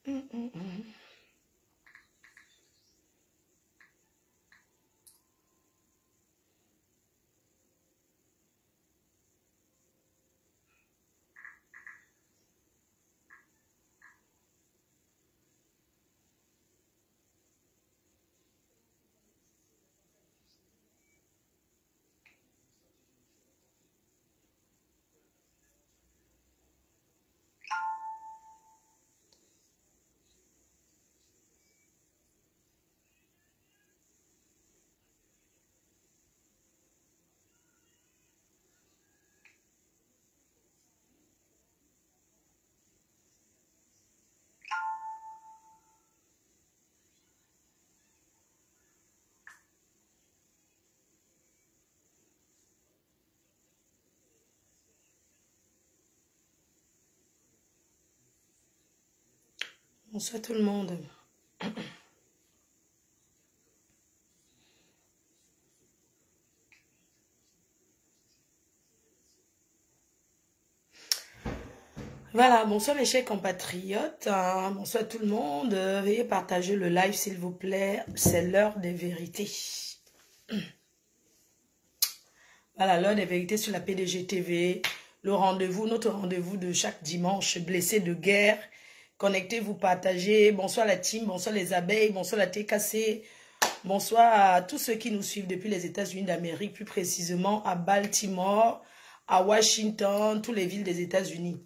Bonsoir tout le monde. Voilà, bonsoir mes chers compatriotes. Bonsoir tout le monde. Veuillez partager le live s'il vous plaît. C'est l'heure des vérités. Voilà, l'heure des vérités sur la PDG TV. Le rendez-vous, notre rendez-vous de chaque dimanche. Blessés de guerre. Connectez-vous, partagez. Bonsoir la team, bonsoir les abeilles, bonsoir la TKC. Bonsoir à tous ceux qui nous suivent depuis les États-Unis d'Amérique, plus précisément à Baltimore, à Washington, toutes les villes des États-Unis.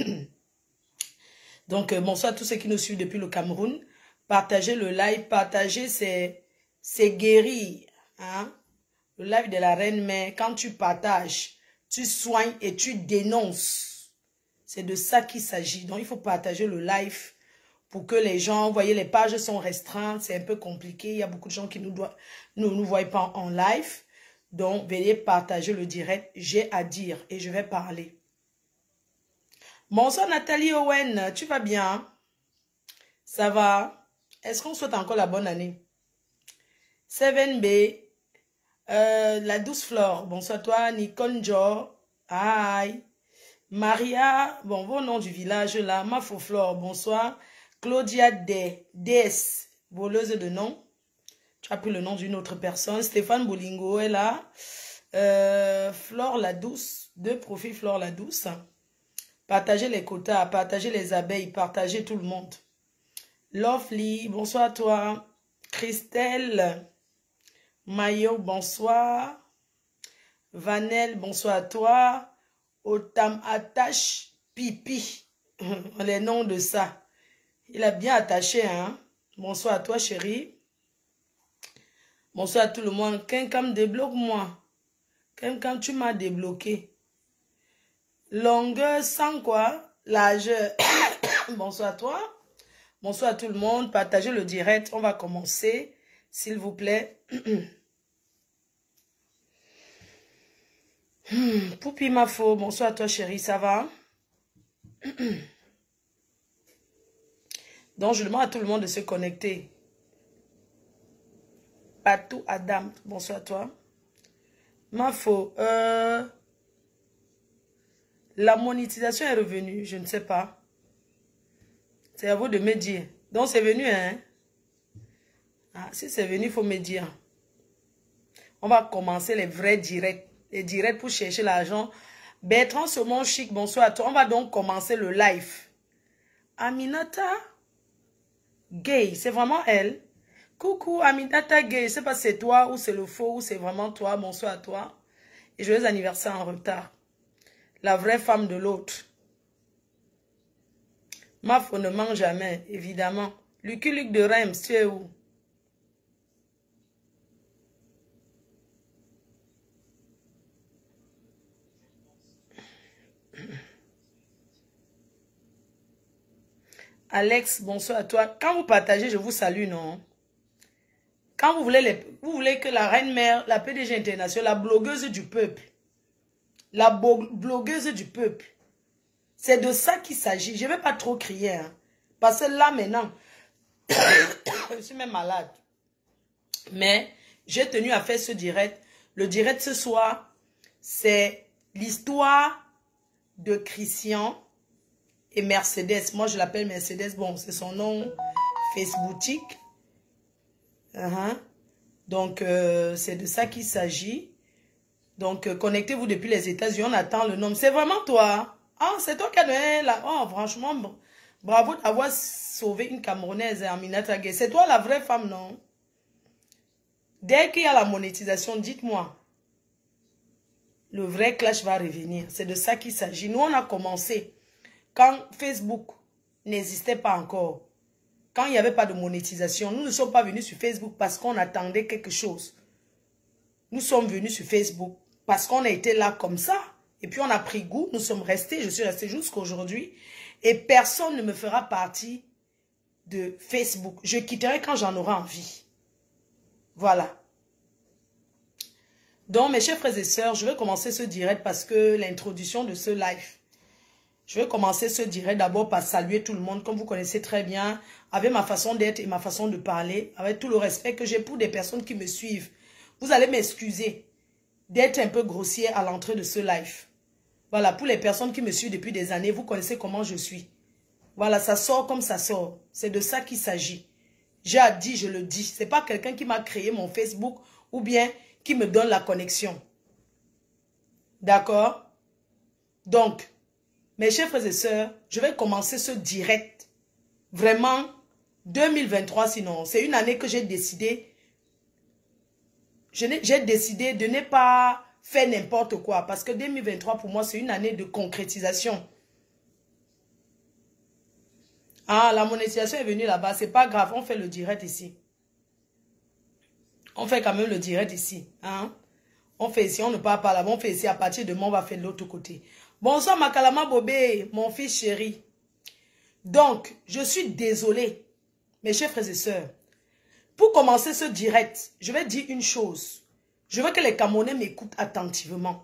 Donc, bonsoir à tous ceux qui nous suivent depuis le Cameroun. Partagez le live, partagez, c'est guéri. Hein? Le live de la reine mère, quand tu partages, tu soignes et tu dénonces. C'est de ça qu'il s'agit. Donc, il faut partager le live pour que les gens, vous voyez, les pages sont restreintes, c'est un peu compliqué. Il y a beaucoup de gens qui nous voient pas en live. Donc, veuillez partager le direct. J'ai à dire et je vais parler. Bonsoir Nathalie Owen, tu vas bien? Ça va? Est-ce qu'on souhaite encore la bonne année? 7B, la douce Flore, bonsoir toi. Nicole Jo, hi. Maria, bon, vos noms du village là. Mafo Flore, bonsoir. Claudia DS, voleuse de nom. Tu as pris le nom d'une autre personne. Stéphane Bolingo est là. Flore la douce, deux profils Flore la douce. Partagez les quotas, partagez les abeilles, partagez tout le monde. Lovely, bonsoir à toi. Christelle Maillot, bonsoir. Vanel, bonsoir à toi. Otam Attache Pipi, les noms de ça. Il a bien attaché, hein. Bonsoir à toi, chérie. Bonsoir à tout le monde. Quelqu'un me débloque-moi. Quelqu'un, tu m'as débloqué. Longueur sans quoi? Largeur. Bonsoir à toi. Bonsoir à tout le monde. Partagez le direct. On va commencer, s'il vous plaît. Poupi Mafo, bonsoir à toi chérie, ça va? Donc je demande à tout le monde de se connecter. Patou Adam, bonsoir à toi. Mafo, la monétisation est revenue, je ne sais pas. C'est à vous de me dire. Donc c'est venu, hein? Ah, si c'est venu, il faut me dire. On va commencer les vrais directs. Les directs pour chercher l'argent. Bertrand Saumon Chic, bonsoir à toi. On va donc commencer le live. Aminata Gay, c'est vraiment elle. Coucou Aminata Gay, je ne sais pas si c'est toi ou c'est le faux ou c'est vraiment toi. Bonsoir à toi. Et joyeux anniversaire en retard. La vraie femme de l'autre. Mafo ne ment jamais, évidemment. Lucky Luc de Reims, tu es où? Alex, bonsoir à toi. Quand vous partagez, je vous salue, non? Quand vous voulez que la reine mère, la PDG internationale, la blogueuse du peuple, blogueuse du peuple, c'est de ça qu'il s'agit. Je ne vais pas trop crier, hein, parce que là maintenant, je suis même malade. Mais j'ai tenu à faire ce direct. Le direct ce soir, c'est l'histoire de Christian et Mercedes. Moi, je l'appelle Mercedes. Bon, c'est son nom Facebooktique. Donc, c'est de ça qu'il s'agit. Donc, connectez-vous depuis les États-Unis. On attend le nom. C'est vraiment toi. Ah, c'est toi qui as donné la... Oh, franchement, bravo d'avoir sauvé une Camerounaise, Aminata Gueye. C'est toi la vraie femme, non? Dès qu'il y a la monétisation, dites-moi. Le vrai clash va revenir. C'est de ça qu'il s'agit. Nous, on a commencé quand Facebook n'existait pas encore. Quand il n'y avait pas de monétisation, nous ne sommes pas venus sur Facebook parce qu'on attendait quelque chose. Nous sommes venus sur Facebook parce qu'on a été là comme ça. Et puis on a pris goût, nous sommes restés, je suis resté jusqu'à aujourd'hui. Et personne ne me fera partie de Facebook. Je quitterai quand j'en aurai envie. Voilà. Donc mes chers frères et sœurs, je vais commencer ce direct parce que l'introduction de ce live. Je vais commencer ce direct d'abord par saluer tout le monde, comme vous connaissez très bien, avec ma façon d'être et ma façon de parler, avec tout le respect que j'ai pour des personnes qui me suivent. Vous allez m'excuser d'être un peu grossier à l'entrée de ce live. Voilà, pour les personnes qui me suivent depuis des années, vous connaissez comment je suis. Voilà, ça sort comme ça sort. C'est de ça qu'il s'agit. J'ai dit, je le dis. Ce n'est pas quelqu'un qui m'a créé mon Facebook ou bien qui me donne la connexion. D'accord? Donc, mes chers frères et sœurs, je vais commencer ce direct. Vraiment, 2023 sinon. C'est une année que j'ai décidé. J'ai décidé de ne pas faire n'importe quoi. Parce que 2023 pour moi, c'est une année de concrétisation. Ah, la monétisation est venue là-bas. C'est pas grave, on fait le direct ici. On fait quand même le direct ici. Hein? On fait ici, on ne parle pas là-bas. On fait ici, à partir de moi, on va faire de l'autre côté. Bonsoir Makalama Bobé, mon fils chéri. Donc, je suis désolée, mes chers frères et sœurs. Pour commencer ce direct, je vais dire une chose. Je veux que les Camerounais m'écoutent attentivement.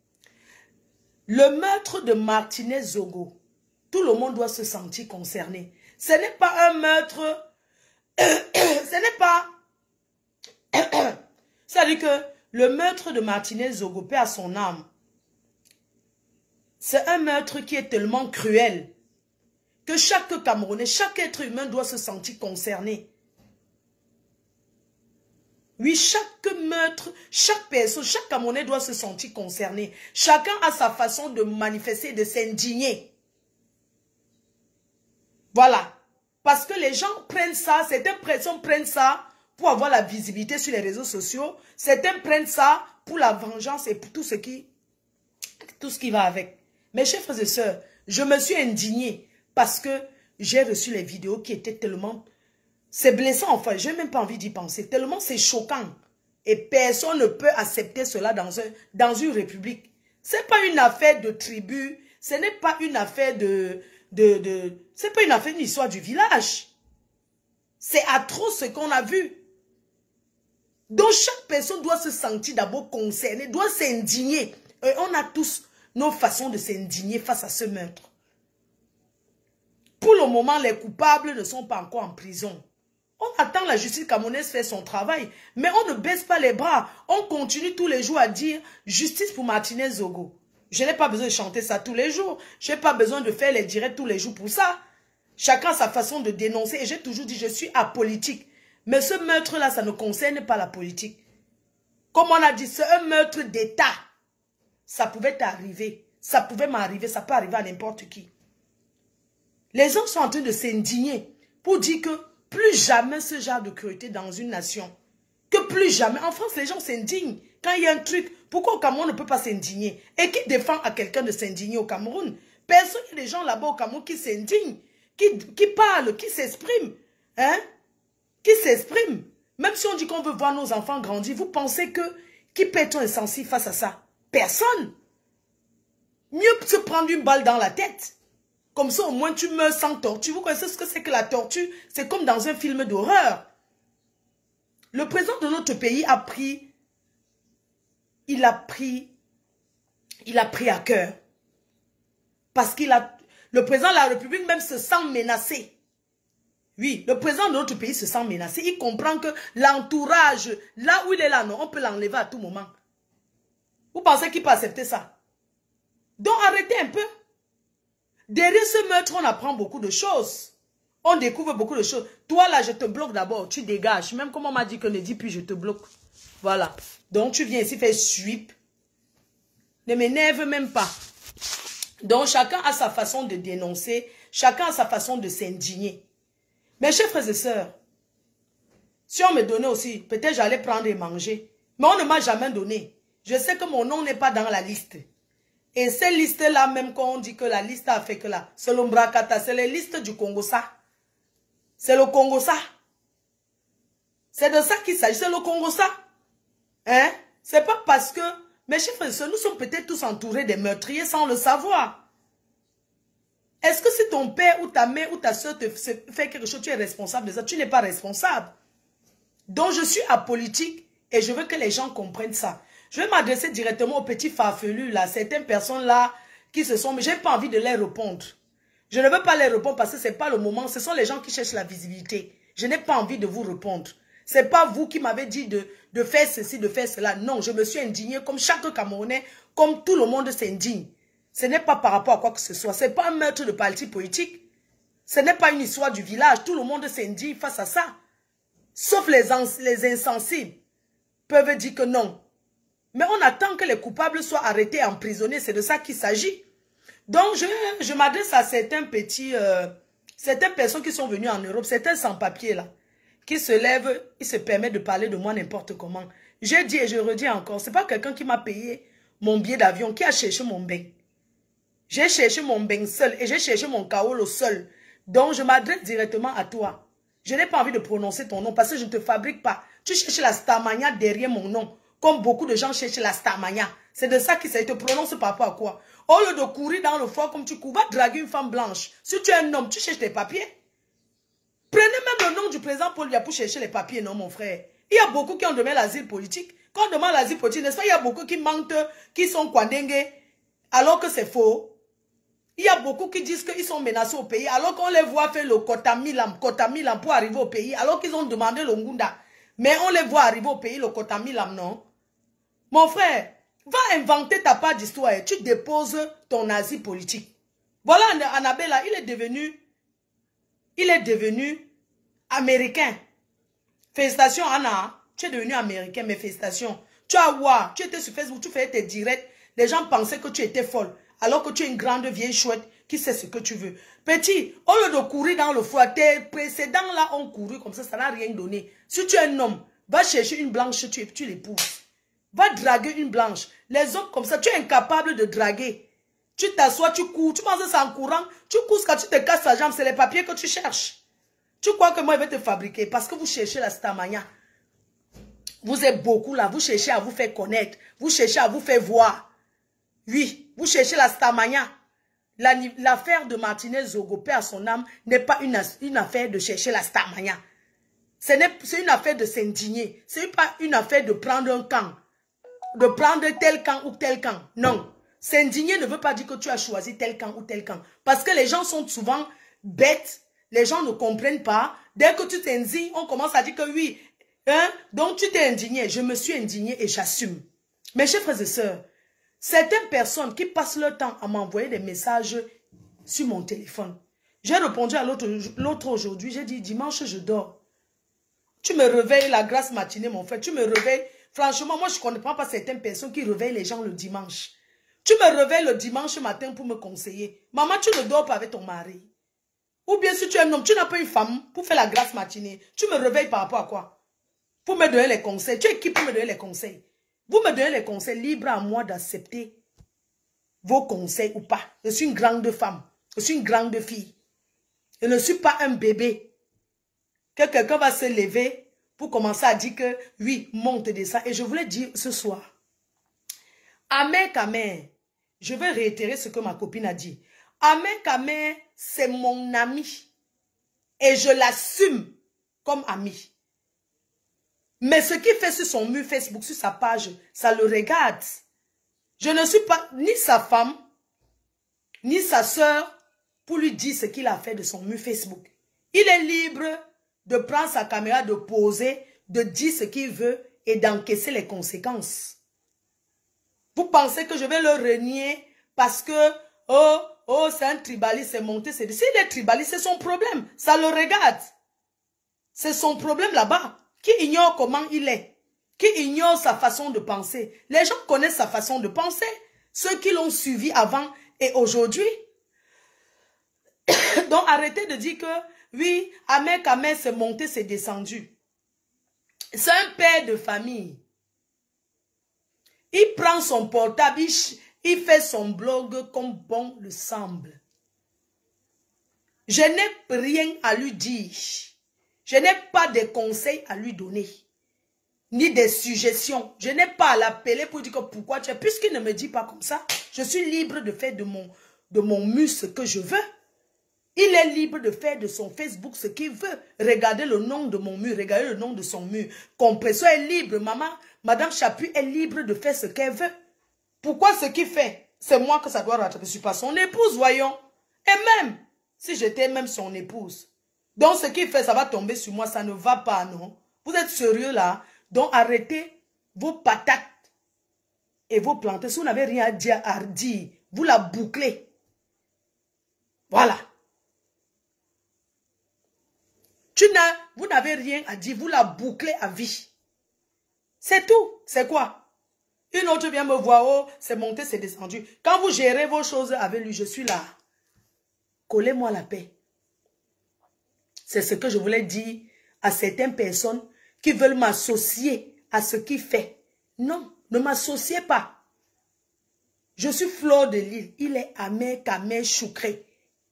Le meurtre de Martinez Zogo, tout le monde doit se sentir concerné. Ce n'est pas un meurtre... ce n'est pas... C'est-à-dire que le meurtre de Martinez Zogo, paix à son âme, c'est un meurtre qui est tellement cruel que chaque Camerounais, chaque être humain doit se sentir concerné. Oui, chaque meurtre, chaque personne, chaque Camerounais doit se sentir concerné. Chacun a sa façon de manifester, de s'indigner. Voilà. Parce que les gens prennent ça, certaines personnes prennent ça pour avoir la visibilité sur les réseaux sociaux. Certains prennent ça pour la vengeance et pour tout ce qui va avec. Mes chers frères et sœurs, je me suis indignée parce que j'ai reçu les vidéos qui étaient tellement... C'est blessant, enfin, je n'ai même pas envie d'y penser. Tellement c'est choquant. Et personne ne peut accepter cela dans une république. Ce n'est pas une affaire de tribu. Ce n'est pas une affaire c'est pas une affaire d'une histoire du village. C'est atroce ce qu'on a vu. Donc chaque personne doit se sentir d'abord concernée, doit s'indigner. Et on a tous nos façons de s'indigner face à ce meurtre. Pour le moment, les coupables ne sont pas encore en prison. On attend la justice camerounaise faire son travail, mais on ne baisse pas les bras. On continue tous les jours à dire justice pour Martinez Zogo. Je n'ai pas besoin de chanter ça tous les jours. Je n'ai pas besoin de faire les directs tous les jours pour ça. Chacun a sa façon de dénoncer et j'ai toujours dit je suis apolitique. Mais ce meurtre-là, ça ne concerne pas la politique. Comme on a dit, c'est un meurtre d'État. Ça pouvait t'arriver. Ça pouvait m'arriver. Ça peut arriver à n'importe qui. Les gens sont en train de s'indigner pour dire que plus jamais ce genre de cruauté dans une nation. Que plus jamais. En France, les gens s'indignent. Quand il y a un truc, pourquoi au Cameroun ne peut pas s'indigner? Et qui défend à quelqu'un de s'indigner au Cameroun? Personne, il y a des gens là-bas au Cameroun qui s'indignent, qui parlent, qui s'expriment. Hein? Qui s'expriment. Même si on dit qu'on veut voir nos enfants grandir, vous pensez que qui peut être insensible face à ça? Personne. Mieux se prendre une balle dans la tête. Comme ça, au moins, tu meurs sans torture. Vous connaissez ce que c'est que la torture? C'est comme dans un film d'horreur. Le président de notre pays a pris... Il a pris à cœur. Parce le président de la République même se sent menacé. Oui, le président de notre pays se sent menacé. Il comprend que l'entourage, là où il est là, non, on peut l'enlever à tout moment. Vous pensez qu'il peut accepter ça? Donc arrêtez un peu. Derrière ce meurtre, on apprend beaucoup de choses. On découvre beaucoup de choses. Toi, là, je te bloque d'abord. Tu dégages. Même comme on m'a dit que ne dis plus, je te bloque. Voilà. Donc, tu viens ici faire sweep. Ne m'énerve même pas. Donc, chacun a sa façon de dénoncer. Chacun a sa façon de s'indigner. Mes chers frères et sœurs, si on me donnait aussi, peut-être j'allais prendre et manger. Mais on ne m'a jamais donné. Je sais que mon nom n'est pas dans la liste. Et ces listes-là, même quand on dit que la liste a fait que là, c'est l'Ombrakata, c'est les listes du Congo, ça. C'est le Congo, ça. C'est de ça qu'il s'agit, c'est le Congo, ça. Hein? C'est pas parce que, mes chers frères et sœurs, nous sommes peut-être tous entourés des meurtriers sans le savoir. Est-ce que si ton père ou ta mère ou ta soeur te fait quelque chose, tu es responsable de ça? Tu n'es pas responsable. Donc, je suis apolitique et je veux que les gens comprennent ça. Je vais m'adresser directement aux petits farfelus, là, certaines personnes là qui se sont... Mais je n'ai pas envie de les répondre. Je ne veux pas les répondre parce que ce n'est pas le moment. Ce sont les gens qui cherchent la visibilité. Je n'ai pas envie de vous répondre. Ce n'est pas vous qui m'avez dit de faire ceci, de faire cela. Non, je me suis indigné comme chaque Camerounais, comme tout le monde s'indigne. Ce n'est pas par rapport à quoi que ce soit. Ce n'est pas un meurtre de parti politique. Ce n'est pas une histoire du village. Tout le monde s'indigne face à ça. Sauf les insensibles peuvent dire que non. Mais on attend que les coupables soient arrêtés et emprisonnés. C'est de ça qu'il s'agit. Donc, je m'adresse à certains petits... certaines personnes qui sont venues en Europe, certains sans-papiers là, qui se lèvent, ils se permettent de parler de moi n'importe comment. J'ai dit et je redis encore, c'est pas quelqu'un qui m'a payé mon billet d'avion, qui a cherché mon bain. J'ai cherché mon bain seul et j'ai cherché mon kaolo seul. Donc, je m'adresse directement à toi. Je n'ai pas envie de prononcer ton nom parce que je ne te fabrique pas. Tu cherches la Starmania derrière mon nom. Comme beaucoup de gens cherchent la Starmania. C'est de ça qu'il s'agit. Te prononce par rapport à quoi? Au lieu de courir dans le froid comme tu cours, va draguer une femme blanche. Si tu es un homme, tu cherches tes papiers. Prenez même le nom du président Paul Biya pour chercher les papiers, non mon frère. Il y a beaucoup qui ont demandé l'asile politique. Quand on demande l'asile politique, n'est-ce pas, il y a beaucoup qui mentent, qui sont kwandengue, alors que c'est faux. Il y a beaucoup qui disent qu'ils sont menacés au pays, alors qu'on les voit faire le Kotamilam pour arriver au pays, alors qu'ils ont demandé le Ngunda. Mais on les voit arriver au pays, le Kotamilam, non? Mon frère, va inventer ta part d'histoire et tu déposes ton asile politique. Voilà Annabella, il est devenu américain. Félicitations Anna, tu es devenu américain, mais félicitations. Tu as voir, tu étais sur Facebook, tu faisais tes directs, les gens pensaient que tu étais folle. Alors que tu es une grande vieille chouette qui sait ce que tu veux. Petit, au lieu de courir dans le froid, tes précédents là ont couru comme ça n'a rien donné. Si tu es un homme, va chercher une blanche, tu l'épouses. Va draguer une blanche. Les hommes comme ça, tu es incapable de draguer. Tu t'assois, tu cours, tu penses que c'est en courant, tu cours quand tu te casses la jambe, c'est les papiers que tu cherches. Tu crois que moi je vais te fabriquer parce que vous cherchez la Starmania. Vous êtes beaucoup là, vous cherchez à vous faire connaître, vous cherchez à vous faire voir. Oui, vous cherchez la Starmania. L'affaire de Martinez Zogo, paix à son âme, n'est pas une affaire de chercher la Starmania. C'est une affaire de s'indigner. Ce n'est pas une affaire de prendre un camp. De prendre tel camp ou tel camp. Non. S'indigner ne veut pas dire que tu as choisi tel camp ou tel camp. Parce que les gens sont souvent bêtes. Les gens ne comprennent pas. Dès que tu t'indignes, on commence à dire que oui. Hein? Donc tu t'es indigné. Je me suis indigné et j'assume. Mes chers frères et sœurs, certaines personnes qui passent leur temps à m'envoyer des messages sur mon téléphone. J'ai répondu à l'autre aujourd'hui. J'ai dit dimanche je dors. Tu me réveilles la grâce matinée, mon frère. Tu me réveilles. Franchement, moi, je ne comprends pas certaines personnes qui réveillent les gens le dimanche. Tu me réveilles le dimanche matin pour me conseiller. Maman, tu ne dors pas avec ton mari. Ou bien si tu es un homme, tu n'as pas une femme pour faire la grâce matinée. Tu me réveilles par rapport à quoi? Pour me donner les conseils. Tu es qui pour me donner les conseils? Vous me donnez les conseils, libre à moi d'accepter vos conseils ou pas. Je suis une grande femme. Je suis une grande fille. Je ne suis pas un bébé. Que quelqu'un va se lever pour commencer à dire que oui, monte de ça. Et je voulais dire ce soir, Ahmed Kamer, je vais réitérer ce que ma copine a dit. Ahmed Kamer, c'est mon ami. Et je l'assume comme ami. Mais ce qu'il fait sur son mur Facebook, sur sa page, ça le regarde. Je ne suis pas ni sa femme, ni sa sœur, pour lui dire ce qu'il a fait de son mur Facebook. Il est libre de prendre sa caméra, de poser, de dire ce qu'il veut et d'encaisser les conséquences. Vous pensez que je vais le renier parce que, oh, c'est un tribaliste, c'est monté, c'est... S'il est tribaliste, c'est son problème. Ça le regarde. C'est son problème là-bas. Qui ignore comment il est. Qui ignore sa façon de penser. Les gens connaissent sa façon de penser. Ceux qui l'ont suivi avant et aujourd'hui. Donc, arrêtez de dire que, oui, Ahmed Kamel, c'est monté, c'est descendu. C'est un père de famille. Il prend son portable, il fait son blog comme bon le semble. Je n'ai rien à lui dire. Je n'ai pas de conseils à lui donner. Ni des suggestions. Je n'ai pas à l'appeler pour dire que pourquoi tu es. Puisqu'il ne me dit pas comme ça, je suis libre de faire de mon mur ce que je veux. Il est libre de faire de son Facebook ce qu'il veut. Regardez le nom de mon mur, regardez le nom de son mur. Compressor est libre, maman. Madame Chapuis est libre de faire ce qu'elle veut. Pourquoi ce qu'il fait, c'est moi que ça doit rattraper? Je ne suis pas son épouse, voyons. Et même, si j'étais même son épouse. Donc ce qu'il fait, ça va tomber sur moi, ça ne va pas, non? Vous êtes sérieux là? Donc arrêtez vos patates et vos plantes. Si vous n'avez rien à dire, vous la bouclez. Voilà. Vous n'avez rien à dire, vous la bouclez à vie. C'est tout. C'est quoi? Une autre vient me voir, oh, c'est monté, c'est descendu. Quand vous gérez vos choses avec lui, je suis là. Collez-moi la paix. C'est ce que je voulais dire à certaines personnes qui veulent m'associer à ce qu'il fait. Non, ne m'associez pas. Je suis Fleur de Lille. Il est Ahmed Kamel Choukré.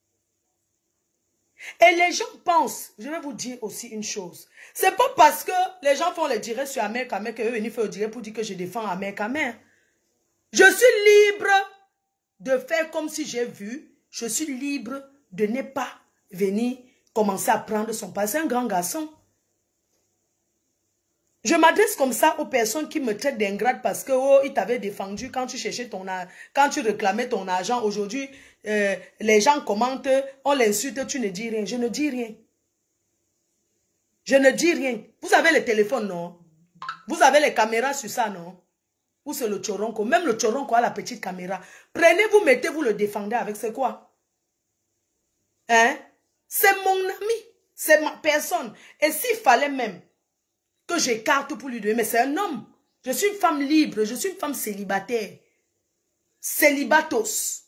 Et les gens pensent, je vais vous dire aussi une chose. C'est pas parce que les gens font les directs sur Ahmed Kamel que eux venir faire le direct pour dire que je défends Ahmed Kamel. Je suis libre de faire comme si j'ai vu. Je suis libre de ne pas venir commencer à prendre son pas. C'est un grand garçon. Je m'adresse comme ça aux personnes qui me traitent d'ingrate parce que oh, il t'avait défendu quand tu cherchais quand tu réclamais ton argent. Aujourd'hui, les gens commentent, on l'insulte, tu ne dis rien. Je ne dis rien. Je ne dis rien. Vous avez le téléphone, non? Vous avez les caméras sur ça, non? Ou c'est le Tchoronko? Même le Tchoronko a la petite caméra. Prenez, vous mettez, vous le défendez avec, c'est quoi? Hein? C'est mon ami. C'est ma personne. Et s'il fallait même que j'écarte pour lui donner, mais c'est un homme. Je suis une femme libre, je suis une femme célibataire. Célibatos.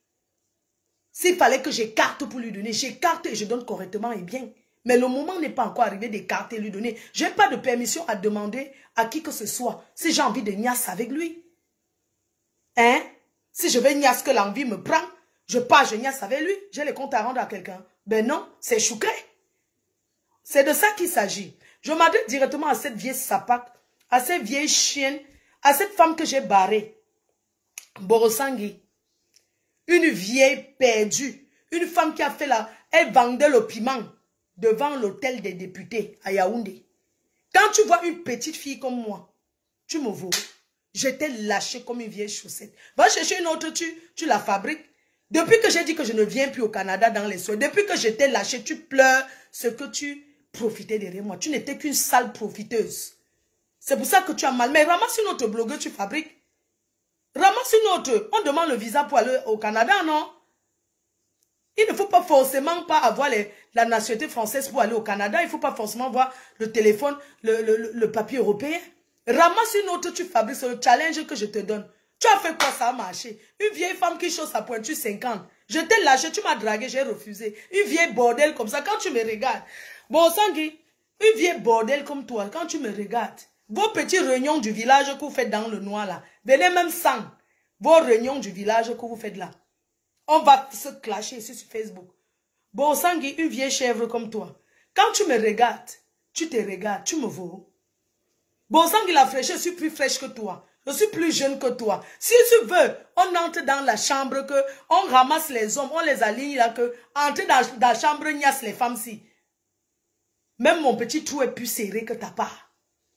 S'il fallait que j'écarte pour lui donner, j'écarte et je donne correctement et bien. Mais le moment n'est pas encore arrivé d'écarter et lui donner. Je n'ai pas de permission à demander à qui que ce soit si j'ai envie de niasse avec lui. Hein? Si je vais niasse que l'envie me prend, je pars, je niasse avec lui, j'ai les comptes à rendre à quelqu'un. Ben non, c'est Choukré. C'est de ça qu'il s'agit. Je m'adresse directement à cette vieille sapac, à cette vieille chienne, à cette femme que j'ai barrée. Borosangui. Une vieille perdue. Une femme qui a fait la... Elle vendait le piment devant l'hôtel des députés à Yaoundé. Quand tu vois une petite fille comme moi, tu me vois. Je t'ai lâché comme une vieille chaussette. Va chercher une autre, tu la fabriques. Depuis que j'ai dit que je ne viens plus au Canada dans les soins, depuis que je t'ai lâché, tu pleures ce que tu profitais derrière moi. Tu n'étais qu'une sale profiteuse. C'est pour ça que tu as mal. Mais ramasse une autre blogueuse, tu fabriques. Ramasse une autre. On demande le visa pour aller au Canada, non? Il ne faut pas forcément pas avoir la nationalité française pour aller au Canada. Il ne faut pas forcément avoir le téléphone, le papier européen. Ramasse une autre, tu fabriques. C'est le challenge que je te donne. Tu as fait quoi, ça a marché? Une vieille femme qui chausse sa pointure 50. Je t'ai lâché, tu m'as dragué, j'ai refusé. Une vieille bordel comme ça, quand tu me regardes. Bon, Sangui, une vieille bordel comme toi, quand tu me regardes. Vos petits réunions du village que vous faites dans le noir là. Venez même sans. Vos réunions du village que vous faites là. On va se clasher ici sur Facebook. Bon, Sangui, une vieille chèvre comme toi. Quand tu me regardes, tu te regardes, tu me vois. Bon, Sangui, la fraîcheur, je suis plus fraîche que toi. Je suis plus jeune que toi. Si tu veux, on entre dans la chambre, on ramasse les hommes, on les aligne là, entrer dans la chambre, niasse les femmes si. Même mon petit trou est plus serré que ta part.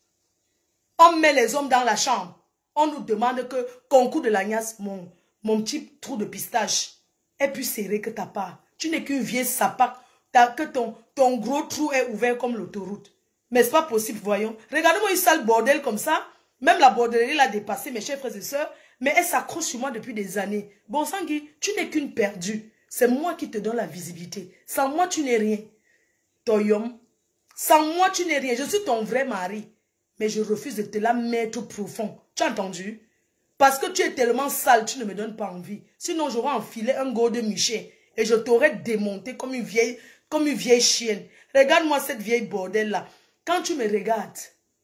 On met les hommes dans la chambre. On nous demande que concours de la niasse, mon petit trou de pistache est plus serré que ta part. Tu n'es qu'une vieille sapac, que ton gros trou est ouvert comme l'autoroute. Mais c'est pas possible, voyons. Regardez-moi une sale bordel comme ça. Même la bordellerie l'a dépassé, mes chers frères et sœurs. Mais elle s'accroche sur moi depuis des années. Bon, Sangui, tu n'es qu'une perdue. C'est moi qui te donne la visibilité. Sans moi, tu n'es rien. Toyom. Sans moi, tu n'es rien. Je suis ton vrai mari. Mais je refuse de te la mettre profond. Tu as entendu? Parce que tu es tellement sale, tu ne me donnes pas envie. Sinon, j'aurais enfilé un gros de Michel. Et je t'aurais démonté comme une vieille chienne. Regarde-moi cette vieille bordel-là. Quand tu me regardes,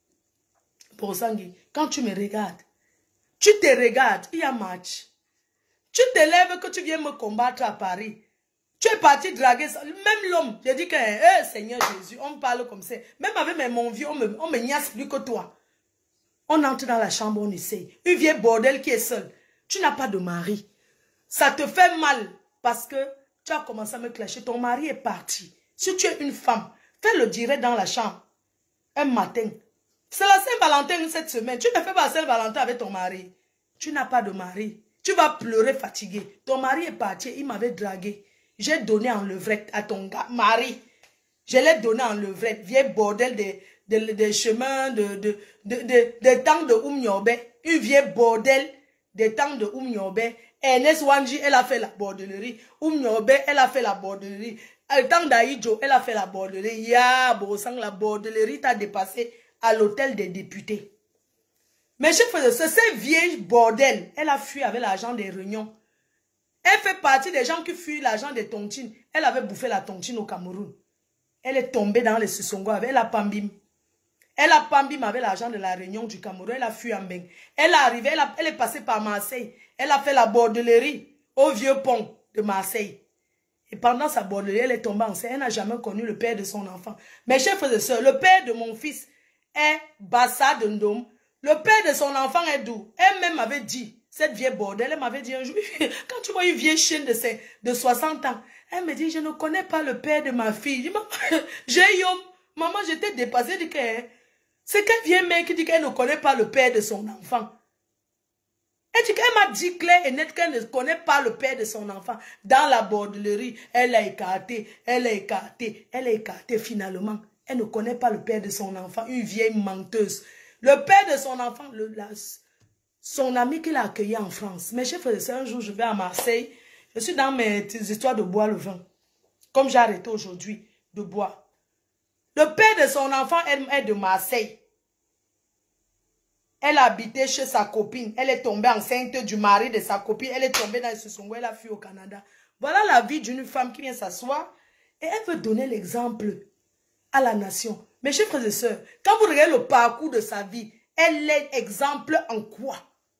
pour Sangui, quand tu me regardes, tu te regardes, il y a match. Tu te lèves que tu viens me combattre à Paris. Tu es parti draguer ça. Même l'homme, j'ai dit que, Seigneur Jésus, on me parle comme ça. Même avec mon vieux, on me niasse plus que toi. On entre dans la chambre, on essaye. Une vieille bordel qui est seule. Tu n'as pas de mari. Ça te fait mal parce que tu as commencé à me clasher. Ton mari est parti. Si tu es une femme, fais le direct dans la chambre. Un matin. C'est la Saint-Valentin cette semaine. Tu ne fais pas la Saint-Valentin avec ton mari. Tu n'as pas de mari. Tu vas pleurer fatigué. Ton mari est parti. Il m'avait dragué. J'ai donné en levrette à ton mari. Je l'ai donné en levrette. Vieille bordel des chemins des temps de Oumniobe. Une vieille bordel des temps de Oumniobe. Ernest Wanji, elle a fait la bordellerie. Oumniobe, elle a fait la bordellerie. Le temps d'Aïdjo, elle a fait la bordellerie. Ya, Bossang, la bordellerie t'a dépassé à l'hôtel des députés. Mais je faisais ça, cette vieille bordel, elle a fui avec l'argent des réunions. Elle fait partie des gens qui fuient l'argent des tontines. Elle avait bouffé la tontine au Cameroun. Elle est tombée dans les Sissongo avec la Pambim. Elle a Pambim avec l'argent de la Réunion du Cameroun. Elle a fui en Beng. Elle est arrivée, elle est passée par Marseille. Elle a fait la bordellerie au vieux pont de Marseille. Et pendant sa bordellerie, elle est tombée enceinte. Elle n'a jamais connu le père de son enfant. Mes chers frères et sœurs, le père de mon fils est Bassa de Ndom. Le père de son enfant est d'où? Elle-même m'avait dit, cette vieille bordel, elle m'avait dit un jour, quand tu vois une vieille chienne de 60 ans, elle me dit, je ne connais pas le père de ma fille. J'ai eu, maman, j'étais dépassée. C'est quel vieille mère qui dit qu'elle ne connaît pas le père de son enfant. Elle m'a dit clair et net qu'elle ne connaît pas le père de son enfant. Dans la bordellerie, elle a écarté, elle a écarté, elle a écarté finalement. Elle ne connaît pas le père de son enfant, une vieille menteuse. Le père de son enfant, son ami qui l'a accueilli en France. Mais chef, un jour, je vais à Marseille. Je suis dans mes histoires de boire le vin. Comme j'ai arrêté aujourd'hui de boire. Le père de son enfant est de Marseille. Elle a habité chez sa copine. Elle est tombée enceinte du mari de sa copine. Elle est tombée dans ce songo. Elle a fui au Canada. Voilà la vie d'une femme qui vient s'asseoir. Et elle veut donner l'exemple à la nation. Mes chers frères et sœurs, quand vous regardez le parcours de sa vie, elle est exemple en quoi?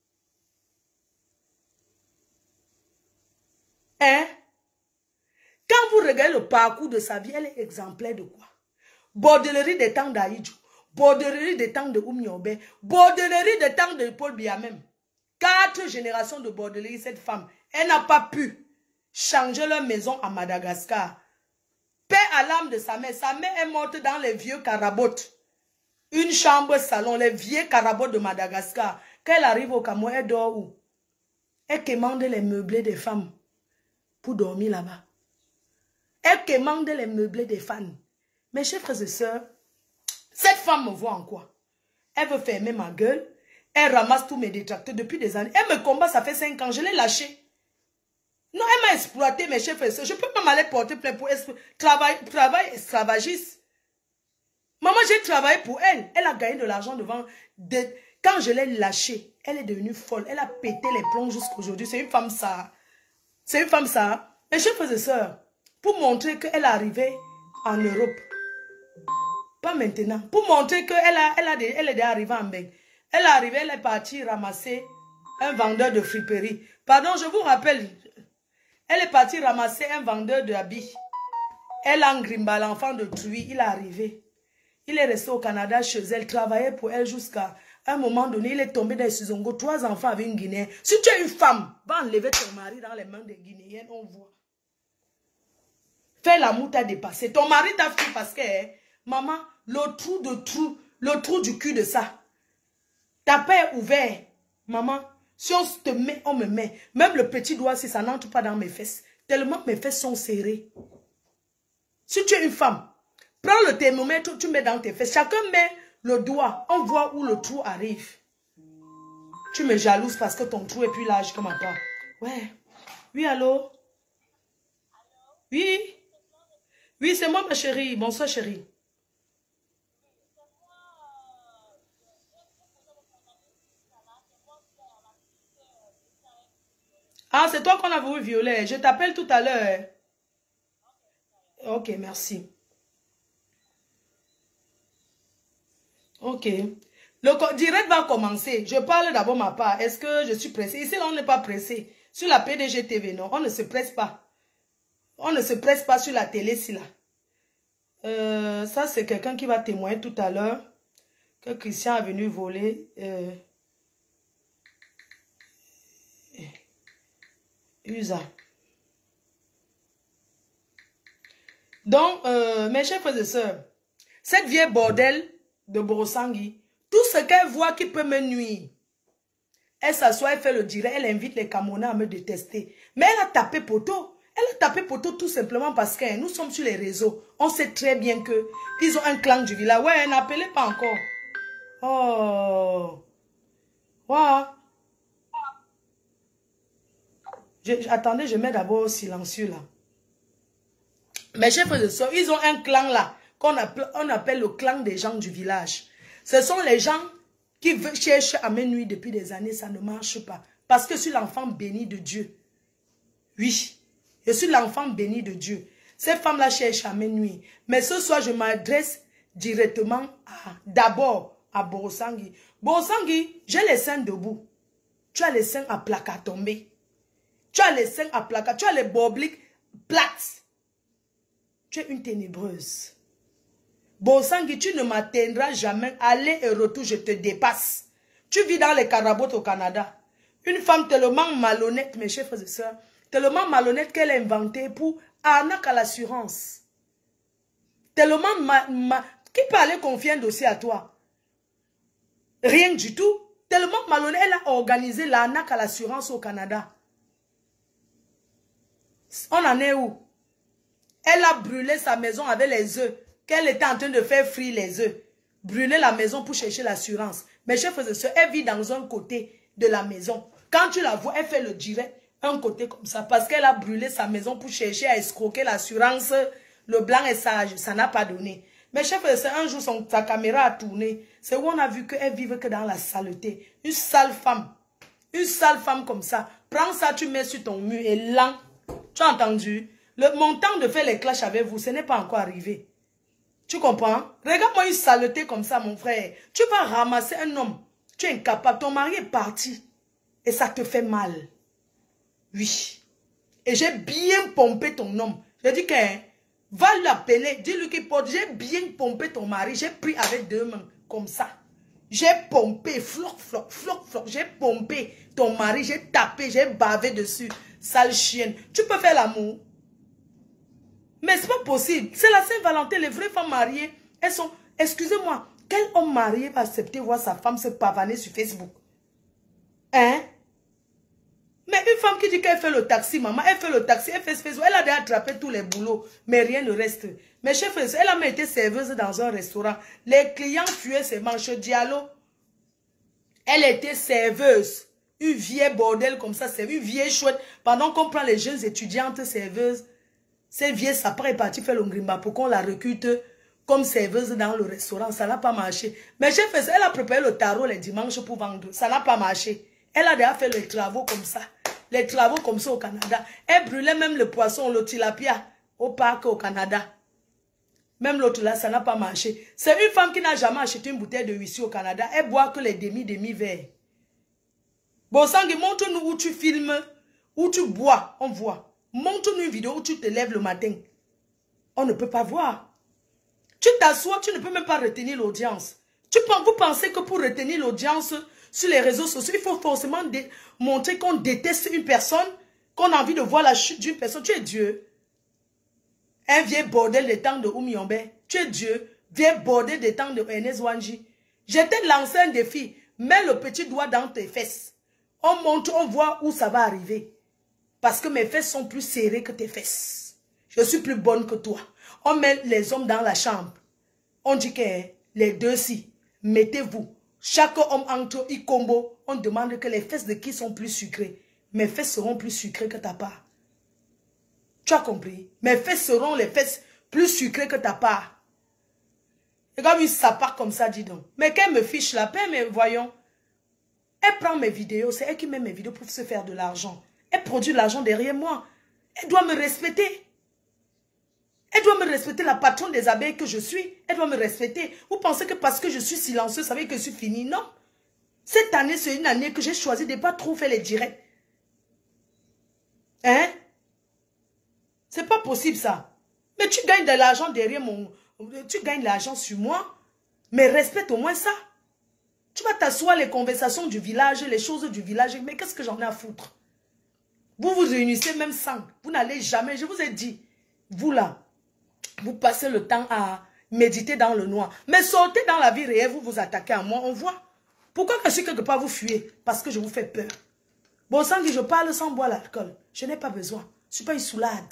Hein? Quand vous regardez le parcours de sa vie, elle est exemplaire de quoi? Bordellerie des temps d'Aïdjo, bordellerie des temps de Oumniobe, bordellerie des temps de Paul Biya même. 4 générations de bordellerie, cette femme. Elle n'a pas pu changer leur maison à Madagascar. Paix à l'âme de sa mère. Sa mère est morte dans les vieux carabotes. Une chambre salon, les vieux carabotes de Madagascar. Quand elle arrive au Cameroun, elle dort où? Elle commande les meublés des femmes pour dormir là-bas. Elle commande les meublés des femmes. Mes chers frères et sœurs, cette femme me voit en quoi? Elle veut fermer ma gueule. Elle ramasse tous mes détracteurs depuis des années. Elle me combat, ça fait 5 ans. Je l'ai lâchée. Non, elle m'a exploité, mes chers frères et sœurs. Je ne peux pas m'aller porter plainte pour travail esclavagiste. Maman, j'ai travaillé pour elle. Elle a gagné de l'argent devant... Quand je l'ai lâchée, elle est devenue folle. Elle a pété les plombs jusqu'à aujourd'hui. C'est une femme ça. C'est une femme ça. Mes chers frères et sœurs, pour montrer qu'elle est arrivée en Europe. Pas maintenant. Pour montrer qu'elle est arrivée en Beng. Elle est arrivée, elle est partie ramasser un vendeur de friperie. Pardon, je vous rappelle... Elle est partie ramasser un vendeur de habits. Elle a Ngrimba, l'enfant de Truy, il est arrivé. Il est resté au Canada chez elle, travaillait pour elle jusqu'à un moment donné. Il est tombé dans les Suzongo, 3 enfants avec une Guinéenne. Si tu es une femme, va enlever ton mari dans les mains des Guinéennes, on voit. Fais l'amour t'a dépassé. Ton mari t'a fait parce que, maman, le trou du cul de ça. Ta paix est ouvert, maman. Si on te met, on me met. Même le petit doigt, si ça n'entre pas dans mes fesses. Tellement mes fesses sont serrées. Si tu es une femme, prends le thermomètre, tu mets dans tes fesses. Chacun met le doigt. On voit où le trou arrive. Tu me jalouses parce que ton trou est plus large que ma part. Ouais. Oui, allô? Oui? Oui, c'est moi, ma chérie. Bonsoir, chérie. Ah, c'est toi qu'on a voulu violer. Je t'appelle tout à l'heure. Ok, merci. Ok. Le direct va commencer. Je parle d'abord ma part. Est-ce que je suis pressée? Ici, là, on n'est pas pressé. Sur la PDG TV, non. On ne se presse pas. On ne se presse pas sur la télé, ici, là. Ça, c'est quelqu'un qui va témoigner tout à l'heure que Christian est venu voler. USA. Donc, mes chers frères et sœurs, cette vieille bordel de Borosangui, tout ce qu'elle voit qui peut me nuire, elle s'assoit, elle fait le direct, elle invite les Camerounais à me détester. Mais elle a tapé poteau. Elle a tapé poteau tout simplement parce que nous sommes sur les réseaux. On sait très bien que ils ont un clan du village. Ouais, n'appelez pas encore. Oh. Ouais. Attendez, je mets d'abord silencieux là. Mes chers frères et sœurs, ils ont un clan là, qu'on appelle le clan des gens du village. Ce sont les gens qui cherchent à me nuire depuis des années, ça ne marche pas. Parce que je suis l'enfant béni de Dieu. Oui, je suis l'enfant béni de Dieu. Ces femmes-là cherchent à me nuire. Mais ce soir, je m'adresse directement d'abord à Borosangui. Borosangui, j'ai les seins debout. Tu as les seins à plaques à tomber. Tu as les seins à plaques, tu as les bobliques plates. Tu es une ténébreuse. Borosangui, tu ne m'atteindras jamais. Aller et retour, je te dépasse. Tu vis dans les carabotes au Canada. Une femme tellement malhonnête, mes chers frères et sœurs, tellement malhonnête qu'elle a inventé pour arnaque à l'assurance. Tellement qui peut aller confier un dossier à toi? Rien du tout. Tellement malhonnête, elle a organisé l'arnaque à l'assurance au Canada. On en est où? Elle a brûlé sa maison avec les œufs. Qu'elle était en train de faire frire les œufs. Brûler la maison pour chercher l'assurance. Mes chers frères et sœurs, elle vit dans un côté de la maison. Quand tu la vois, elle fait le direct un côté comme ça. Parce qu'elle a brûlé sa maison pour chercher à escroquer l'assurance. Le blanc est sage. Ça n'a pas donné. Mes chers frères et sœurs, un jour, sa caméra a tourné. C'est où on a vu qu'elle vit que dans la saleté. Une sale femme. Une sale femme comme ça. Prends ça, tu mets sur ton mur et là, tu as entendu? Mon temps de faire les clashs avec vous, ce n'est pas encore arrivé. Tu comprends? Regarde-moi une saleté comme ça, mon frère. Tu vas ramasser un homme. Tu es incapable. Ton mari est parti. Et ça te fait mal. Oui. Et j'ai bien pompé ton homme. Je dis que, va l'appeler. Dis-lui qu'il porte. J'ai bien pompé ton mari. J'ai pris avec 2 mains. Comme ça. J'ai pompé. Floc, floc, floc, floc. J'ai pompé ton mari. J'ai tapé. J'ai bavé dessus. Sale chienne. Tu peux faire l'amour. Mais c'est pas possible. C'est la Saint-Valentin. Les vraies femmes mariées, elles sont... Excusez-moi, quel homme marié va accepter voir sa femme se pavaner sur Facebook? Hein? Mais une femme qui dit qu'elle fait le taxi, maman, elle fait le taxi, elle fait ce Facebook, elle a déjà attrapé tous les boulots, mais rien ne reste. Mes chers frères, elle a même été serveuse dans un restaurant. Les clients fuyaient ses manches. Diallo. Elle était serveuse. Une vieille bordel comme ça, c'est une vieille chouette. Pendant qu'on prend les jeunes étudiantes serveuses, cette vieille sapra est partie faire l'ongrimba pour qu'on la recrute comme serveuse dans le restaurant. Ça n'a pas marché. Mais chef, elle a préparé le tarot les dimanches pour vendre. Ça n'a pas marché. Elle a déjà fait les travaux comme ça. Les travaux comme ça au Canada. Elle brûlait même le poisson, le tilapia au parc au Canada. Même l'autre là, ça n'a pas marché. C'est une femme qui n'a jamais acheté une bouteille de whisky au Canada. Elle boit que les demi-verres. Borosangui, montre-nous où tu filmes, où tu bois, on voit. Montre-nous une vidéo où tu te lèves le matin. On ne peut pas voir. Tu t'assois, tu ne peux même pas retenir l'audience. Vous pensez que pour retenir l'audience sur les réseaux sociaux, il faut forcément montrer qu'on déteste une personne, qu'on a envie de voir la chute d'une personne. Tu es Dieu. Un vieux bordel des temps de Oumyombe. Tu es Dieu. Vieux bordel des temps de Ernest Wanji. Je t'ai lancé un défi. Mets le petit doigt dans tes fesses. On montre, on voit où ça va arriver. Parce que mes fesses sont plus serrées que tes fesses. Je suis plus bonne que toi. On met les hommes dans la chambre. On dit que les deux-ci, mettez-vous. Chaque homme entre Ikombo, on demande que les fesses de qui sont plus sucrées. Mes fesses seront plus sucrées que ta part. Tu as compris? Mes fesses seront les fesses plus sucrées que ta part. Et comme il s'appart comme ça, dis donc. Mais qu'elle me fiche la paix, mais voyons. Elle prend mes vidéos, c'est elle qui met mes vidéos pour se faire de l'argent. Elle produit l'argent derrière moi. Elle doit me respecter. Elle doit me respecter, la patronne des abeilles que je suis. Elle doit me respecter. Vous pensez que parce que je suis silencieuse, ça veut dire que je suis finie? Non. Cette année, c'est une année que j'ai choisi de ne pas trop faire les directs. Hein? C'est pas possible ça. Mais tu gagnes de l'argent derrière mon... Tu gagnes de l'argent sur moi. Mais respecte au moins ça. Tu vas t'asseoir les conversations du village, les choses du village. Mais qu'est-ce que j'en ai à foutre? Vous vous réunissez même sans. Vous n'allez jamais, je vous ai dit. Vous là, vous passez le temps à méditer dans le noir. Mais sortez dans la vie réelle, vous vous attaquez à moi, on voit. Pourquoi que je suis quelque part, vous fuyez? Parce que je vous fais peur. Bon sang dit, je parle sans boire l'alcool. Je n'ai pas besoin. Je ne suis pas une soulade.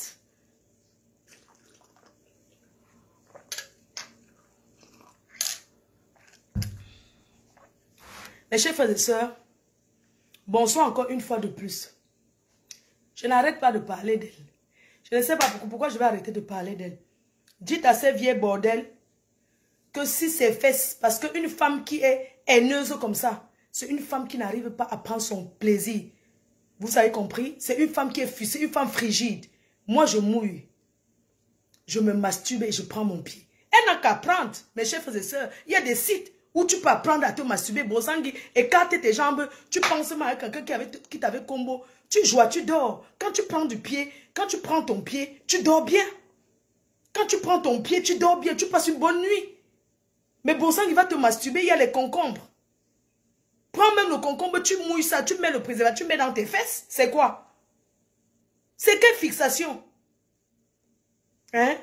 Mes chers frères et sœurs, bonsoir encore une fois de plus. Je n'arrête pas de parler d'elle. Je ne sais pas pourquoi je vais arrêter de parler d'elle. Dites à ces vieilles bordels que si c'est fait, parce qu'une femme qui est haineuse comme ça, c'est une femme qui n'arrive pas à prendre son plaisir. Vous avez compris? C'est une femme qui est fusée, une femme frigide. Moi, je mouille. Je me masturbe et je prends mon pied. Elle n'a qu'à prendre, mes chers frères et sœurs. Il y a des sites où tu peux apprendre à te masturber. Bosangui, écarte tes jambes. Tu penses même à quelqu'un qui t'avait combo. Tu joues, tu dors. Quand tu prends du pied, quand tu prends ton pied, tu dors bien. Quand tu prends ton pied, tu dors bien. Tu passes une bonne nuit. Mais Bosangui va te masturber, il y a les concombres. Prends même le concombre, tu mouilles ça, tu mets le préservatif, tu mets dans tes fesses. C'est quoi? C'est quelle fixation? Hein?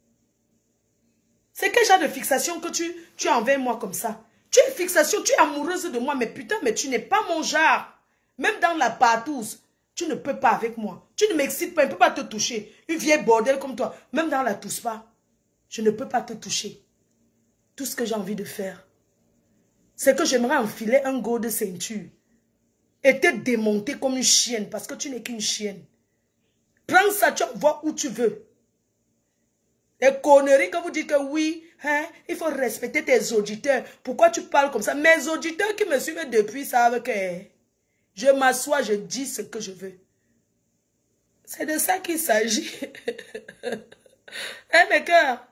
C'est quel genre de fixation que tu as envers moi comme ça? Tu es une fixation, tu es amoureuse de moi, mais putain, mais tu n'es pas mon genre. Même dans la partouze, tu ne peux pas avec moi. Tu ne m'excites pas, je ne peux pas te toucher. Une vieille bordel comme toi, même dans la tousse pas, je ne peux pas te toucher. Tout ce que j'ai envie de faire, c'est que j'aimerais enfiler un gros de ceinture et te démonter comme une chienne, parce que tu n'es qu'une chienne. Prends ça, tu vas voir où tu veux. Les conneries que vous dites que oui, hein, il faut respecter tes auditeurs. Pourquoi tu parles comme ça? Mes auditeurs qui me suivent depuis savent que je m'assois, je dis ce que je veux. C'est de ça qu'il s'agit. Hein, mes cœurs?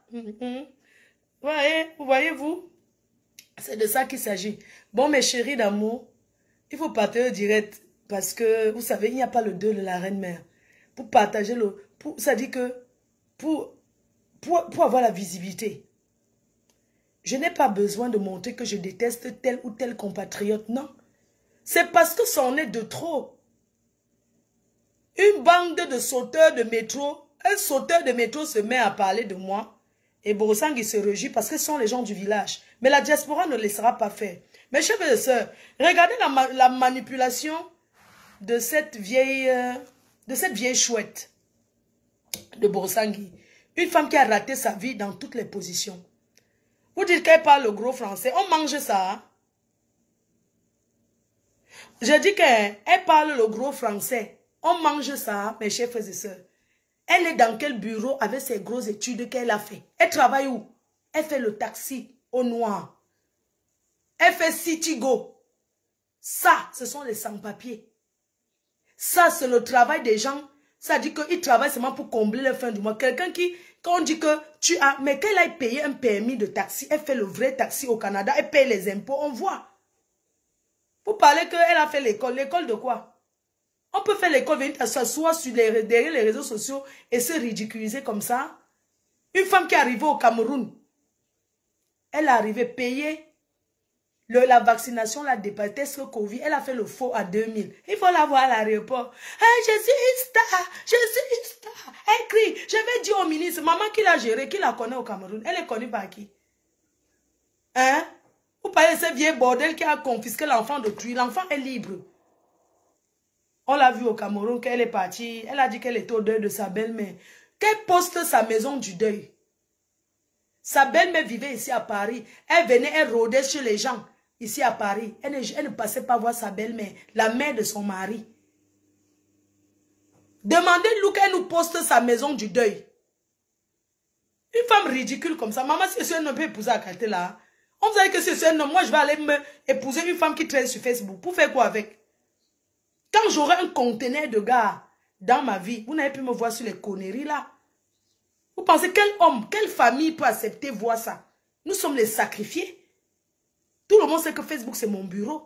Voyez-vous? C'est de ça qu'il s'agit. Bon, mes chéris d'amour, il faut partager direct parce que, vous savez, il n'y a pas le 2 de la reine-mère. Pour partager ça dit que pour avoir la visibilité, je n'ai pas besoin de montrer que je déteste tel ou tel compatriote, non. C'est parce que c'en est de trop. Une bande de sauteurs de métro, un sauteur de métro se met à parler de moi. Et Borosang, il se réjouit parce que ce sont les gens du village. Mais la diaspora ne laissera pas faire. Mes chers et sœurs, regardez la manipulation de cette vieille chouette de Borosangui. Une femme qui a raté sa vie dans toutes les positions. Vous dites qu'elle parle le gros français. On mange ça. Hein? Je dis qu'elle parle le gros français. On mange ça, mes chers frères et sœurs. Elle est dans quel bureau avec ses grosses études qu'elle a fait? Elle travaille où? Elle fait le taxi au noir. Elle fait Citigo. Ça, ce sont les sans-papiers. Ça, c'est le travail des gens. Ça dit qu'ils travaillent seulement pour combler la fin du mois. Quelqu'un qui, quand on dit que tu as, mais qu'elle aille payer un permis de taxi, elle fait le vrai taxi au Canada, elle paye les impôts, on voit. Vous parlez qu'elle a fait l'école. L'école de quoi? On peut faire l'école, venir s'asseoir derrière les réseaux sociaux et se ridiculiser comme ça. Une femme qui est arrivée au Cameroun, elle est arrivée payer la vaccination, la départesse Covid, elle a fait le faux à 2000. Il faut la voir à l'aéroport. Hey, je suis une star, je suis une star. Elle crie, je vais dire au ministre, maman qui l'a géré, qui la connaît au Cameroun, elle est connue par qui? Hein? Vous parlez de ce vieux bordel qui a confisqué l'enfant d'autrui. L'enfant est libre. On l'a vu au Cameroun qu'elle est partie. Elle a dit qu'elle était au deuil de sa belle-mère. Qu'elle poste sa maison du deuil. Sa belle-mère vivait ici à Paris. Elle venait, elle rôdait chez les gens. ici à Paris. Elle ne passait pas voir sa belle-mère, la mère de son mari. Demandez-lui qu'elle nous poste sa maison du deuil. Une femme ridicule comme ça. Maman, si je suis un homme, peut épouser à Katé là. On vous a dit que si je suis un homme, moi je vais aller me épouser une femme qui traîne sur Facebook. Pour faire quoi avec? Quand j'aurai un conteneur de gars dans ma vie, vous n'avez plus me voir sur les conneries là. Vous pensez quel homme, quelle famille peut accepter voir ça? Nous sommes les sacrifiés. Tout le monde sait que Facebook c'est mon bureau.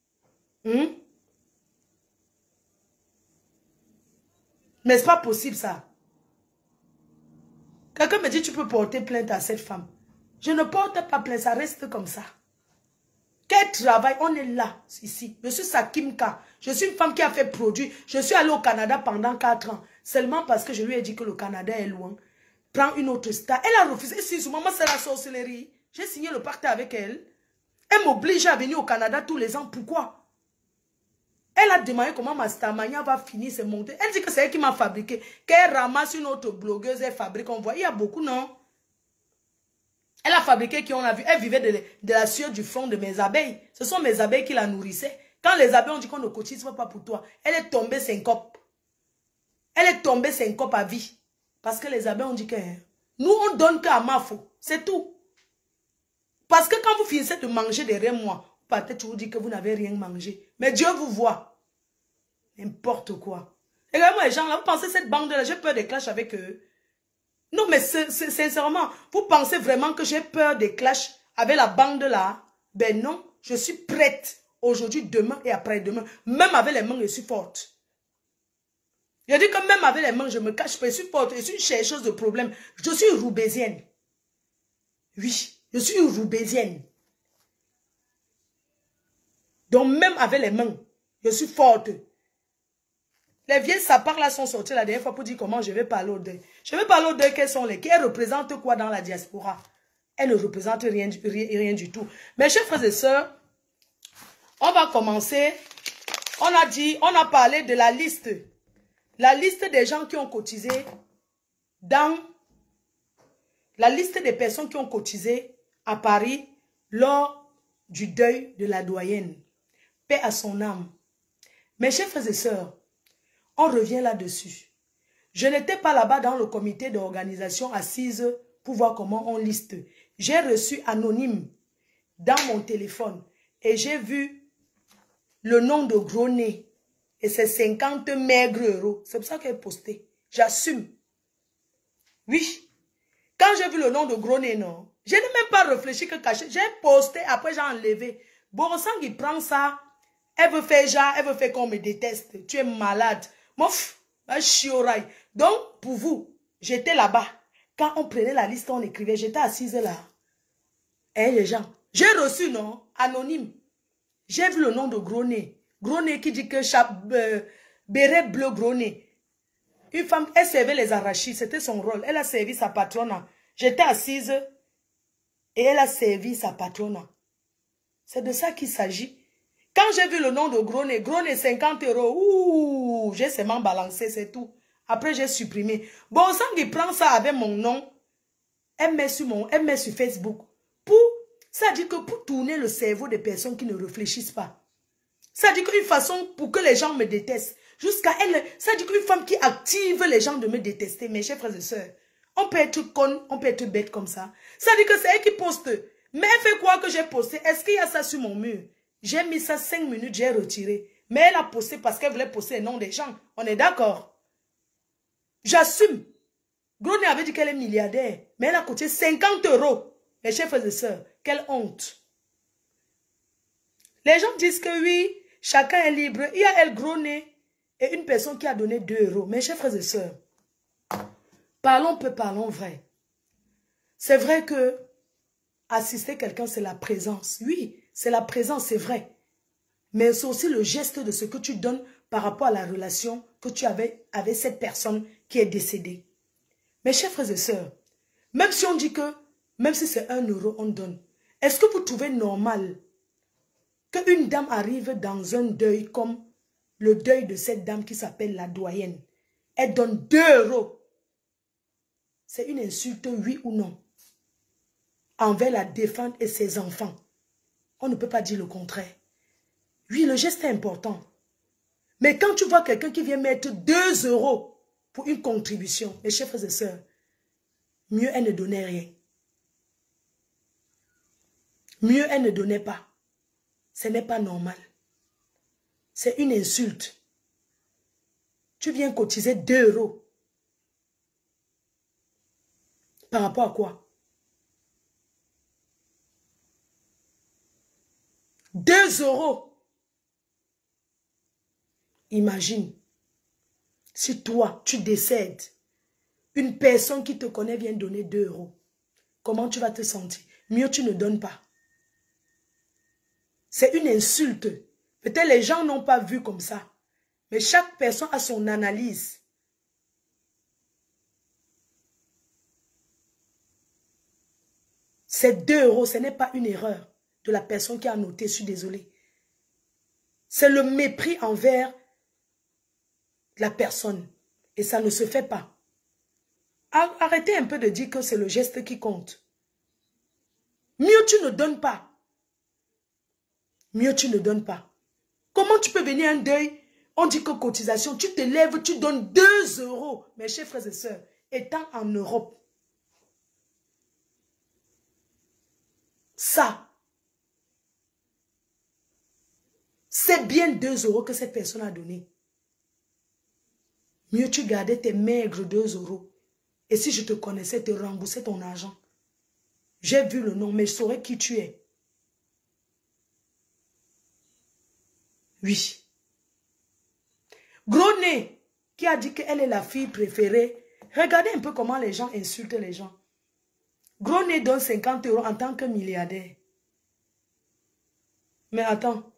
Mais c'est pas possible ça. Quelqu'un me dit tu peux porter plainte à cette femme. Je ne porte pas plainte, ça reste comme ça. Quel travail, on est là, ici. Je suis Sakimka. Je suis une femme qui a fait produit. Je suis allée au Canada pendant 4 ans. Seulement parce que je lui ai dit que le Canada est loin. Prends une autre star. Elle a refusé. Si, maman, c'est la sorcellerie. J'ai signé le pacte avec elle. Elle m'oblige à venir au Canada tous les ans. Pourquoi? Elle a demandé comment ma Starmania va finir ses montées. Elle dit que c'est elle qui m'a fabriqué. Qu'elle ramasse une autre blogueuse, elle fabrique. On voit, il y a beaucoup, non? Elle a fabriqué qui on a vu. Elle vivait de la sueur du front de mes abeilles. Ce sont mes abeilles qui la nourrissaient. Quand les abeilles ont dit qu'on ne cotise pas pour toi, elle est tombée syncope. Elle est tombée syncope à vie. Parce que les abeilles ont dit que nous, on donne qu'à Mafo. C'est tout. Parce que quand vous finissez de manger derrière moi, peut-être vous dites que vous n'avez rien mangé. Mais Dieu vous voit. N'importe quoi. Regardez-moi les gens là, vous pensez cette bande-là, j'ai peur des clashs avec eux. Non, mais sincèrement, vous pensez vraiment que j'ai peur des clashs avec la bande là? Ben non, je suis prête aujourd'hui, demain et après-demain. Même avec les mains, je suis forte. Je dis que même avec les mains, je me cache pas, je suis forte, je suis une chercheuse de problèmes. Je suis roubaisienne. Oui, je suis une roubaisienne. Donc même avec les mains, je suis forte. Les vieilles sapars là sont sortis la dernière fois pour dire comment je vais parler au deuil. Je vais parler au deuil, quelles sont les... Elles représentent quoi dans la diaspora? Elles ne représentent rien du tout. Mes chers frères et sœurs, on va commencer. On a parlé de la liste. La liste des gens qui ont cotisé dans... La liste des personnes qui ont cotisé à Paris lors du deuil de la doyenne. Paix à son âme. Mes chers frères et sœurs, on revient là-dessus. Je n'étais pas là-bas dans le comité d'organisation assise pour voir comment on liste. J'ai reçu anonyme dans mon téléphone et j'ai vu le nom de Gros Nez et c'est 50 maigres euros. C'est pour ça qu'elle est postée. J'assume. Oui. Quand j'ai vu le nom de Gros Nez, non, je n'ai même pas réfléchi que caché. J'ai posté, après j'ai enlevé. Borosang, il prend ça. Elle veut faire genre, elle veut faire qu'on me déteste. Tu es malade. Mouf, va chioraille. Donc, pour vous, j'étais là-bas. Quand on prenait la liste, on écrivait, j'étais assise là. Eh, les gens, j'ai reçu, non, anonyme. J'ai vu le nom de Gros Nez. Gros Nez qui dit que béret bleu Gros Nez. Une femme, elle servait les arachides, c'était son rôle. Elle a servi sa patronne. J'étais assise et elle a servi sa patronne. C'est de ça qu'il s'agit. Quand j'ai vu le nom de Gros Nez 50 euros, ouh, j'ai seulement balancé, c'est tout. Après, j'ai supprimé. Bon, sang, il prend ça avec mon nom, elle met sur Facebook. Ça dit que pour tourner le cerveau des personnes qui ne réfléchissent pas. Ça dit qu'une façon pour que les gens me détestent. Jusqu'à elle, ça dit qu'une femme qui active les gens de me détester, mes chers frères et sœurs. On peut être con, on peut être bête comme ça. Ça dit que c'est elle qui poste. Mais elle fait quoi que j'ai posté? Est-ce qu'il y a ça sur mon mur? J'ai mis ça 5 minutes, j'ai retiré. Mais elle a posté parce qu'elle voulait poster le nom des gens. On est d'accord? J'assume. Gros Nez avait dit qu'elle est milliardaire. Mais elle a coûté 50 euros. Mes chers frères et sœurs, quelle honte. Les gens disent que oui, chacun est libre. Il y a elle, Gros Nez, et une personne qui a donné 2 euros. Mes chers frères et sœurs, parlons peu, parlons vrai. C'est vrai que assister quelqu'un, c'est la présence. Oui, c'est la présence, c'est vrai. Mais c'est aussi le geste de ce que tu donnes par rapport à la relation que tu avais avec cette personne qui est décédée. Mes chers frères et sœurs, même si on dit que, même si c'est 1 euro, on donne, est-ce que vous trouvez normal qu'une dame arrive dans un deuil comme le deuil de cette dame qui s'appelle la doyenne? Elle donne 2 euros. C'est une insulte, oui ou non, envers la défunte et ses enfants. On ne peut pas dire le contraire. Oui, le geste est important. Mais quand tu vois quelqu'un qui vient mettre 2 euros pour une contribution, mes chers frères et sœurs, mieux elle ne donnait rien. Mieux elle ne donnait pas. Ce n'est pas normal. C'est une insulte. Tu viens cotiser 2 euros. Par rapport à quoi? 2 euros. Imagine, si toi, tu décèdes, une personne qui te connaît vient donner 2 euros. Comment tu vas te sentir? Mieux tu ne donnes pas. C'est une insulte. Peut-être les gens n'ont pas vu comme ça. Mais chaque personne a son analyse. Ces 2 euros, ce n'est pas une erreur de la personne qui a noté, je suis désolé. C'est le mépris envers la personne. Et ça ne se fait pas. Arrêtez un peu de dire que c'est le geste qui compte. Mieux tu ne donnes pas. Mieux tu ne donnes pas. Comment tu peux venir à un deuil? On dit que cotisation, tu te lèves, tu donnes 2 euros. Mes chers frères et sœurs, étant en Europe, ça, c'est bien 2 euros que cette personne a donné. Mieux tu gardais tes maigres 2 euros. Et si je te connaissais, te rembourser ton argent. J'ai vu le nom, mais je saurais qui tu es. Oui. Gros nez, qui a dit qu'elle est la fille préférée. Regardez un peu comment les gens insultent les gens. Gros nez donne 50 euros en tant que milliardaire. Mais attends.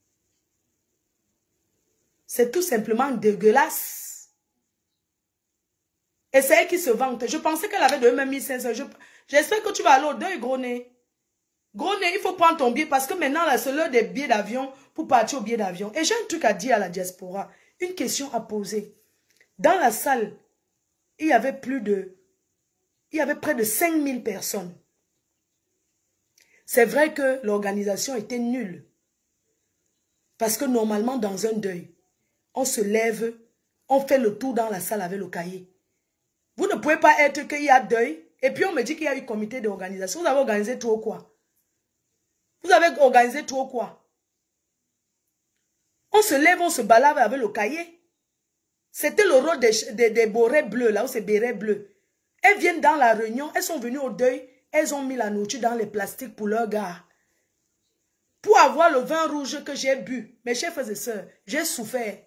C'est tout simplement dégueulasse. Et c'est elle qui se vante. Je pensais qu'elle avait donné même 1500. J'espère que tu vas aller au deuil, gros nez. Gros nez, il faut prendre ton billet parce que maintenant, là, c'est l'heure des billets d'avion pour partir au billet d'avion. Et j'ai un truc à dire à la diaspora. Une question à poser. Dans la salle, il y avait près de 5000 personnes. C'est vrai que l'organisation était nulle. Parce que normalement, dans un deuil, on se lève, on fait le tour dans la salle avec le cahier. Vous ne pouvez pas être qu'il y a deuil, et puis on me dit qu'il y a eu comité d'organisation. Vous avez organisé trop quoi? Vous avez organisé trop quoi? On se lève, on se balade avec le cahier. C'était le rôle des borets bleus, là où c'est bérets bleus. Elles viennent dans la réunion, elles sont venues au deuil, elles ont mis la nourriture dans les plastiques pour leur gars. Pour avoir le vin rouge que j'ai bu, mes chers frères et sœurs, j'ai souffert.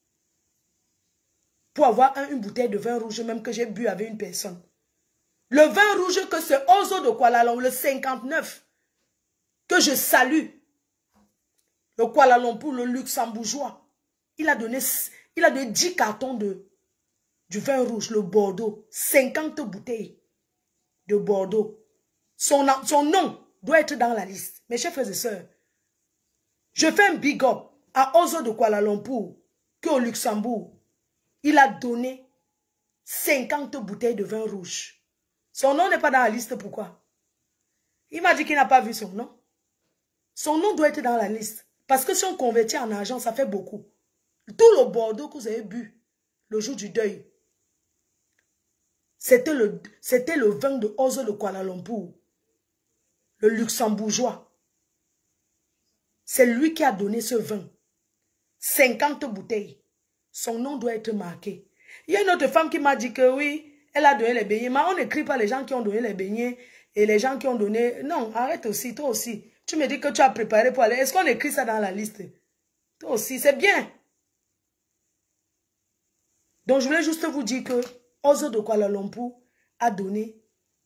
Pour avoir une bouteille de vin rouge même que j'ai bu avec une personne. Le vin rouge que c'est Ozo de Kuala Lumpur, le 59, que je salue. Le Kuala Lumpur, le luxembourgeois. Il a donné 10 cartons du vin rouge, le Bordeaux. 50 bouteilles de Bordeaux. Son nom doit être dans la liste. Mes chers frères et sœurs, je fais un big up à Ozo de Kuala Lumpur, qu'au Luxembourg, il a donné 50 bouteilles de vin rouge. Son nom n'est pas dans la liste, pourquoi? Il m'a dit qu'il n'a pas vu son nom. Son nom doit être dans la liste. Parce que si on convertit en argent, ça fait beaucoup. Tout le Bordeaux que vous avez bu le jour du deuil, c'était le vin de Ozo de Kuala Lumpur, le luxembourgeois. C'est lui qui a donné ce vin. 50 bouteilles. Son nom doit être marqué. Il y a une autre femme qui m'a dit que oui, elle a donné les beignets. Mais on n'écrit pas les gens qui ont donné les beignets et les gens qui ont donné... Non, arrête aussi, toi aussi. Tu me dis que tu as préparé pour aller. Est-ce qu'on écrit ça dans la liste? Toi aussi, c'est bien. Donc, je voulais juste vous dire que Ozo de Kuala Lumpur a donné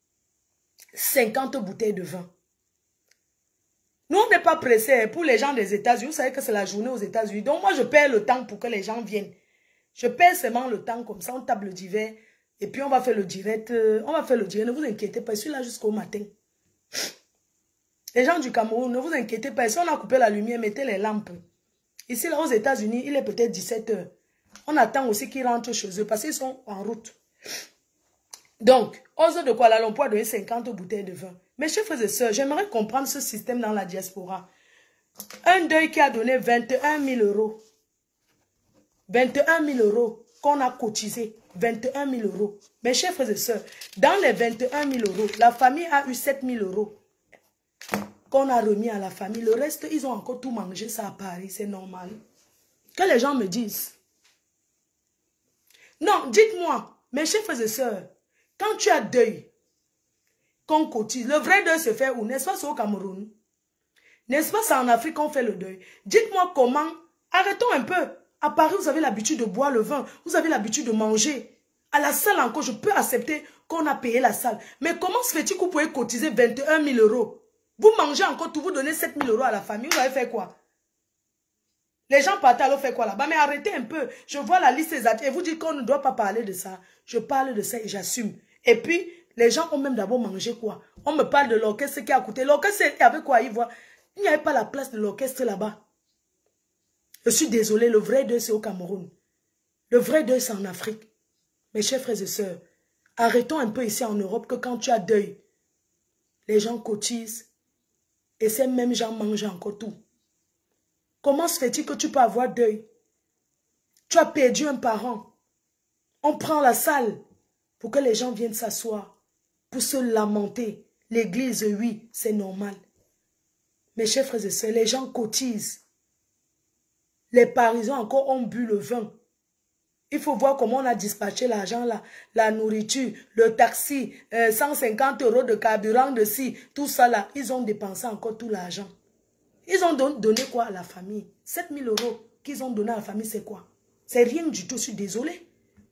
50 bouteilles de vin. Nous, on n'est pas pressés. Pour les gens des États-Unis, vous savez que c'est la journée aux États-Unis. Donc, moi, je perds le temps pour que les gens viennent. Je perds seulement le temps comme ça, on table d'hiver. Et puis, on va faire le direct. On va faire le direct, ne vous inquiétez pas. Je suis là jusqu'au matin. Les gens du Cameroun, ne vous inquiétez pas. Si on a coupé la lumière, mettez les lampes. Ici, là, aux États-Unis, il est peut-être 17 h. On attend aussi qu'ils rentrent chez eux parce qu'ils sont en route. Donc, Ozo de Kuala Lumpur a donné 50 bouteilles de vin. Mes chers frères et sœurs, j'aimerais comprendre ce système dans la diaspora. Un deuil qui a donné 21 000 euros. 21 000 euros qu'on a cotisé. 21 000 euros. Mes chers frères et sœurs, dans les 21 000 euros, la famille a eu 7 000 euros qu'on a remis à la famille. Le reste, ils ont encore tout mangé ça à Paris, c'est normal. Que les gens me disent. Non, dites-moi, mes chers frères et sœurs, quand tu as deuil, qu'on cotise, le vrai deuil se fait où? N'est-ce pas, c'est au Cameroun? N'est-ce pas, c'est en Afrique qu'on fait le deuil? Dites-moi comment. Arrêtons un peu. À Paris, vous avez l'habitude de boire le vin. Vous avez l'habitude de manger. À la salle encore, je peux accepter qu'on a payé la salle. Mais comment se fait-il que vous pouvez cotiser 21 000 euros? Vous mangez encore tout, vous donnez 7 000 euros à la famille. Vous avez fait quoi? Les gens partent alors faire quoi là-bas? Mais arrêtez un peu. Je vois la liste exacte et vous dites qu'on ne doit pas parler de ça. Je parle de ça et j'assume. Et puis, les gens ont même d'abord mangé quoi? On me parle de l'orchestre qui a coûté. L'orchestre, il y avait quoi? Il n'y avait pas la place de l'orchestre là-bas. Je suis désolé, le vrai deuil c'est au Cameroun. Le vrai deuil c'est en Afrique. Mes chers frères et sœurs, arrêtons un peu ici en Europe que quand tu as deuil, les gens cotisent et ces mêmes gens mangent encore tout. Comment se fait-il que tu peux avoir deuil? Tu as perdu un parent. On prend la salle pour que les gens viennent s'asseoir, pour se lamenter. L'église, oui, c'est normal. Mes chers frères et sœurs, les gens cotisent. Les Parisiens encore ont bu le vin. Il faut voir comment on a dispatché l'argent là. La nourriture, le taxi, 150 euros de carburant de ci, tout ça là. Ils ont dépensé encore tout l'argent. Ils ont donné quoi à la famille? 7 000 euros qu'ils ont donné à la famille, c'est quoi? C'est rien du tout, je suis désolée.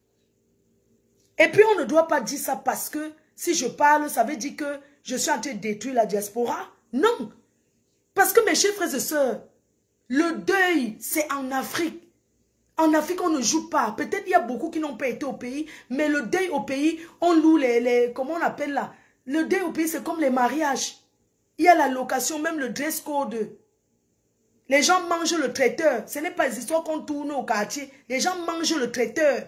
Et puis on ne doit pas dire ça parce que si je parle, ça veut dire que je suis en train de détruire la diaspora. Non. Parce que mes chers frères et sœurs, le deuil, c'est en Afrique. En Afrique, on ne joue pas. Peut-être il y a beaucoup qui n'ont pas été au pays, mais le deuil au pays, on loue comment on appelle là? Le deuil au pays, c'est comme les mariages. Il y a la location, même le dress code. Les gens mangent le traiteur. Ce n'est pas des histoires qu'on tourne au quartier. Les gens mangent le traiteur.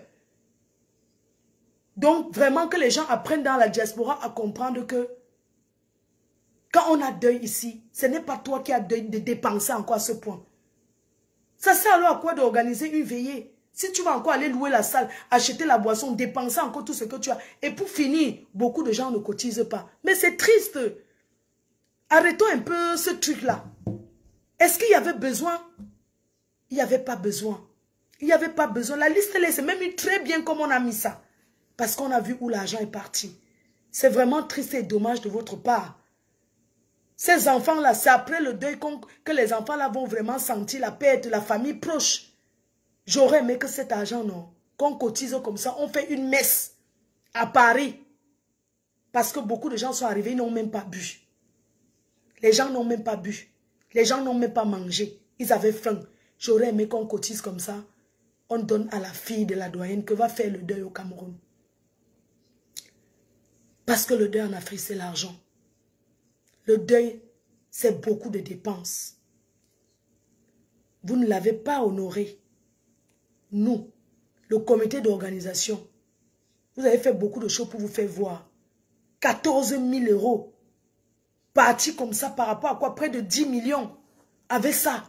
Donc, vraiment que les gens apprennent dans la diaspora à comprendre que quand on a deuil ici, ce n'est pas toi qui as deuil de dépenser encore à ce point. Ça sert alors à quoi d'organiser une veillée? Si tu vas encore aller louer la salle, acheter la boisson, dépenser encore tout ce que tu as. Et pour finir, beaucoup de gens ne cotisent pas. Mais c'est triste. Arrêtons un peu ce truc-là. Est-ce qu'il y avait besoin? Il n'y avait pas besoin. Il n'y avait pas besoin. La liste, c'est même eu très bien comme on a mis ça. Parce qu'on a vu où l'argent est parti. C'est vraiment triste et dommage de votre part. Ces enfants-là, c'est après le deuil que les enfants-là vont vraiment sentir la perte de la famille proche. J'aurais aimé que cet argent, non, qu'on cotise comme ça, on fait une messe à Paris. Parce que beaucoup de gens sont arrivés, ils n'ont même pas bu. Les gens n'ont même pas bu. Les gens n'ont même pas mangé. Ils avaient faim. J'aurais aimé qu'on cotise comme ça. On donne à la fille de la doyenne que va faire le deuil au Cameroun. Parce que le deuil en Afrique, c'est l'argent. Le deuil, c'est beaucoup de dépenses. Vous ne l'avez pas honoré. Nous, le comité d'organisation, vous avez fait beaucoup de choses pour vous faire voir. 14 000 euros. Parti comme ça par rapport à quoi? Près de 10 millions. Avec ça.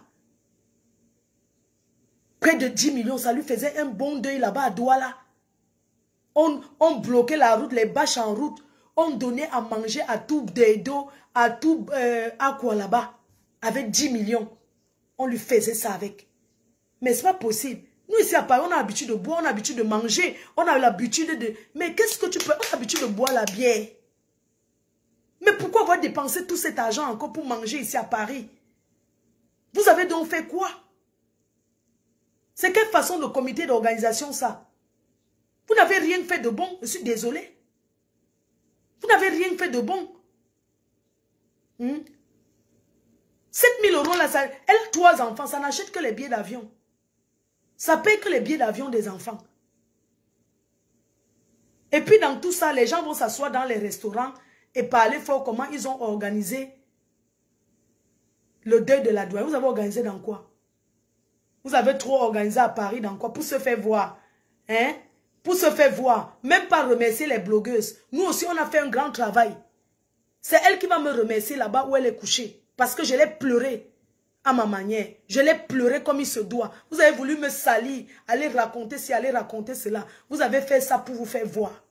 Près de 10 millions, ça lui faisait un bon deuil là-bas à Douala. On bloquait la route, les bâches en route. On donnait à manger à tout Dedo, à tout à quoi là-bas. Avec 10 millions. On lui faisait ça avec. Mais c'est pas possible. Nous ici à Paris, on a l'habitude de boire, on a l'habitude de manger. On a l'habitude de... Mais qu'est-ce que tu peux... On a l'habitude de boire la bière. Mais pourquoi avoir dépensé tout cet argent encore pour manger ici à Paris? Vous avez donc fait quoi? C'est quelle façon de comité d'organisation ça? Vous n'avez rien fait de bon, je suis désolé. Vous n'avez rien fait de bon. 7 000 euros là, ça, elle a 3 enfants, ça n'achète que les billets d'avion. Ça paye que les billets d'avion des enfants. Et puis dans tout ça, les gens vont s'asseoir dans les restaurants et parler fort comment ils ont organisé le deuil de la doyenne. Vous avez organisé dans quoi? Vous avez trop organisé à Paris dans quoi? Pour se faire voir. Hein? Pour se faire voir. Même pas remercier les blogueuses. Nous aussi, on a fait un grand travail. C'est elle qui va me remercier là-bas où elle est couchée. Parce que je l'ai pleuré à ma manière. Je l'ai pleuré comme il se doit. Vous avez voulu me salir, aller raconter ci, aller raconter cela. Vous avez fait ça pour vous faire voir.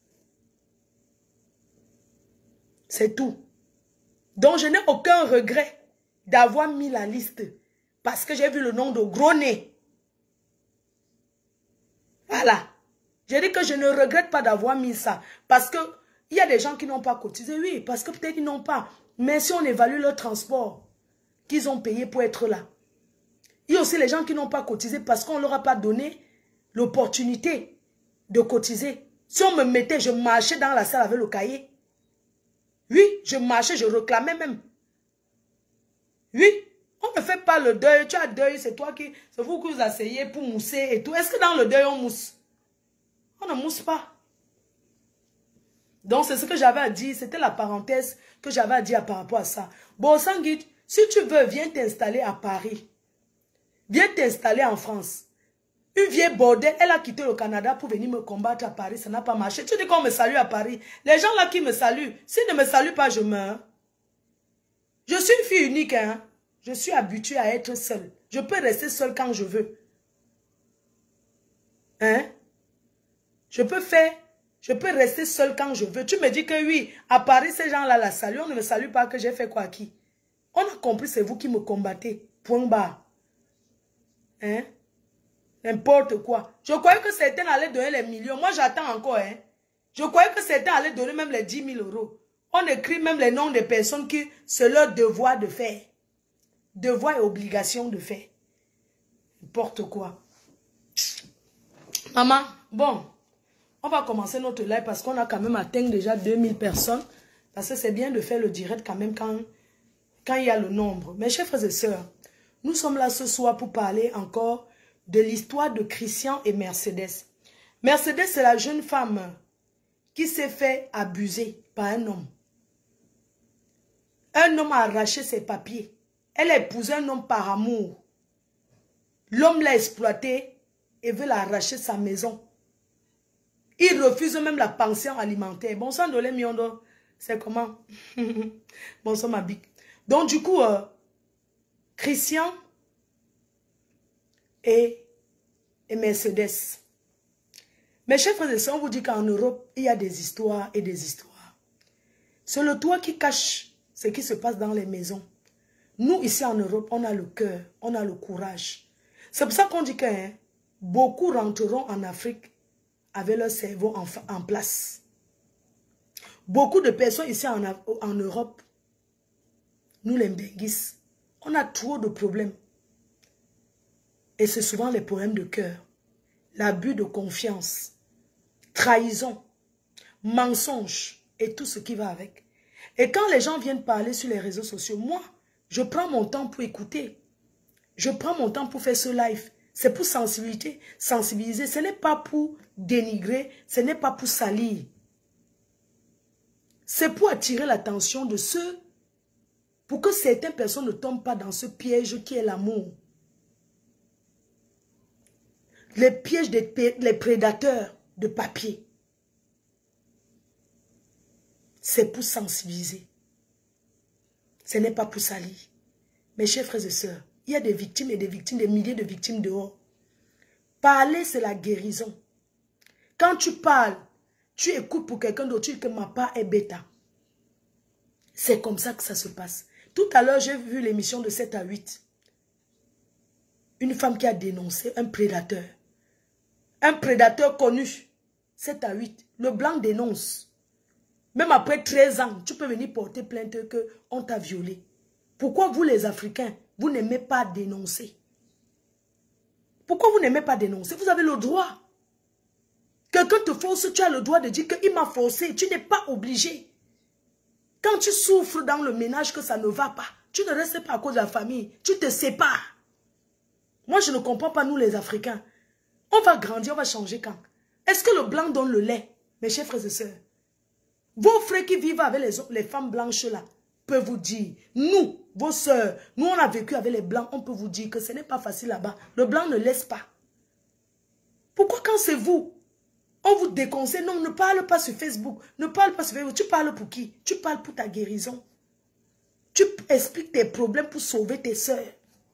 C'est tout. Donc, je n'ai aucun regret d'avoir mis la liste. Parce que j'ai vu le nom de Gros Nez. Voilà. J'ai dit que je ne regrette pas d'avoir mis ça. Parce que il y a des gens qui n'ont pas cotisé. Oui, parce que peut-être ils n'ont pas. Mais si on évalue leur transport qu'ils ont payé pour être là. Il y a aussi les gens qui n'ont pas cotisé parce qu'on ne leur a pas donné l'opportunité de cotiser. Si on me mettait, je marchais dans la salle avec le cahier. Oui, je marchais, je réclamais même. Oui, on ne fait pas le deuil. Tu as deuil, c'est toi qui... C'est vous qui vous asseyez pour mousser et tout. Est-ce que dans le deuil, on mousse? On ne mousse pas. Donc, c'est ce que j'avais à dire. C'était la parenthèse que j'avais à dire par rapport à ça. Bon, Sanguit, si tu veux, viens t'installer à Paris. Viens t'installer en France. Une vieille bordelle, elle a quitté le Canada pour venir me combattre à Paris. Ça n'a pas marché. Tu dis qu'on me salue à Paris. Les gens là qui me saluent, s'ils ne me saluent pas, je meurs. Je suis une fille unique, hein. Je suis habituée à être seule. Je peux rester seule quand je veux. Hein? Je peux rester seule quand je veux. Tu me dis que oui, à Paris, ces gens-là la saluent. On ne me salue pas, que j'ai fait quoi à qui? On a compris, c'est vous qui me combattez. Point barre. Hein? N'importe quoi. Je croyais que certains allaient donner les millions. Moi, j'attends encore. Hein? Je croyais que certains allaient donner même les 10 000 euros. On écrit même les noms des personnes qui c'est leur devoir de faire. Devoir et obligation de faire. N'importe quoi. Maman, bon, on va commencer notre live parce qu'on a quand même atteint déjà 2000 personnes. Parce que c'est bien de faire le direct quand même quand il y a le nombre. Mes chers frères et sœurs, nous sommes là ce soir pour parler encore de l'histoire de Christian et Mercedes. Mercedes, c'est la jeune femme qui s'est fait abuser par un homme. Un homme a arraché ses papiers. Elle a épousé un homme par amour. L'homme l'a exploité et veut l'arracher sa maison. Il refuse même la pension alimentaire. Bon sang de l'Emiondo, c'est comment? Bon sang ma bique. Donc du coup, Christian et Mercedes. Mes chers frères et sœurs, on vous dit qu'en Europe, il y a des histoires et des histoires. C'est le toit qui cache ce qui se passe dans les maisons. Nous, ici en Europe, on a le cœur, on a le courage. C'est pour ça qu'on dit que beaucoup rentreront en Afrique avec leur cerveau en place. Beaucoup de personnes ici en Europe, nous les Mbengis, on a trop de problèmes. Et c'est souvent les problèmes de cœur, l'abus de confiance, trahison, mensonge et tout ce qui va avec. Et quand les gens viennent parler sur les réseaux sociaux, moi, je prends mon temps pour écouter. Je prends mon temps pour faire ce live. C'est pour sensibiliser. Ce n'est pas pour dénigrer, ce n'est pas pour salir. C'est pour attirer l'attention de ceux, pour que certaines personnes ne tombent pas dans ce piège qui est l'amour. Les pièges des prédateurs de papier. C'est pour sensibiliser. Ce n'est pas pour salir. Mes chers frères et sœurs, il y a des victimes et des victimes, des milliers de victimes dehors. Parler, c'est la guérison. Quand tu parles, tu écoutes pour quelqu'un d'autre, tu dis que ma part est bêta. C'est comme ça que ça se passe. Tout à l'heure, j'ai vu l'émission de 7 à 8. Une femme qui a dénoncé un prédateur. Un prédateur connu. 7 à 8. Le blanc dénonce. Même après 13 ans, tu peux venir porter plainte qu'on t'a violé. Pourquoi vous les Africains, vous n'aimez pas dénoncer? Pourquoi vous n'aimez pas dénoncer? Vous avez le droit. Quelqu'un te force, tu as le droit de dire qu'il m'a forcé. Tu n'es pas obligé. Quand tu souffres dans le ménage que ça ne va pas, tu ne restes pas à cause de la famille. Tu te sépares. Moi, je ne comprends pas, nous les Africains. On va grandir, on va changer quand? Est-ce que le blanc donne le lait? Mes chers frères et sœurs, vos frères qui vivent avec les femmes blanches là, peuvent vous dire, nous, vos sœurs, nous on a vécu avec les blancs, on peut vous dire que ce n'est pas facile là-bas. Le blanc ne laisse pas. Pourquoi quand c'est vous, on vous déconseille? Non, ne parle pas sur Facebook, ne parle pas sur Facebook. Tu parles pour qui? Tu parles pour ta guérison. Tu expliques tes problèmes pour sauver tes sœurs.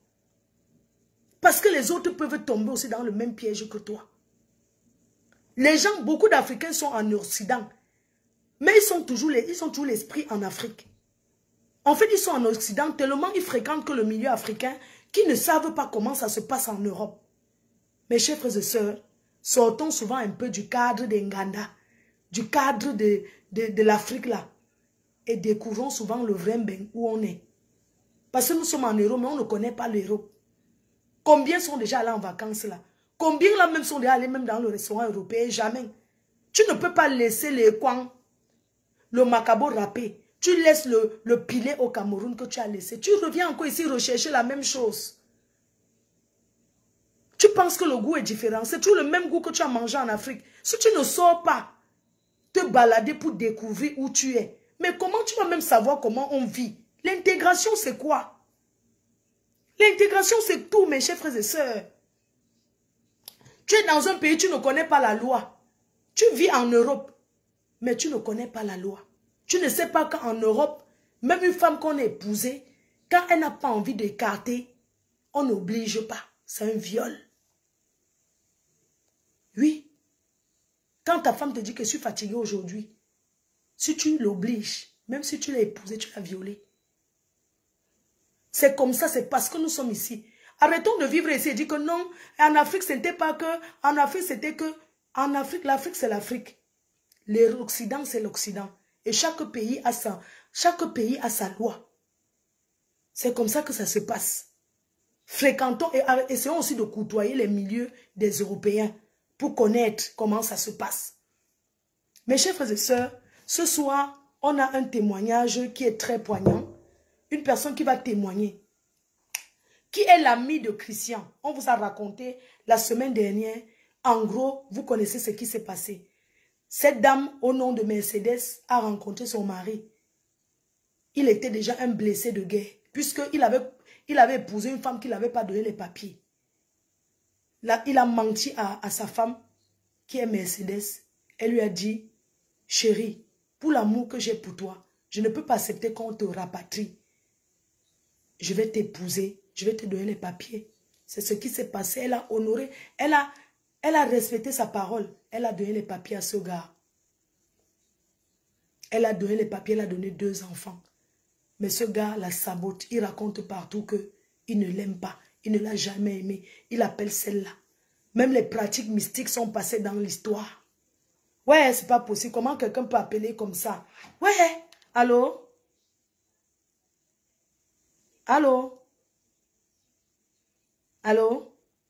Parce que les autres peuvent tomber aussi dans le même piège que toi. Les gens, beaucoup d'Africains sont en Occident. Mais ils sont toujours l'esprit en Afrique. En fait, ils sont en Occident tellement ils fréquentent que le milieu africain qu'ils ne savent pas comment ça se passe en Europe. Mes chers frères et sœurs, sortons souvent un peu du cadre des Nganda, du cadre de l'Afrique là. Et découvrons souvent le vrai bain où on est. Parce que nous sommes en Europe, mais on ne connaît pas l'Europe. Combien sont déjà allés en vacances là? Combien là même sont déjà allés même dans le restaurant européen? Jamais. Tu ne peux pas laisser les coins, le macabo râpé. Tu laisses le pilet au Cameroun que tu as laissé. Tu reviens encore ici rechercher la même chose. Tu penses que le goût est différent. C'est toujours le même goût que tu as mangé en Afrique. Si tu ne sors pas te balader pour découvrir où tu es, mais comment tu vas même savoir comment on vit? L'intégration, c'est quoi? L'intégration, c'est tout, mes chers frères et sœurs. Tu es dans un pays, tu ne connais pas la loi. Tu vis en Europe, mais tu ne connais pas la loi. Tu ne sais pas qu'en Europe, même une femme qu'on a épousée, quand elle n'a pas envie d'écarter, on n'oblige pas. C'est un viol. Oui. Quand ta femme te dit que je suis fatiguée aujourd'hui, si tu l'obliges, même si tu l'as épousée, tu l'as violée. C'est comme ça, c'est parce que nous sommes ici. Arrêtons de vivre ici et dire que non, en Afrique, ce n'était pas que, en Afrique, c'était que, en Afrique, l'Afrique, c'est l'Afrique. L'Occident, c'est l'Occident. Et chaque pays a sa loi. C'est comme ça que ça se passe. Fréquentons et essayons aussi de côtoyer les milieux des Européens pour connaître comment ça se passe. Mes chers frères et sœurs, ce soir, on a un témoignage qui est très poignant. Une personne qui va témoigner. Qui est l'ami de Christian? On vous a raconté la semaine dernière. En gros, vous connaissez ce qui s'est passé. Cette dame, au nom de Mercedes, a rencontré son mari. Il était déjà un blessé de guerre, puisqu'il avait épousé une femme qui n'avait pas donné les papiers. Là, il a menti à sa femme, qui est Mercedes. Elle lui a dit, chérie, pour l'amour que j'ai pour toi, je ne peux pas accepter qu'on te rapatrie. Je vais t'épouser, je vais te donner les papiers. C'est ce qui s'est passé. Elle a honoré, elle a respecté sa parole. Elle a donné les papiers à ce gars. Elle a donné les papiers, elle a donné 2 enfants. Mais ce gars la sabote. Il raconte partout qu'il ne l'aime pas. Il ne l'a jamais aimé. Il appelle celle-là. Même les pratiques mystiques sont passées dans l'histoire. Ouais, c'est pas possible. Comment quelqu'un peut appeler comme ça? Ouais, allô? Allô? Allô?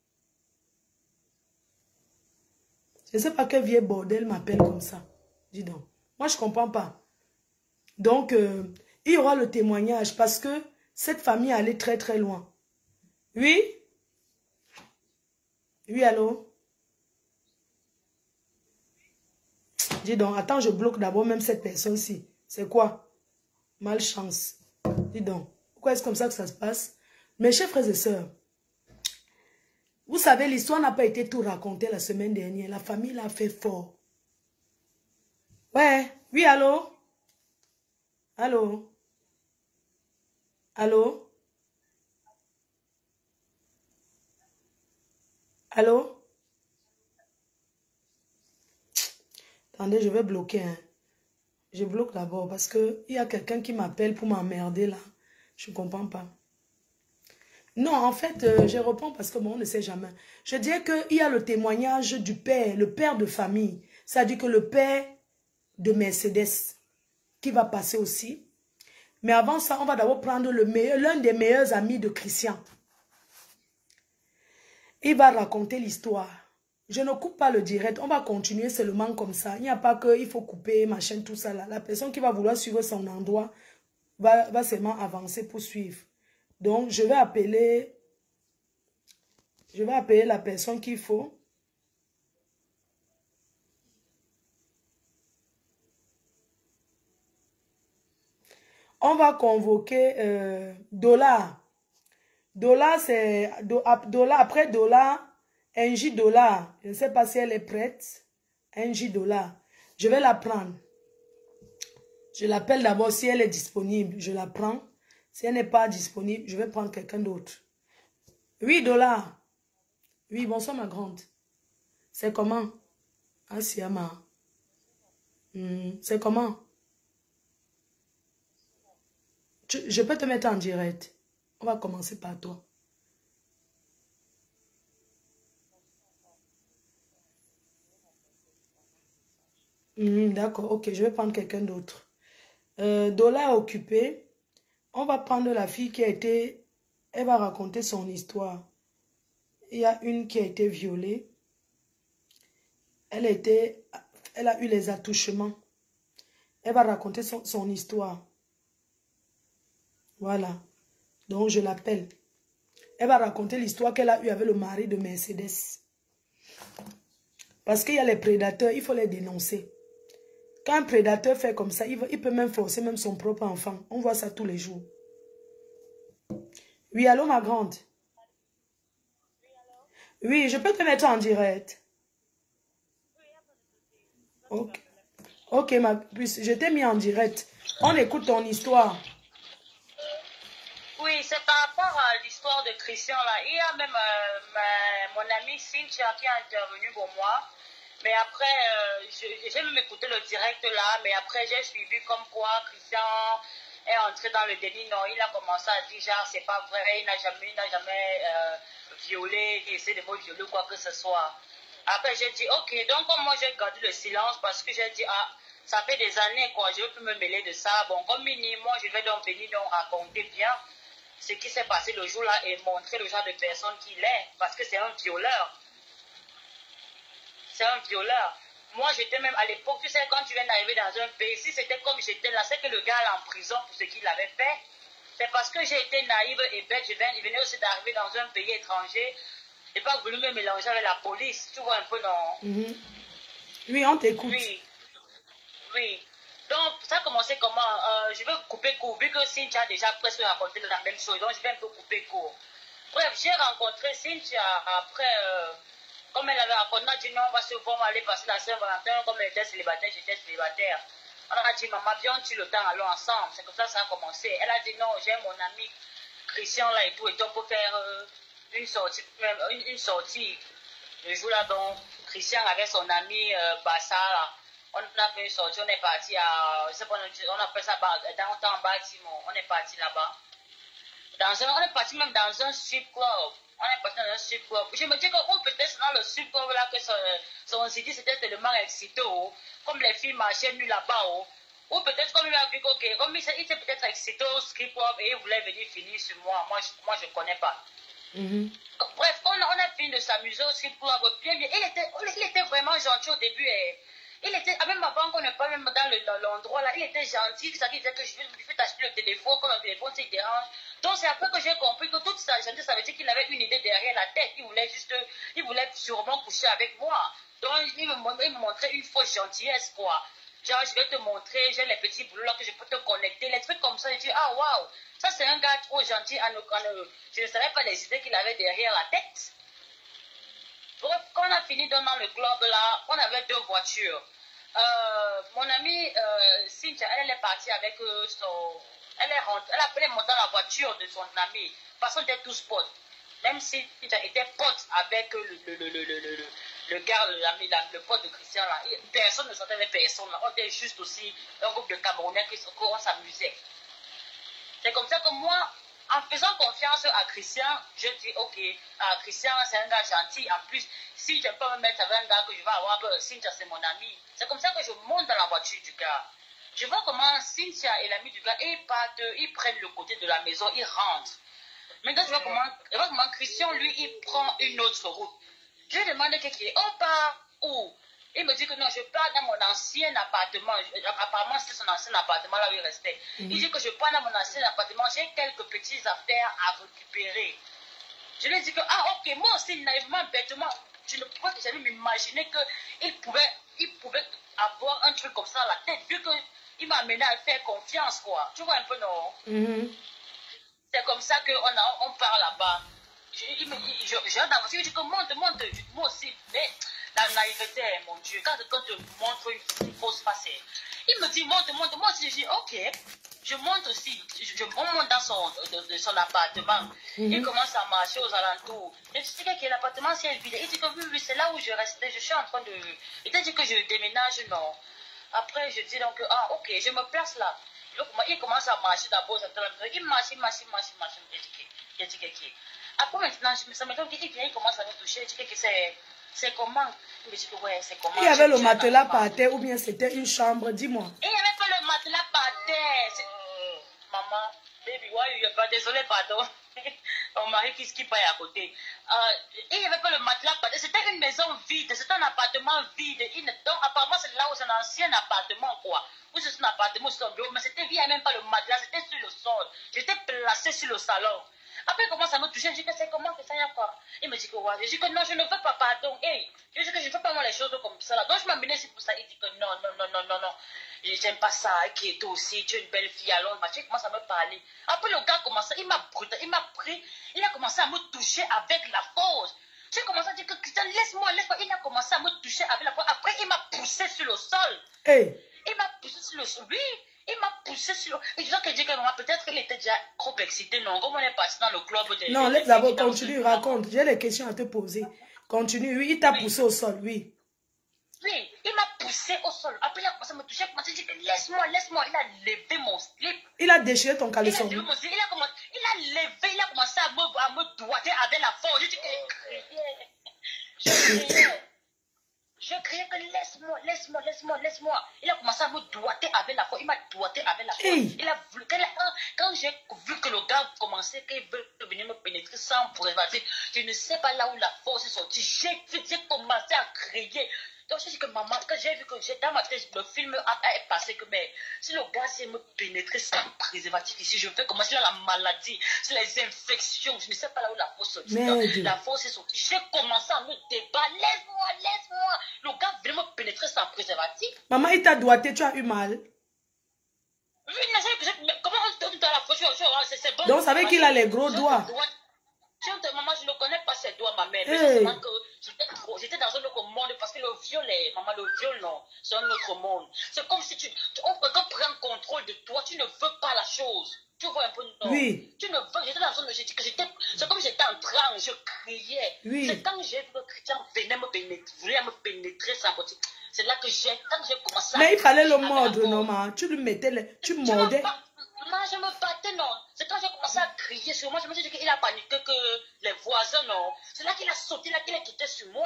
Je ne sais pas quel vieux bordel m'appelle comme ça. Dis donc. Moi, je ne comprends pas. Donc, il y aura le témoignage parce que cette famille allait très très loin. Oui? Oui, allô? Dis donc, attends, je bloque d'abord même cette personne-ci. C'est quoi? Malchance. Dis donc, pourquoi est-ce comme ça que ça se passe? Mes chers frères et sœurs, vous savez, l'histoire n'a pas été tout racontée la semaine dernière. La famille l'a fait fort. Ouais, oui, allô? Allô? Allô? Allô? Attendez, je vais bloquer. Hein. Je bloque d'abord parce qu'il y a quelqu'un qui m'appelle pour m'emmerder là. Je ne comprends pas. Non, en fait, je reprends parce que bon, on ne sait jamais. Je dirais qu'il y a le témoignage du père, le père de famille. C'est-à-dire que le père de Mercedes qui va passer aussi. Mais avant ça, on va d'abord prendre l'un des meilleurs amis de Christian. Il va raconter l'histoire. Je ne coupe pas le direct. On va continuer seulement comme ça. Il n'y a pas qu'il faut couper, machin, tout ça là. La personne qui va vouloir suivre son endroit va seulement avancer pour suivre. Donc, je vais appeler la personne qu'il faut. On va convoquer Dollar. Dollar, c'est... Après Dollar, Angie Dollar. Je ne sais pas si elle est prête. Angie Dollar. Je vais la prendre. Je l'appelle d'abord si elle est disponible. Je la prends. Si elle n'est pas disponible, je vais prendre quelqu'un d'autre. Oui, Dollar. Oui, bonsoir ma grande. C'est comment? Ah, Siama. C'est comment? Je peux te mettre en direct. On va commencer par toi. D'accord, ok, je vais prendre quelqu'un d'autre. Dola est occupée. On va prendre la fille qui a été... Elle va raconter son histoire. Il y a une qui a été violée. Elle a eu les attouchements. Elle va raconter son histoire. Voilà. Donc, je l'appelle. Elle va raconter l'histoire qu'elle a eue avec le mari de Mercedes. Parce qu'il y a les prédateurs, il faut les dénoncer. Quand un prédateur fait comme ça, il peut même forcer même son propre enfant. On voit ça tous les jours. Oui, allô, ma grande? Oui, je peux te mettre en direct. Ok, ok, ma puce, je t'ai mis en direct. On écoute ton histoire. Oui, c'est par rapport à l'histoire de Christian là. Il y a même mon amie Cynthia qui est intervenue pour moi. Mais après, j'ai même écouté le direct là. Mais après, j'ai suivi comme quoi Christian est entré dans le déni. Non, il a commencé à dire genre, c'est pas vrai. Il n'a jamais violé, essayé de me violer ou quoi que ce soit. Après, j'ai dit, ok. Donc, comme moi, j'ai gardé le silence parce que j'ai dit, ah, ça fait des années quoi. Je ne veux plus me mêler de ça. Bon, comme minimum, je vais donc venir donc raconter bien ce qui s'est passé le jour-là et montrer le genre de personne qu'il est, parce que c'est un violeur. C'est un violeur. Moi, j'étais même à l'époque, tu sais, quand tu viens d'arriver dans un pays, si c'était comme j'étais là, c'est que le gars est en prison pour ce qu'il avait fait. C'est parce que j'ai été naïve et bête, il venait aussi d'arriver dans un pays étranger. Je n'ai pas voulu me mélanger avec la police. Tu vois un peu, non? Oui, on t'écoute. Oui. Oui. Donc, ça a commencé comment je vais couper court, vu que Cynthia a déjà presque raconté la même chose, donc je vais un peu couper court. Bref, j'ai rencontré Cynthia après, comme elle avait raconté, on a dit non, on va se voir, on va aller passer la Saint-Valentin, comme elle était célibataire, j'étais célibataire. On a dit, maman, viens, tu le temps, allons ensemble. C'est comme ça a commencé. Elle a dit non, j'ai mon ami Christian là et tout on peut faire une sortie, une sortie. Le jour-là, donc, Christian avec son ami Bassa là. On a fait une sortie, on est parti à, je sais pas, on appelle ça dans un bâtiment, on est parti là-bas. On est parti même dans un strip club. On est parti dans un strip club. Je me dis que peut-être dans le strip club là que son city c'était tellement excité, oh, comme les filles marchaient nuit là-bas, oh. Ou peut-être comme il a vu que, comme il était peut-être excité au strip club et il voulait venir finir sur moi. Moi je connais pas. Bref, on a fini de s'amuser au strip club. Bien, il était vraiment gentil au début. Il était, même avant qu'on ne pas même dans l'endroit là, il était gentil. Ça disait que je vais t'acheter le téléphone, comme le téléphone s'il dérange. Donc c'est après que j'ai compris que toute sa gentillesse, ça veut dire qu'il avait une idée derrière la tête. Il voulait sûrement coucher avec moi. Donc il me montrait une fausse gentillesse, quoi. Genre, je vais te montrer, j'ai les petits boulots là que je peux te connecter, les trucs comme ça. Je dis, ah waouh, ça c'est un gars trop gentil. Je ne savais pas les idées qu'il avait derrière la tête. Bref, quand on a fini dans le club là, on avait deux voitures. Mon amie Cynthia, elle est partie avec son... Elle a monté dans la voiture de son ami, parce qu'on était tous potes. Même si Cynthia était pote avec le gars, le pote de Christian là, personne ne sentait personne là. On était juste aussi un groupe de Camerounais qui s'amusait. C'est comme ça que moi, en faisant confiance à Christian, je dis, ok, Christian, c'est un gars gentil. En plus, si je peux me mettre avec un gars que je vais avoir, Cynthia, c'est mon ami. C'est comme ça que je monte dans la voiture du gars. Je vois comment Cynthia et l'ami du gars, ils prennent le côté de la maison, ils rentrent. Maintenant, je vois comment Christian, lui, il prend une autre route. Je lui demande qu'est-ce est. On part où? Il me dit que non, je pars dans mon ancien appartement. Apparemment, c'est son ancien appartement là où il restait. Il dit que je pars dans mon ancien appartement, j'ai quelques petites affaires à récupérer. Je lui ai dit que, ah ok, moi aussi, naïvement, bêtement, je ne pouvais jamais m'imaginer qu'il pouvait avoir un truc comme ça à la tête, vu qu'il m'a amené à faire confiance, quoi. Tu vois un peu, non? C'est comme ça qu'on part là-bas. Je dans la voiture, je dis que monte, moi aussi. Mais la naïveté, mon Dieu, quand tu montres une fausse face, il me dit monte, moi aussi, je dis ok. Je monte aussi, on monte dans son appartement. Il commence à marcher aux alentours. Je me dis que l'appartement c'est vide. Il dit que oui, c'est là où je restais. Je suis en train de... Il t'a dit que je déménage, non. Après, je dis donc, ah, ok, je me place là. Il commence à marcher d'abord. Il marche. Je dis que... Après, maintenant, ça me donne qu'il vient, il commence à me toucher. Je dis que c'est comment? Il me dit que ouais, c'est comment? Il y avait le matelas par terre ou bien c'était une chambre, dis-moi. Il n'y avait pas le matelas par terre. Maman, baby, why you pas désolé, pardon. Mon mari qui paye à côté. Il n'y avait pas le matelas par terre. C'était une maison vide, c'était un appartement vide. Donc, apparemment, c'est là où c'est un ancien appartement, quoi. Où c'est un appartement sur le bureau, mais c'était vide, il n'y avait même pas le matelas, c'était sur le sol. J'étais placée sur le salon. Après, il commence à me toucher. Je dis que c'est comment que ça y a quoi? Il me dit que ouais. Je dis que non, je ne veux pas, pardon. Hey, je dis que je ne fais pas moi les choses comme ça. Là. Donc, je m'amenais ici pour ça. Il dit que non. J'aime pas ça. Qui est aussi, tu es une belle fille. Alors, il commence à me parler. Après, le gars commence, il m'a pris. Il a commencé à me toucher avec la force. J'ai commencé à dire que Christian, laisse-moi. Il a commencé à me toucher avec la force. Après, il m'a poussé sur le sol. Hey. Il m'a poussé sur le sol. Oui. Il m'a poussé sur... Et je dois dire que maman, peut-être qu'elle était déjà trop excitée, non? Comme on est passé dans le club de... Non, laisse d'abord, continue, raconte. J'ai des questions à te poser. Continue, oui, il t'a poussé au sol, oui. Oui, il m'a poussé au sol. Après, il a commencé à me toucher, il a commencé à dire que laisse-moi. Il a levé mon slip. Il a déchiré ton caleçon. Il a levé, il a commencé à me doigter avec la force. Je dis que je criais que laisse-moi. Il a commencé à me doigter avec la force. Il m'a doigté avec la force. Hey. Il a voulu, quand j'ai vu que le gars commençait, qu'il veut venir me pénétrer sans préservatif, je ne sais pas là où la force est sortie. J'ai commencé à crier. Donc, je dis que maman, quand j'ai vu que dans ma tête, le film est passé que, mais si le gars sait me pénétrer sans préservatif ici, je fais comment? Si la maladie, si les infections, je ne sais pas là où la force est sortie. La force est sortie. J'ai commencé à me débattre. Laisse-moi. Le gars voulait me pénétrer sans préservatif. Maman, il t'a doigté, tu as eu mal. Oui, comment on te donne la force? C'est bon. Donc, vous savez qu'il a les gros doigts. Maman, je ne connais pas ses doigts, ma mère. Hey. Mais j'étais dans un autre monde parce que le viol, maman, le viol, non, c'est un autre monde. C'est comme si on prend contrôle de toi, tu ne veux pas la chose. Tu vois un peu, non? Oui. Tu ne veux, j'étais dans une, c'est comme j'étais en train, je criais. Oui. C'est quand j'ai vu que Christian voulait me pénétrer sans petit. C'est là que quand j'ai commencé à... Mais il fallait le mordre, non, maman. Tu lui mettais, tu mordais. Moi, je me battais, non. C'est quand j'ai commencé à crier sur moi, je me suis dit qu'il a paniqué que les voisins, non. C'est là qu'il a sauté, là qu'il a quitté sur moi.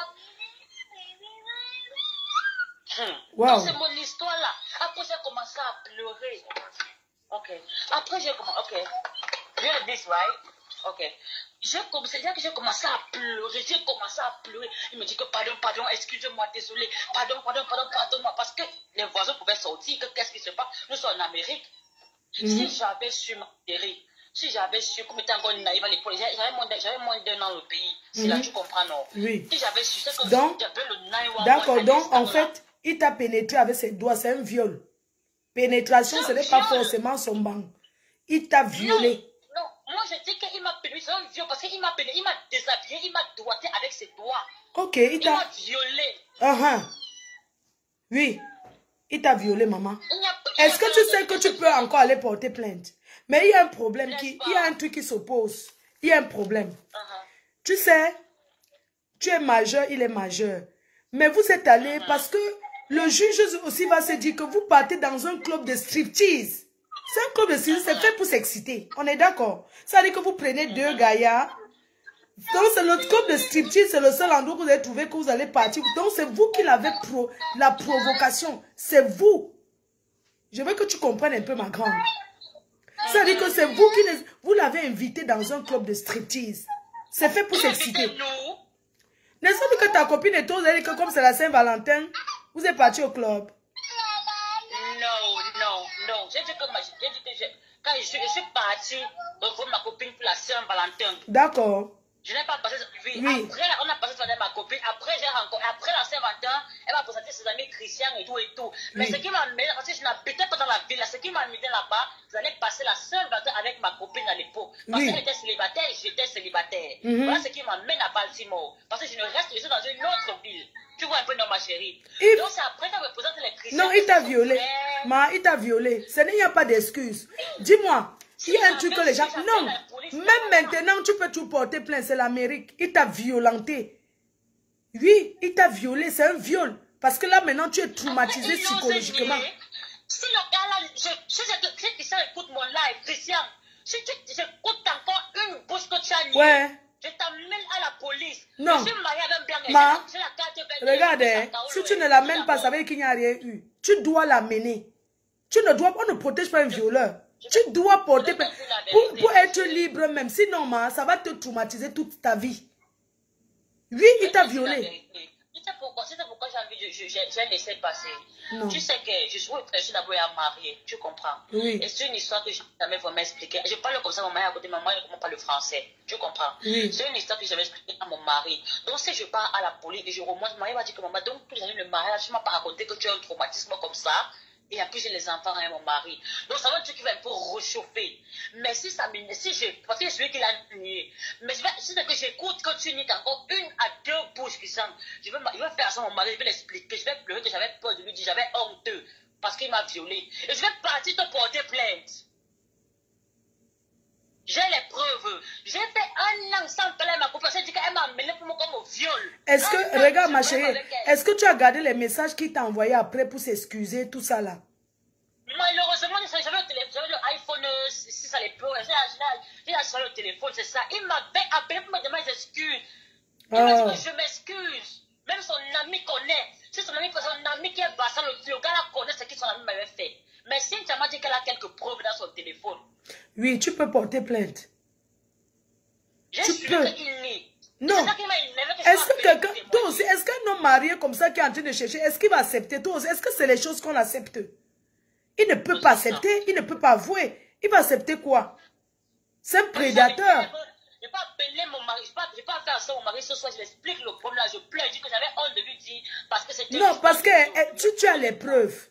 Wow. Donc, c'est mon histoire, là. Après, j'ai commencé à pleurer. Ok. Après, j'ai commencé... Ok. You heard this, right? Ok. C'est là que j'ai commencé à pleurer. Il me dit que pardon, excusez-moi, désolé. Pardon-moi. Parce que les voisins pouvaient sortir. Qu'est-ce qui se passe? Nous sommes en Amérique. Si j'avais su m'enterrer, si j'avais su, comme étant encore naïve à l'époque, j'avais moins d'un an dans le pays. C'est là que tu comprends, non? Oui. Si j'avais su, c'est que donc, j'avais le naïve. D'accord, donc en fait, il t'a pénétré avec ses doigts, c'est un viol. Pénétration, ce n'est pas forcément son banc. Il t'a violé. Non, moi je dis qu'il m'a pénétré, c'est un viol parce qu'il m'a pénétré, il m'a déshabillé, il m'a doigté avec ses doigts. Ok, il m'a violé. Oui, il t'a violé, maman. Est-ce que tu sais que tu peux encore aller porter plainte? Mais il y a un problème, il y a un truc qui s'oppose. Il y a un problème. Tu sais, tu es majeur, il est majeur. Mais vous êtes allé parce que le juge aussi va se dire que vous partez dans un club de striptease. C'est un club de striptease, c'est fait pour s'exciter. On est d'accord? Ça veut dire que vous prenez deux gaillards. Donc c'est le club de striptease, c'est le seul endroit où vous allez trouver que vous allez partir. Donc c'est vous qui l'avez la provocation. C'est vous. Je veux que tu comprennes un peu ma grande. Ça veut dire que c'est vous qui vous l'avez invité dans un club de striptease. C'est fait pour s'exciter. N'est-ce pas que ta copine et toi, vous avez dit que comme c'est la Saint-Valentin, vous êtes parti au club? Non. J'ai dit que quand je suis partie revoir ma copine pour la Saint-Valentin. D'accord. Je n'ai pas passé... Oui. Après, on a passé avec ma copine. Après, après la Saint-Valentin, elle m'a présenté ses amis chrétiens et tout. Mais ce qui m'a amené, parce que je n'habitais pas dans la ville, ce qui m'a amené là-bas, j'allais passer la Saint-Valentin avec ma copine à l'époque. Parce qu'elle était célibataire et j'étais célibataire. Voilà ce qui m'amène à Baltimore. Parce que je suis dans une autre ville. Tu Tu vois un peu, non, ma chérie. Donc, c'est après qu'elle représente les chrétiens. Non, il t'a violé. Ma, il t'a violé. Ce n'y a pas d'excuse. Dis-moi, il y a un truc que les gens... Non, même maintenant, tu peux tout porter plainte. C'est l'Amérique. Il t'a violenté. Oui, il t'a violé. C'est un viol. Parce que là, maintenant, tu es traumatisé psychologiquement. Si le gars là, si Christian écoute mon live, Christian, si tu écoutes encore une bouche que tu as niée, ouais. Je t'amène à la police. Non. Je suis mariée avec Bianca. Ma, regarde, si tu ne l'amènes pas, ça veut dire qu'il n'y a rien eu. Tu dois l'amener. Tu ne dois pas, on ne protège pas un violeur. Tu dois porter pour être libre même. Sinon, ma, ça va te traumatiser toute ta vie. Oui, il t'a violé. C'est pourquoi j'ai laissé passer. Non. Tu sais que je suis d'abord mariée, tu comprends? Oui. Et c'est une histoire que je n'ai jamais vraiment expliquée. Je parle comme ça, mon mari à côté, maman, il ne parle le français. Tu comprends? Oui. C'est une histoire que j'avais expliquée à mon mari. Donc, si je pars à la police et je remonte, mon mari va dire que maman, donc tous les années, le mariage, tu ne m'as pas raconté que tu as un traumatisme comme ça. Et en plus, j'ai les enfants et mon mari. Donc, ça va être un truc qui va un peu réchauffer. Mais si ça m'énerve, parce que c'est celui qui l'a nié. Mais si c'est que j'écoute que tu nies encore une à deux bouches qui sentent, je vais faire ça à mon mari, je vais l'expliquer. Je vais pleurer que j'avais peur de lui dire, j'avais honteux parce qu'il m'a violée. Et je vais partir te porter plainte. J'ai les preuves. J'ai fait 1 an sans parler à ma copine. Elle dit qu'elle m'a amené pour moi comme au viol. Est-ce que, regarde ma chérie, est-ce que tu as gardé les messages qu'il t'a envoyés après pour s'excuser, tout ça là? Malheureusement, j'avais l'iPhone 6 à l'époque. J'ai acheté le téléphone, c'est ça. Il m'avait appelé pour me demander des excuses. Il m'a dit que je m'excuse. Même son ami connaît. Si son ami qui est bassant, le gars là connaît ce que son ami m'avait fait. Mais Cynthia m'a dit qu'elle a quelques preuves dans son téléphone. Oui, tu peux porter plainte. J'ai su qu'il nie. Non. Est-ce que quelqu'un, toi aussi, est-ce qu'un homme marié comme ça qui est en train de chercher, est-ce qu'il va accepter toi aussi? Est-ce que c'est les choses qu'on accepte? Il ne peut pas accepter, il ne peut pas avouer. Il va accepter quoi? C'est un prédateur. Je ne vais pas appeler mon mari, je ne vais pas faire ça au mari ce soir, je l'explique le problème là, je pleure, je dis que j'avais honte de lui dire parce que c'était... Non, parce que si tu as les preuves,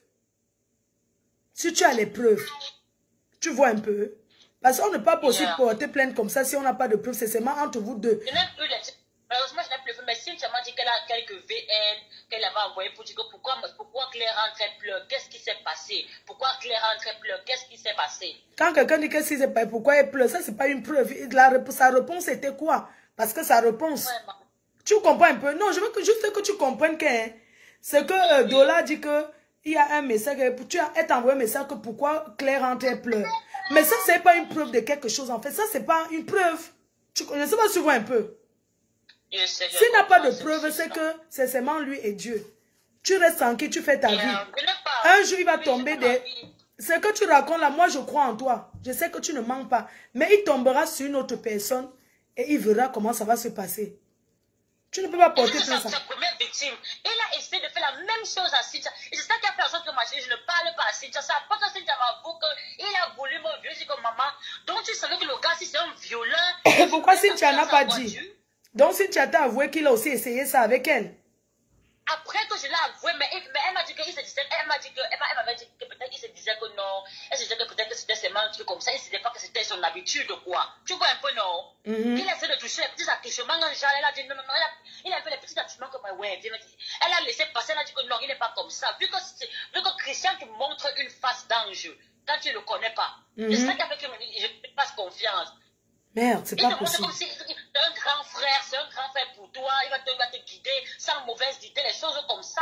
si tu as les preuves, tu vois un peu. Parce qu'on n'est pas possible de porter plainte comme ça si on n'a pas de preuves, c'est seulement entre vous deux. Je n'ai plus les... Malheureusement, je n'ai plus les preuves, mais Cynthia m'a dit qu'elle a quelques VN qu'elle avait envoyées pour dire que pourquoi Claire rentre et pleure, qu'est-ce qui s'est passé? Pourquoi Claire rentre et pleure, qu'est-ce qui s'est passé? Quand quelqu'un dit qu'est-ce qui s'est passé, pourquoi elle pleure, ça c'est pas une preuve. Sa réponse était quoi? Parce que sa réponse... Vraiment. Tu comprends un peu? Non, je veux juste que tu comprennes que c'est que Dola dit que il y a un message, elle t'a envoyé un message que pourquoi Claire rentre et pleure. Mais ça, c'est pas une preuve de quelque chose. En fait, ça, c'est pas une preuve. Je ne sais pas si tu vois un peu. S'il n'a pas de preuve, c'est que c'est seulement lui et Dieu. Tu restes tranquille, tu fais ta vie. Un jour, il va tomber des... Ce que tu racontes là, moi, je crois en toi. Je sais que tu ne mens pas. Mais il tombera sur une autre personne et il verra comment ça va se passer. Tu ne peux pas porter plainte. C'est sa première victime. Il a essayé de faire la même chose à Cynthia. Et c'est ça qui a fait en sorte que ma chérie, je ne parle pas à Cynthia. C'est après que Cynthia m'avoue qu'il a voulu me violer. Je dis que maman, donc tu savais que le gars, si c'est un violeur... Pourquoi Cynthia n'a pas dit? Donc Cynthia t'a avoué qu'il a aussi essayé ça avec elle. Après que je l'ai avoué, mais elle m'a dit qu'il se disait, elle m'avait dit que peut-être qu'il se disait que non, elle se disait que peut-être que c'était seulement un truc comme ça, il ne se disait pas que c'était son habitude quoi. Tu vois un peu non? Il essaie de toucher les petits attouchements quand elle a dit non, il a fait les petits attouchements comme ouais, elle a laissé passer, elle a dit que non, il n'est pas comme ça. Vu que Christian te montre une face d'ange, quand tu ne le connais pas, c'est ça qui a fait que je ne fasse confiance. Merde, c'est pas possible. C'est un grand frère, c'est un grand frère pour toi, il va te guider sans mauvaise idée, les choses comme ça.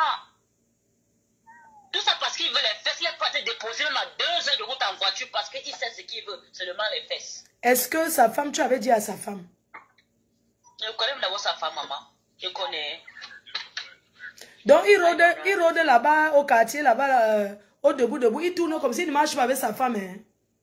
Tout ça parce qu'il veut les fesses, il n'est pas te déposer même à 2 heures de route en voiture parce qu'il sait ce qu'il veut, seulement les fesses. Est-ce que sa femme, tu avais dit à sa femme? Je connais d'abord sa femme, maman. Je connais. Donc il rôde là-bas au quartier, là-bas, au debout, il tourne comme s'il ne marche pas avec sa femme. Hein?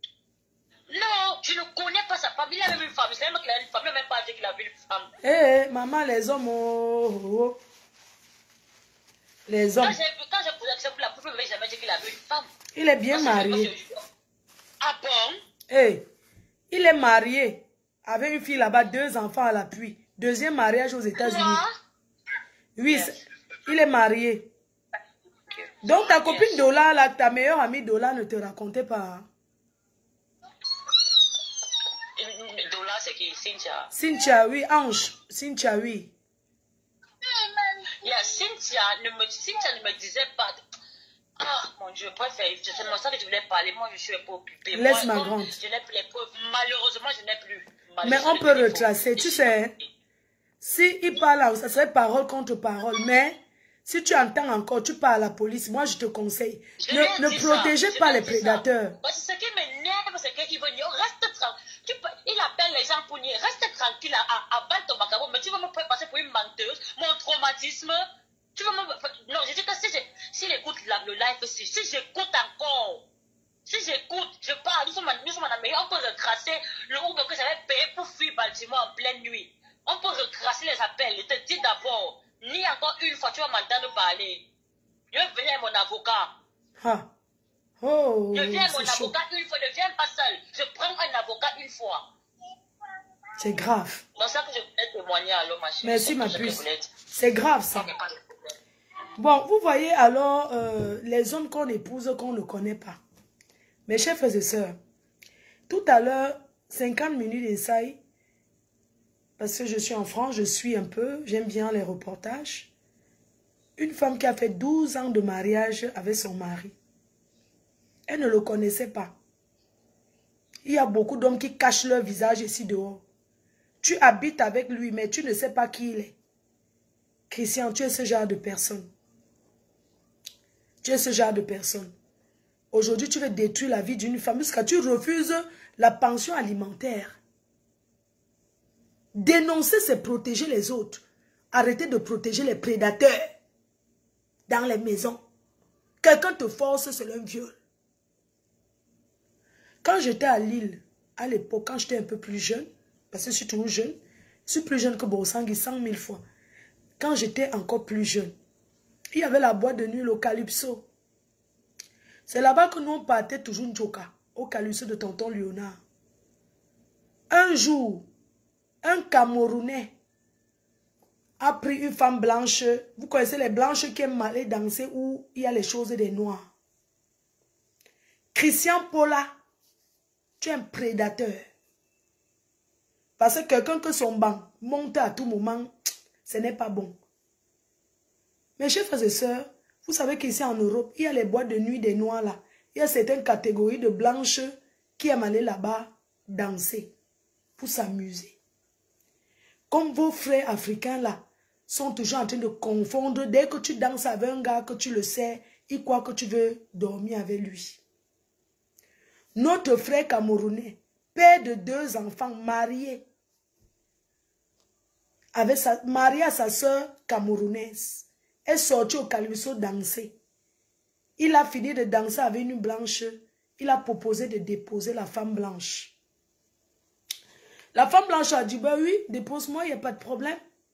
Non, je ne connais pas sa femme. Il a même une femme. C'est même qu'il a une femme. Il n'a même pas dit qu'il avait une femme. Eh, maman, les hommes, oh. Les hommes. Quand j'ai posé la question pour la première fois, il n'a jamais dit qu'il avait une femme. Il est bien marié. Ah bon? Eh, il est marié avec une fille là-bas, 2 enfants à l'appui. 2e mariage aux États-Unis. Oui, yes. Il est marié. Donc ta copine Dola, là, ta meilleure amie Dola ne te racontait pas. Dola, c'est qui? Cynthia. Cynthia, oui, Ange. Cynthia, oui. Cynthia ne me disait pas. Ah, mon Dieu, bref, c'est mon ça que je voulais parler. Moi, je suis un peu occupée. Laisse Moi, ma grande. Je n'ai plus les preuves. Malheureusement, je n'ai plus. Mais on peut retracer, tu sais. Si il parle, ça serait parole contre parole. Mais si tu entends encore, tu parles à la police. Moi, je te conseille. Ne protégez pas les prédateurs. Ce qui m'énerve, c'est qu'il veut dire, reste tranquille. Il appelle les gens pour dire, reste tranquille, aballe ton macabo. Mais tu vas me passer pour une menteuse. Mon traumatisme. Tu vas me... Non, je dis que si j'écoute le live, si j'écoute encore. Si j'écoute, je parle, nous sommes en Amérique, on peut retracer le Uber que j'avais payé pour fuir Baltimore en pleine nuit. On peut retracer les appels. Je te dis d'abord, ni encore une fois tu vas m'entendre parler. Je viens à mon avocat. Ah. Oh, je viens à mon avocat une fois, ne viens pas seul. Je prends un avocat une fois. C'est grave. C'est ça que je voulais témoigner à l'homme, ma chérie. Merci, ma puce. C'est grave, ça. Bon, vous voyez alors les hommes qu'on épouse, qu'on ne connaît pas. Mes chers frères et sœurs, tout à l'heure, 50 minutes d'essai, parce que je suis en France, je suis un peu, j'aime bien les reportages. Une femme qui a fait 12 ans de mariage avec son mari. Elle ne le connaissait pas. Il y a beaucoup d'hommes qui cachent leur visage ici dehors. Tu habites avec lui, mais tu ne sais pas qui il est. Christian, tu es ce genre de personne. Tu es ce genre de personne. Aujourd'hui, tu veux détruire la vie d'une femme parce que tu refuses la pension alimentaire. Dénoncer, c'est protéger les autres. Arrêtez de protéger les prédateurs dans les maisons. Quelqu'un te force, c'est un viol. Quand j'étais à Lille, à l'époque, quand j'étais un peu plus jeune, parce que je suis toujours jeune, je suis plus jeune que Borsangui 100 000 fois. Quand j'étais encore plus jeune, il y avait la boîte de nuit, le Calypso. C'est là-bas que nous on partait toujours Njoka, au Calypso de tonton Léonard. Un jour, un Camerounais a pris une femme blanche. Vous connaissez les blanches qui aiment aller danser où il y a les choses des noirs. Christian Paula, tu es un prédateur. Parce que quelqu'un que son banc monte à tout moment, ce n'est pas bon. Mes chers frères et sœurs, vous savez qu'ici en Europe, il y a les boîtes de nuit des noirs là. Il y a certaines catégories de blanches qui aiment aller là-bas danser pour s'amuser. Comme vos frères africains là sont toujours en train de confondre. Dès que tu danses avec un gars que tu le sais, il croit que tu veux dormir avec lui. Notre frère camerounais, père de 2 enfants, marié à sa soeur camerounaise, est sorti au Calypso danser. Il a fini de danser avec une blanche. Il a proposé de déposer la femme blanche. La femme blanche a dit, ben oui, dépose-moi, il n'y a pas de problème.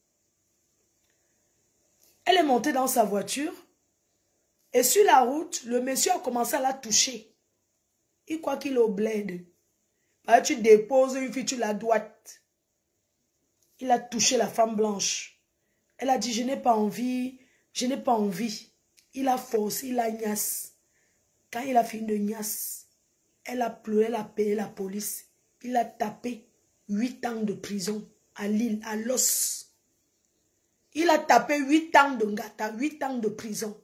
Elle est montée dans sa voiture. Et sur la route, le monsieur a commencé à la toucher. Il croit qu'il est au bled. Tu déposes une fille, tu la droite. Il a touché la femme blanche. Elle a dit, je n'ai pas envie, je n'ai pas envie. Il a forcé, il a gnasse. Quand il a fini de gnasse, elle a pleuré, elle a payé la police. Il a tapé 8 ans de prison à Lille, à l'os. Il a tapé 8 ans de ngata, 8 ans de prison.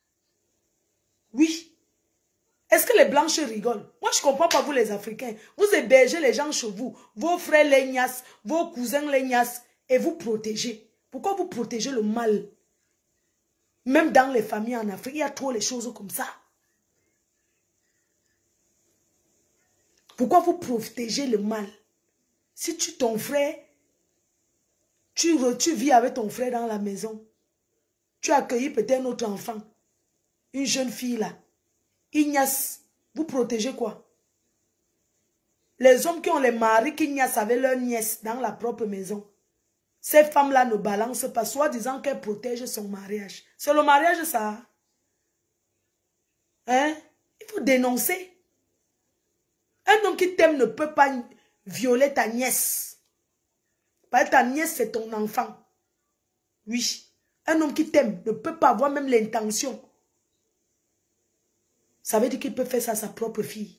Oui. Est-ce que les blanches rigolent? Moi, je ne comprends pas vous les Africains. Vous hébergez les gens chez vous. Vos frères les gnassent, vos cousins les gnassent et vous protégez. Pourquoi vous protégez le mal? Même dans les familles en Afrique, il y a trop les choses comme ça. Pourquoi vous protégez le mal? Si ton frère, tu vis avec ton frère dans la maison, tu as accueilli peut-être un autre enfant, une jeune fille là, Ignace, vous protégez quoi? Les hommes qui ont les maris qui ignace avec leur nièce dans la propre maison. Ces femmes-là ne balancent pas, soit disant qu'elles protègent son mariage. C'est le mariage ça. Hein? Il faut dénoncer. Un homme qui t'aime ne peut pas violer ta nièce. Parce que ta nièce c'est ton enfant. Oui. Un homme qui t'aime ne peut pas avoir même l'intention. Ça veut dire qu'il peut faire ça à sa propre fille.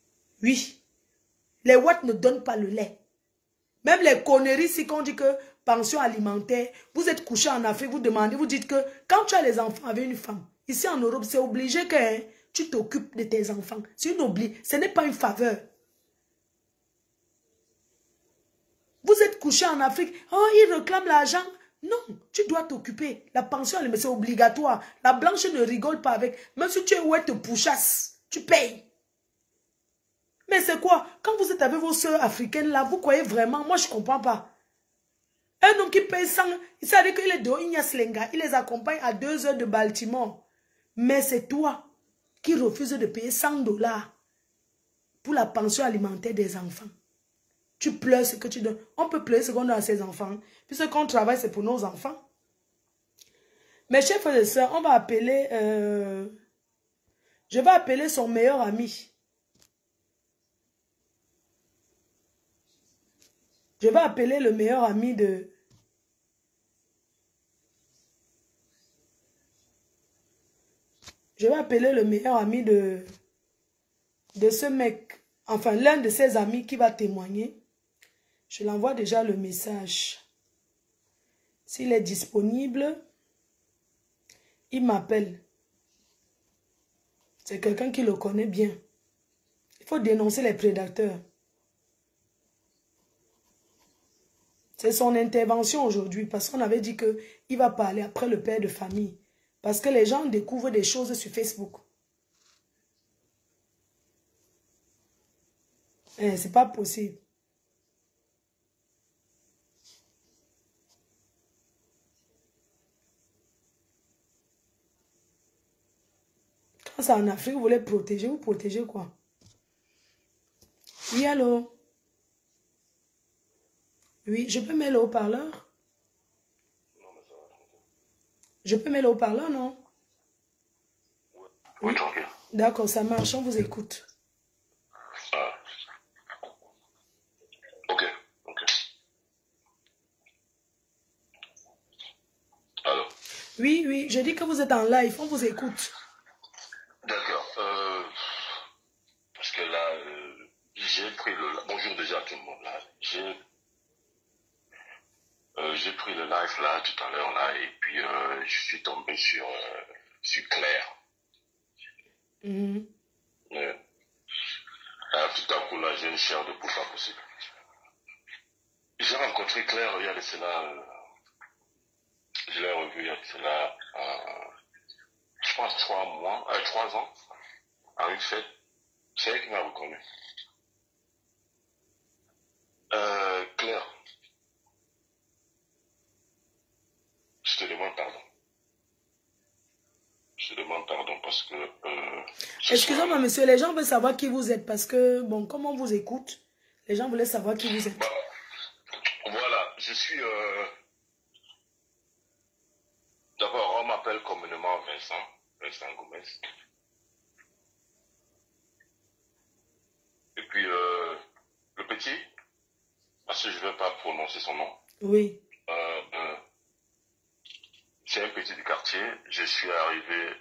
Oui. Les Watts ne donnent pas le lait. Même les conneries, si qu'on dit que pension alimentaire, vous êtes couché en Afrique, vous demandez, vous dites que quand tu as les enfants avec une femme, ici en Europe, c'est obligé que hein, tu t'occupes de tes enfants. C'est une obligation, ce n'est pas une faveur. Vous êtes couché en Afrique, oh, ils réclament l'argent. Non, tu dois t'occuper. La pension alimentaire, c'est obligatoire. La blanche ne rigole pas avec. Même si tu es où elle te pourchasse, tu payes. Mais c'est quoi? Quand vous êtes avec vos soeurs africaines là, vous croyez vraiment? Moi, je ne comprends pas. Un homme qui paye 100, il savait qu'il est de Ignaslenga, il les accompagne à 2 heures de Baltimore. Mais c'est toi qui refuses de payer 100 $ pour la pension alimentaire des enfants. Tu pleures ce que tu donnes. On peut pleurer ce qu'on donne à ses enfants. Puisque quand on travaille, c'est pour nos enfants. Mes chers frères et sœurs, on va appeler... je vais appeler son meilleur ami. Je vais appeler le meilleur ami de... Je vais appeler le meilleur ami de ce mec. Enfin, l'un de ses amis qui va témoigner. Je l'envoie déjà le message. S'il est disponible, il m'appelle. C'est quelqu'un qui le connaît bien. Il faut dénoncer les prédateurs. C'est son intervention aujourd'hui parce qu'on avait dit qu'il va parler après le père de famille. Parce que les gens découvrent des choses sur Facebook. C'est pas possible. Quand c'est en Afrique, vous voulez protéger, vous protégez quoi? Oui, allô? Oui, je peux mettre le haut-parleur? Je peux mettre le haut-parleur, non? Oui, tranquille. D'accord, ça marche, on vous écoute. Ah. Ok. Alors. Oui, je dis que vous êtes en live, on vous écoute. D'accord. Parce que là, j'ai pris le... Bonjour déjà à tout le monde là. J'ai pris le live là tout à l'heure là et puis je suis tombé sur Claire. Tout à coup là, j'ai une chair de poule pas possible. J'ai rencontré Claire il y a de cela... je l'ai revue il y a de cela... je pense 3 ans, à une fête. C'est elle qui m'a reconnu. Claire, je te demande pardon. Je te demande pardon parce que... Excusez-moi, monsieur, les gens veulent savoir qui vous êtes parce que, bon, comme on vous écoute, les gens voulaient savoir qui vous êtes. Bah, voilà, je suis... D'abord, on m'appelle communément Vincent Gomez. Et puis, le petit, parce que je ne vais pas prononcer son nom. Oui. C'est un petit du quartier. Je suis arrivé,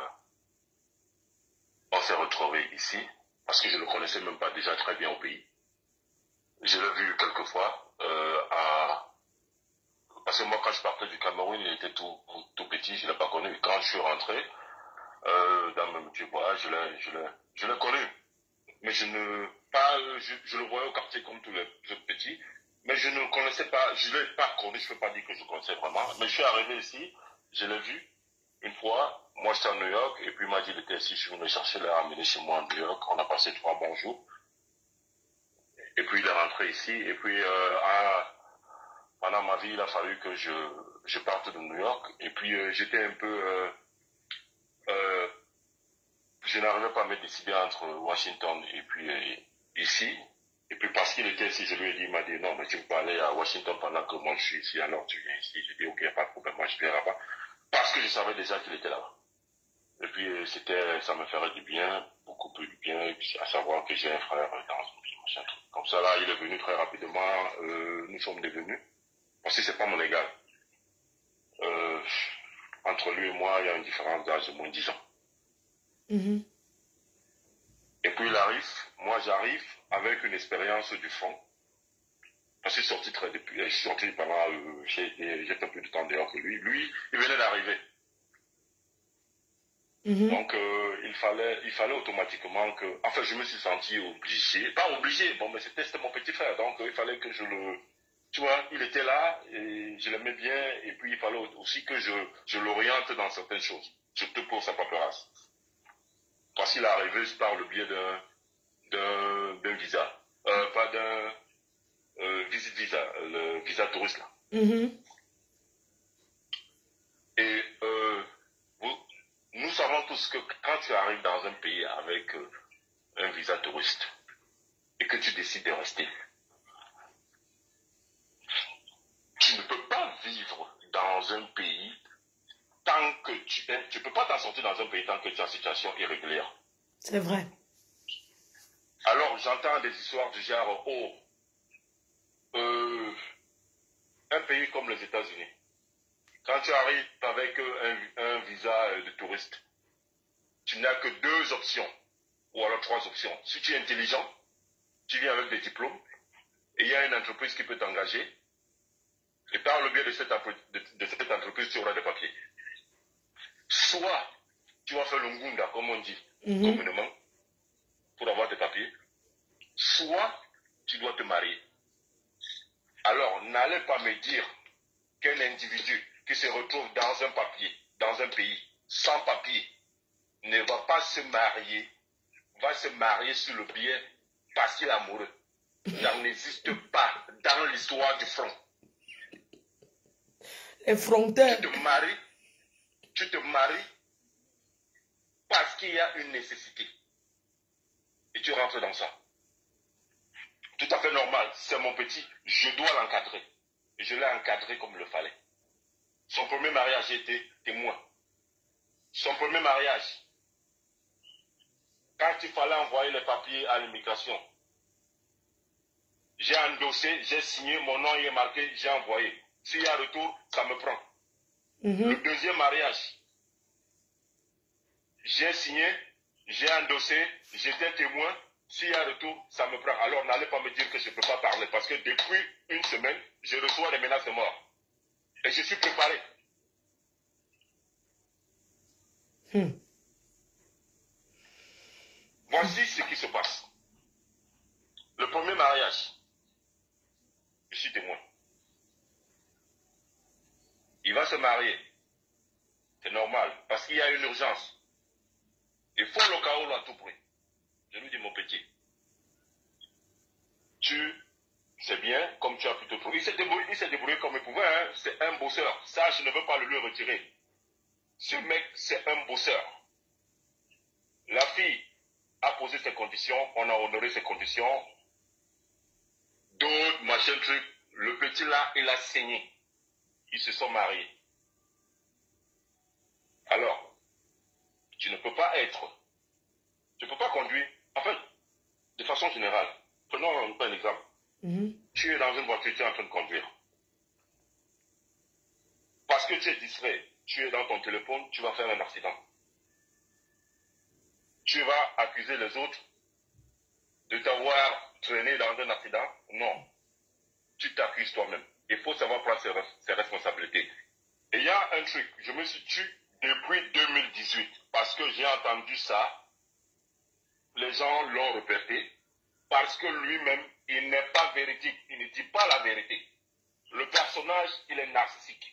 on s'est retrouvé ici, parce que je ne le connaissais même pas déjà très bien au pays. Je l'ai vu quelques fois, parce que moi quand je partais du Cameroun, il était tout petit, je ne l'ai pas connu. Quand je suis rentré, dans mon petit bois, je l'ai connu. Mais je le voyais au quartier comme tous les autres petits, mais je ne connaissais pas, je ne l'ai pas connu, je ne peux pas dire que je connaissais vraiment. Mais je suis arrivé ici, je l'ai vu une fois, moi j'étais à New York, et puis il m'a dit il était ici, je suis venu chercher, l'a ramené chez moi à New York, on a passé 3 bons jours. Et puis il est rentré ici, et puis pendant ma vie, il a fallu que je parte de New York, et puis j'étais un peu... je n'arrivais pas à me décider entre Washington et puis ici. Et puis parce qu'il était ici, je lui ai dit, il m'a dit, non, mais tu ne peux pas aller à Washington pendant que moi je suis ici, alors tu viens ici. J'ai dit, ok, pas de problème, moi je viens là-bas. Parce que je savais déjà qu'il était là-bas. Et puis ça me ferait du bien, beaucoup plus du bien, et puis, à savoir que j'ai un frère dans son pays, machin truc. Comme ça là, il est venu très rapidement, nous sommes devenus, parce que c'est pas mon égal. Entre lui et moi, il y a une différence d'âge de moins de 10 ans. Et puis il arrive, moi j'arrive avec une expérience du fond. Parce que je suis sorti pendant, j'ai fait plus de temps dehors que lui. Lui, il venait d'arriver. Donc, il fallait automatiquement que... Enfin, je me suis senti obligé. Pas obligé, bon, mais c'était mon petit frère. Donc, il fallait que je le... Tu vois, il était là, et je l'aimais bien, et puis il fallait aussi que je l'oriente dans certaines choses. Surtout pour sa paperasse. Parce qu'il est arrivé par le biais d'un visa. Pas d'un... visite visa, le visa touriste, là. Et... nous savons tous que quand tu arrives dans un pays avec un visa touriste et que tu décides de rester, tu ne peux pas vivre dans un pays tant que tu ne peux pas t'en sortir dans un pays tant que tu es en situation irrégulière. C'est vrai. Alors j'entends des histoires du genre, un pays comme les États-Unis, quand tu arrives avec un visa de touriste, tu n'as que 2 options, ou alors 3 options. Si tu es intelligent, tu viens avec des diplômes, et il y a une entreprise qui peut t'engager, et par le biais de cette entreprise, tu auras des papiers. Soit tu vas faire le ngunda, comme on dit, communément, pour avoir des papiers, soit tu dois te marier. Alors, n'allez pas me dire qu'un individu qui se retrouve dans un pays, sans papier, ne va pas se marier, va se marier sur le biais parce qu'il est amoureux. Ça n'existe pas dans l'histoire du front. Les fronteurs. Tu te maries parce qu'il y a une nécessité. Et tu rentres dans ça. Tout à fait normal, c'est mon petit, je dois l'encadrer. Et je l'ai encadré comme il le fallait. Son premier mariage, j'ai été témoin. Son premier mariage, quand il fallait envoyer les papiers à l'immigration, j'ai endossé, j'ai signé, mon nom y est marqué, j'ai envoyé. S'il y a retour, ça me prend. Le deuxième mariage, j'ai signé, j'ai endossé, j'étais témoin. S'il y a retour, ça me prend. Alors n'allez pas me dire que je ne peux pas parler, parce que depuis une semaine, je reçois des menaces de mort. Et je suis préparé. Voici ce qui se passe. Le premier mariage, je suis témoin. Il va se marier. C'est normal, parce qu'il y a une urgence. Il faut le chaos à tout prix. Je lui dis, mon petit, tu sais bien, comme tu as plutôt trouvé. Il s'est débrouillé comme il pouvait, hein. C'est un bosseur. Ça, je ne veux pas le lui retirer. Ce mec, c'est un bosseur. La fille a posé ses conditions, on a honoré ses conditions. D'autres, machin, truc. Le petit là, il a saigné. Ils se sont mariés. Alors, tu ne peux pas conduire. En fait, de façon générale, prenons un exemple. Tu es dans une voiture, tu es en train de conduire. Parce que tu es distrait, tu es dans ton téléphone, tu vas faire un accident. Tu vas accuser les autres de t'avoir traîné dans un accident. Non. Tu t'accuses toi-même. Il faut savoir prendre ses responsabilités. Et il y a un truc, je me suis tué depuis 2018 parce que j'ai entendu ça. Les gens l'ont répété parce que lui-même, il n'est pas véridique. Il ne dit pas la vérité. Le personnage, il est narcissique.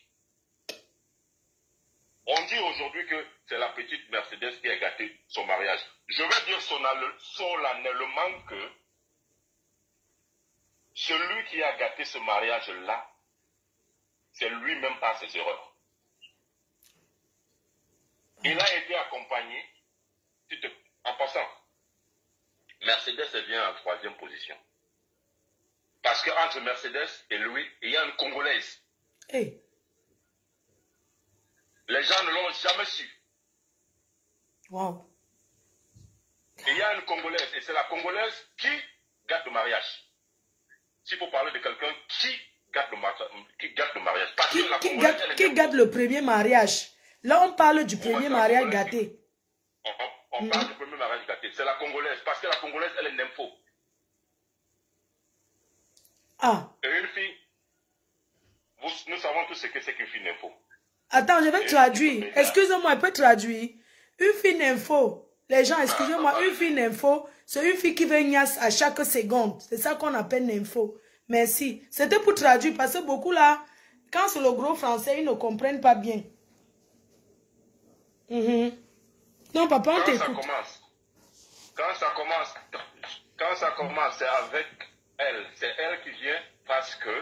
On dit aujourd'hui que c'est la petite Mercedes qui a gâté son mariage. Je vais dire solennellement que celui qui a gâté ce mariage-là, c'est lui-même par ses erreurs. Il a été accompagné, en passant, Mercedes vient en 3e position. Parce qu'entre Mercedes et lui, il y a une Congolaise. Hey. Les gens ne l'ont jamais su. Wow. Il y a une Congolaise, et c'est la Congolaise qui gâte le mariage. S'il faut parler de quelqu'un qui gâte le mariage. Parce que la Congolaise, qui gâte le premier mariage. Là, on parle du premier mariage gâté. On parle du premier mariage gâté. C'est la Congolaise. Parce que la Congolaise, elle est nympho. Ah. Et une nous savons tous ce que c'est qu'une fine info. Attends, je vais traduire. Excusez-moi, je peux traduire. Une fine info. Les gens, excusez-moi, une fine info, c'est une fille qui veut niasse à chaque seconde. C'est ça qu'on appelle une info. Merci. C'était pour traduire parce que beaucoup là, quand c'est le gros français, ils ne comprennent pas bien. Non, papa, on t'écoute. Quand ça commence, c'est avec elle. C'est elle qui vient parce que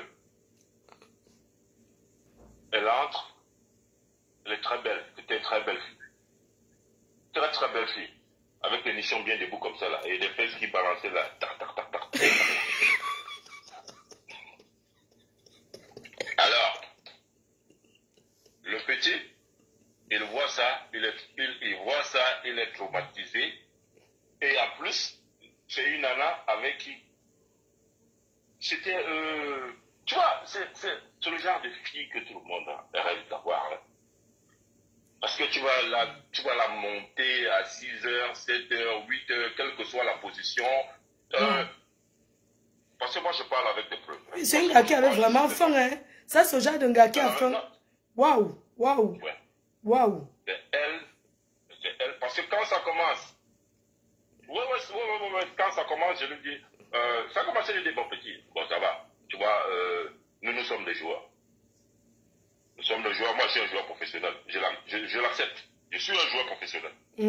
elle entre. Elle est très belle. C'était une très belle fille. Très très belle fille. Avec des nichons bien debout comme ça là. Et des fesses qui balançaient là. Tac, tac, tac, tac. Alors, le petit, il voit ça, il voit ça, il est traumatisé. Et en plus, c'est une nana avec qui c'était, tu vois, c'est le genre de fille que tout le monde rêve d'avoir. Hein. Parce que tu vas la monter à 6h, 7h, 8h, quelle que soit la position. Parce que moi, je parle avec des preuves. Hein. C'est un gars qui avait vraiment faim, hein. Ça, c'est le genre d'un gars qui a faim. Waouh, waouh, ouais. Waouh. C'est elle. Parce que quand ça commence, quand ça commence, je lui dis, ça commence, je lui dis, bon petit, bon ça va. Tu vois, nous sommes des joueurs. Nous sommes des joueurs, moi je suis un joueur professionnel. Je l'accepte. Je suis un joueur professionnel.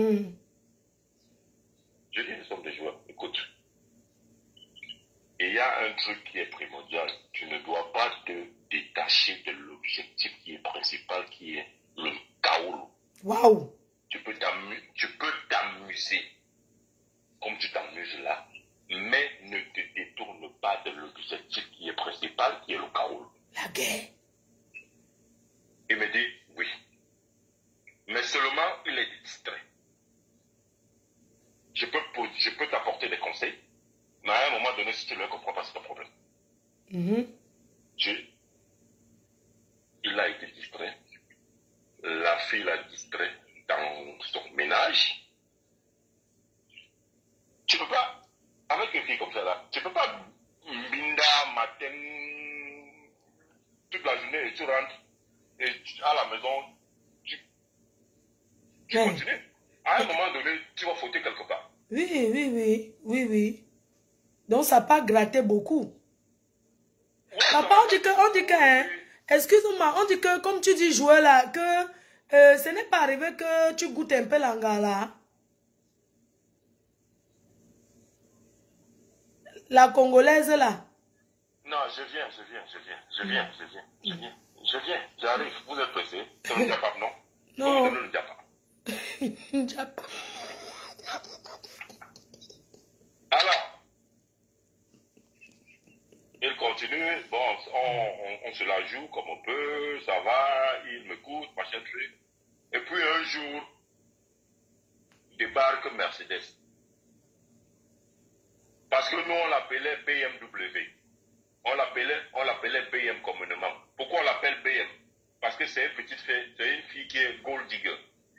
Je dis, nous sommes des joueurs. Écoute. Il y a un truc qui est primordial. Tu ne dois pas te détacher de l'objectif qui est principal, qui est le kaoulou. Waouh. Tu peux t'amuser comme tu t'amuses là, mais ne te détourne pas de l'objectif qui est principal, qui est le kaoulou. La guerre. Il me dit oui. Mais seulement il est distrait. Je peux t'apporter des conseils, mais à un moment donné, si tu ne le comprends pas, c'est ton problème. Il a été distrait. La fille l'a distrait dans son ménage. Tu peux pas, avec une fille comme ça là, tu peux pas binda matin toute la journée et tu rentres et à la maison, tu continues. À un moment donné, tu vas fauter quelque part. Oui. Donc ça n'a pas gratté beaucoup. Ouais, papa, on dit que, hein, excuse-moi, on dit que comme tu dis jouer là, que ce n'est pas arrivé que tu goûtes un peu l'angala. La congolaise là. Non, je viens, j'arrive, vous êtes pressé. C'est le diapap, non? Non. Le diapap. Alors, il continue, bon, on se la joue comme on peut, ça va, il m'écoute, machin truc. Et puis un jour, débarque Mercedes. Parce que nous, on l'appelait BMW. On l'appelait BM communément. Pourquoi on l'appelle BM? Parce que c'est une fille qui est gold digger.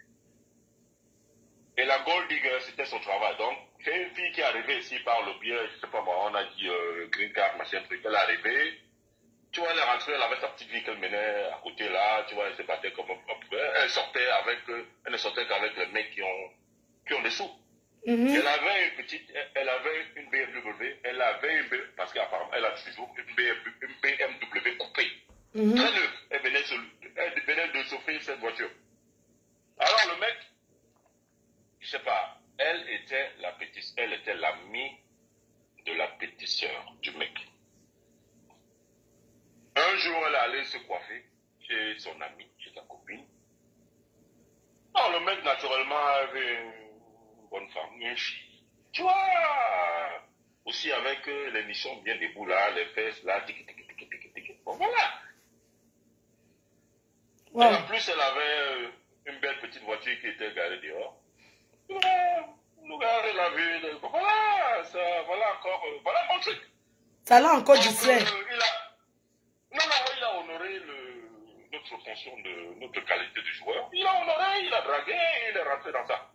Et la gold digger, c'était son travail. Donc, c'est une fille qui est arrivée ici par le biais, je sais pas moi, on a dit green card, machin truc. Elle est arrivée. Tu vois, elle est rentrée, elle avait sa petite vie qu'elle menait à côté là. Tu vois, elle se battait comme elle pouvait. Elle ne sortait qu'avec les mecs qui ont des sous. Elle avait une BMW, parce qu'apparemment, elle a toujours une BMW coupée. Très neuve. Elle venait de s'offrir cette voiture. Alors le mec, je sais pas, elle était l'amie de la petite sœur du mec. Un jour, elle est allée se coiffer chez son amie, chez sa copine. Alors le mec, naturellement, avait une bonne femme, une fille. Tu vois, aussi avec les nichons bien debout là, les fesses là, bon voilà. Wow. Et en plus, elle avait une belle petite voiture qui était garée dehors. Nous garder la ville, voilà, ça, voilà encore, voilà mon truc. Ça l'a encore distrait. Il a honoré notre fonction de notre qualité de joueur. Il a honoré, il a dragué, il est rentré dans ça.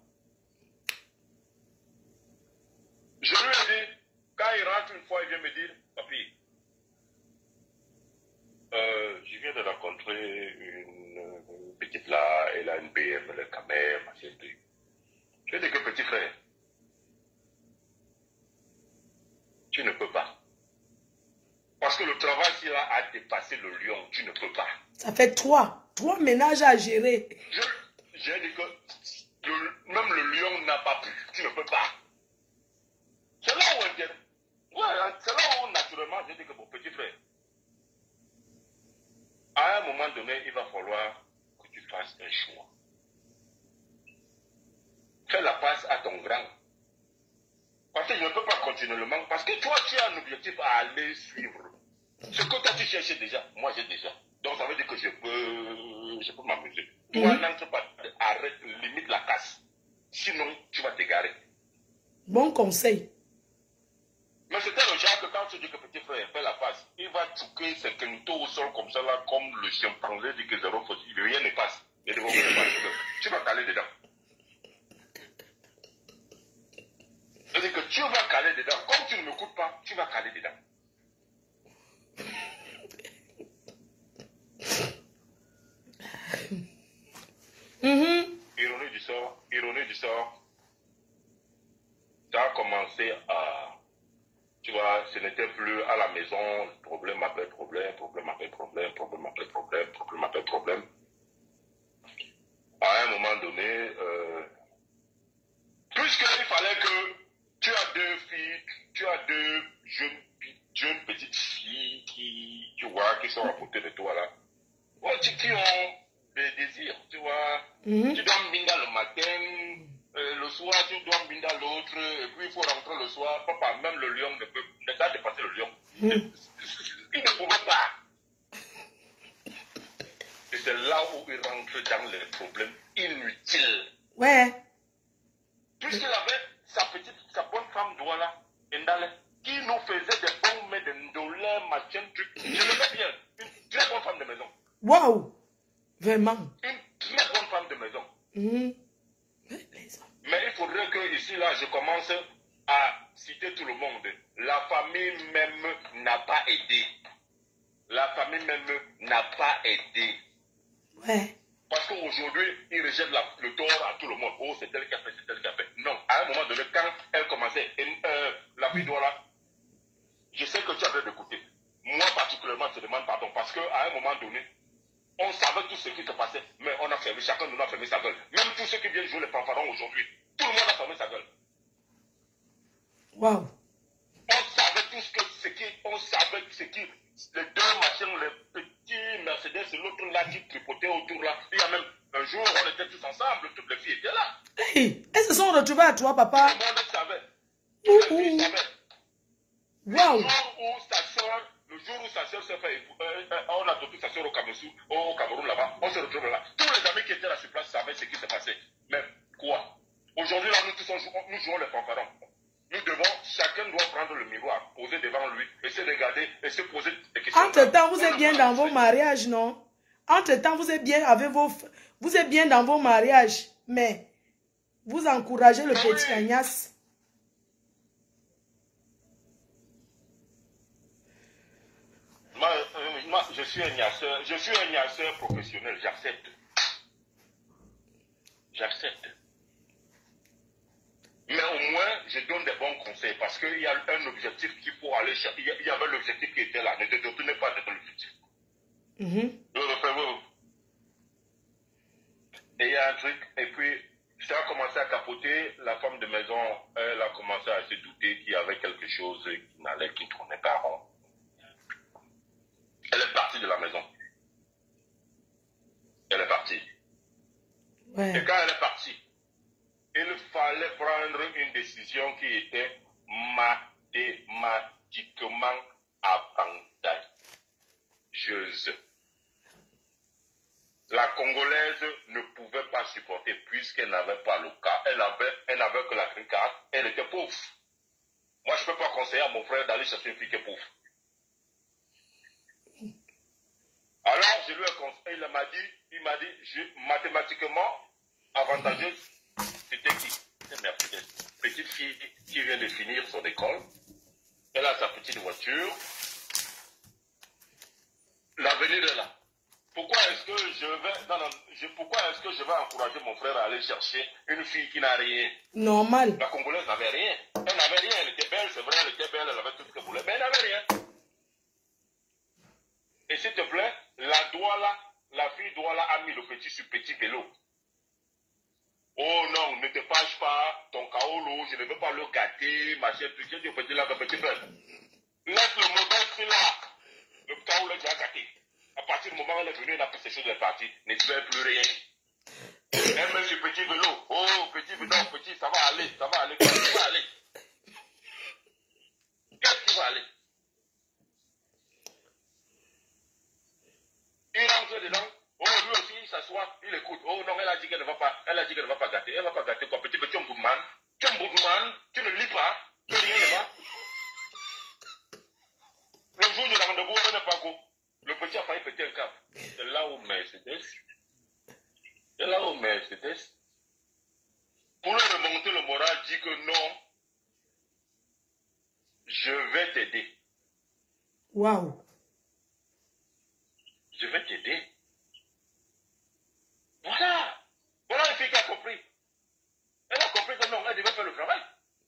Je lui ai dit, quand il rentre une fois, il vient me dire, papi, Je viens de rencontrer une petite là, elle a une BM, elle est quand même, machin truc. Je dis que petit frère, tu ne peux pas. Parce que le travail s'il a dépassé le lion, tu ne peux pas. Ça fait trois ménages à gérer. J'ai dit que même le lion n'a pas pu, tu ne peux pas. C'est là où c'est là où naturellement j'ai dit que mon petit frère, à un moment donné, il va falloir que tu fasses un choix. Fais la passe à ton grand. Parce que je ne peux pas continuellement, parce que toi tu as un objectif à aller suivre. Ce que toi tu cherchais déjà, moi j'ai déjà. Donc ça veut dire que je peux m'amuser. Toi n'entre pas, arrête, limite la casse. Sinon tu vas t'égarer. Bon conseil. Mais c'était le genre que quand tu dis que petit frère fait la passe, il va choquer ses quintos au sol comme ça là, comme le chimpanzé dit que zéro faute, rien ne passe. Et tu vas caler dedans. C'est-à-dire que tu vas caler dedans. Comme tu ne m'écoutes pas, tu vas caler dedans. Ironie du sort, ça a commencé à... Tu vois, ce n'était plus à la maison, problème après problème, problème après problème, problème après problème, problème après problème. À un moment donné, puisqu'il fallait que tu as deux filles, tu as deux jeunes petites filles qui, tu vois, qui sont à côté de toi là, qui ont des désirs, tu vois, tu dois mbinda le matin, le soir tu dois mbinda l'autre, et puis il faut rentrer le soir, papa, même le lion ne peut pas dépasser le lion. Il ne pouvait pas. Et c'est là où il rentre dans les problèmes inutiles. Ouais. Puisqu'il avait sa bonne femme Douala, Ndale, qui nous faisait des bons mets de ndolé, machin, truc. Je le fais bien. Une très bonne femme de maison. Waouh. Vraiment. Une très bonne femme de maison. Mais il faudrait que ici, là, je commence à citer tout le monde. La famille même n'a pas aidé. La famille même n'a pas aidé. Ouais. Parce qu'aujourd'hui, il rejette le tort à tout le monde. Oh, c'est tel qui a fait, c'est tel qui a fait. Non, à un moment donné, quand elle commençait, la fille là, je sais que tu avais d'écouter. Moi, particulièrement, je te demande pardon. Parce qu'à un moment donné, on savait tout ce qui se passait, mais on a fermé, chacun de nous a fermé sa gueule. Même tous ceux qui viennent jouer les fanfarons aujourd'hui, tout le monde a fermé sa gueule. Waouh. On savait tout ce qui, les deux machins, les petits Mercedes et l'autre là qui tripotaient autour là. Il y a même un jour, on était tous ensemble, toutes les filles étaient là. Hey, elles se sont retrouvées à toi, papa. Tout le monde savait. Toutes les filles savaient. Waouh. Le jour où sa soeur s'est fait, on a adopté sa soeur au Cameroun là-bas, on se retrouve là. Tous les amis qui étaient là sur place savaient ce qui se passait. Mais quoi? Aujourd'hui là, nous jouons les fanfarons. Nous devons, chacun doit prendre le miroir, poser devant lui, et se regarder, et se poser des questions. Entre-temps, vous êtes bien dans vos mariages, non? Entre-temps, vous êtes bien avec vous êtes bien dans vos mariages, mais vous encouragez le petit Agnès. Moi, je suis un niasseur professionnel, j'accepte. J'accepte. Mais au moins, je donne des bons conseils parce qu'il y a un objectif qu'il faut aller chercher. Il y avait l'objectif qui était là. Ne te détournez pas de ton objectif. Et il y a un truc, et puis ça a commencé à capoter. La femme de maison, elle a commencé à se douter qu'il y avait quelque chose qui tournait pas rond. Elle est partie de la maison. Elle est partie. Ouais. Et quand elle est partie, il fallait prendre une décision qui était mathématiquement avantageuse. La Congolaise ne pouvait pas supporter puisqu'elle n'avait pas le cas. Elle n'avait que la green card. Elle était pauvre. Moi, je ne peux pas conseiller à mon frère d'aller chercher une fille qui est pauvre. Alors, je lui ai conseillé, il m'a dit, mathématiquement avantageuse, c'était qui? C'est Mercedes. Petite fille qui vient de finir son école. Elle a sa petite voiture. l'avenir est là. Pourquoi est-ce que je vais, pourquoi est-ce que je vais encourager mon frère à aller chercher une fille qui n'a rien? Normal. La Congolaise n'avait rien. Elle n'avait rien, elle était belle, c'est vrai, elle était belle, elle avait tout ce qu'elle voulait, mais elle n'avait rien. Et s'il te plaît, la fille Douala a mis le petit sur petit vélo. Oh non, ne te fâche pas, ton kaolo, je ne veux pas le gâter, machin, tout ça, tu petit là, petit frère. Laisse le modèle là. Le kaolo est déjà gâté. À partir du moment où elle est venue, elle a pris ses choses, elle est partie. Ne fait plus rien. Elle met ce petit vélo. Oh, petit vélo, petit, ça va aller, ça va aller. Qu'est-ce qui va aller? Qu'est-ce qui va aller? Il rentre dedans. Oh, lui aussi, il s'assoit, il écoute. Oh non, elle a dit qu'elle ne va pas, gâter. Elle ne va pas gâter quoi? Petit, tu es un boudman. Tu ne lis pas. Tu rien ne va. Le jour du rendez-vous, elle n'est pas go. Le petit a failli péter un câble. C'est là où Mercedes, pour lui remonter le moral, dit que non, je vais t'aider. Waouh. Je vais t'aider. Voilà. Voilà une fille qui a compris. Elle a compris que non, elle devait faire le travail.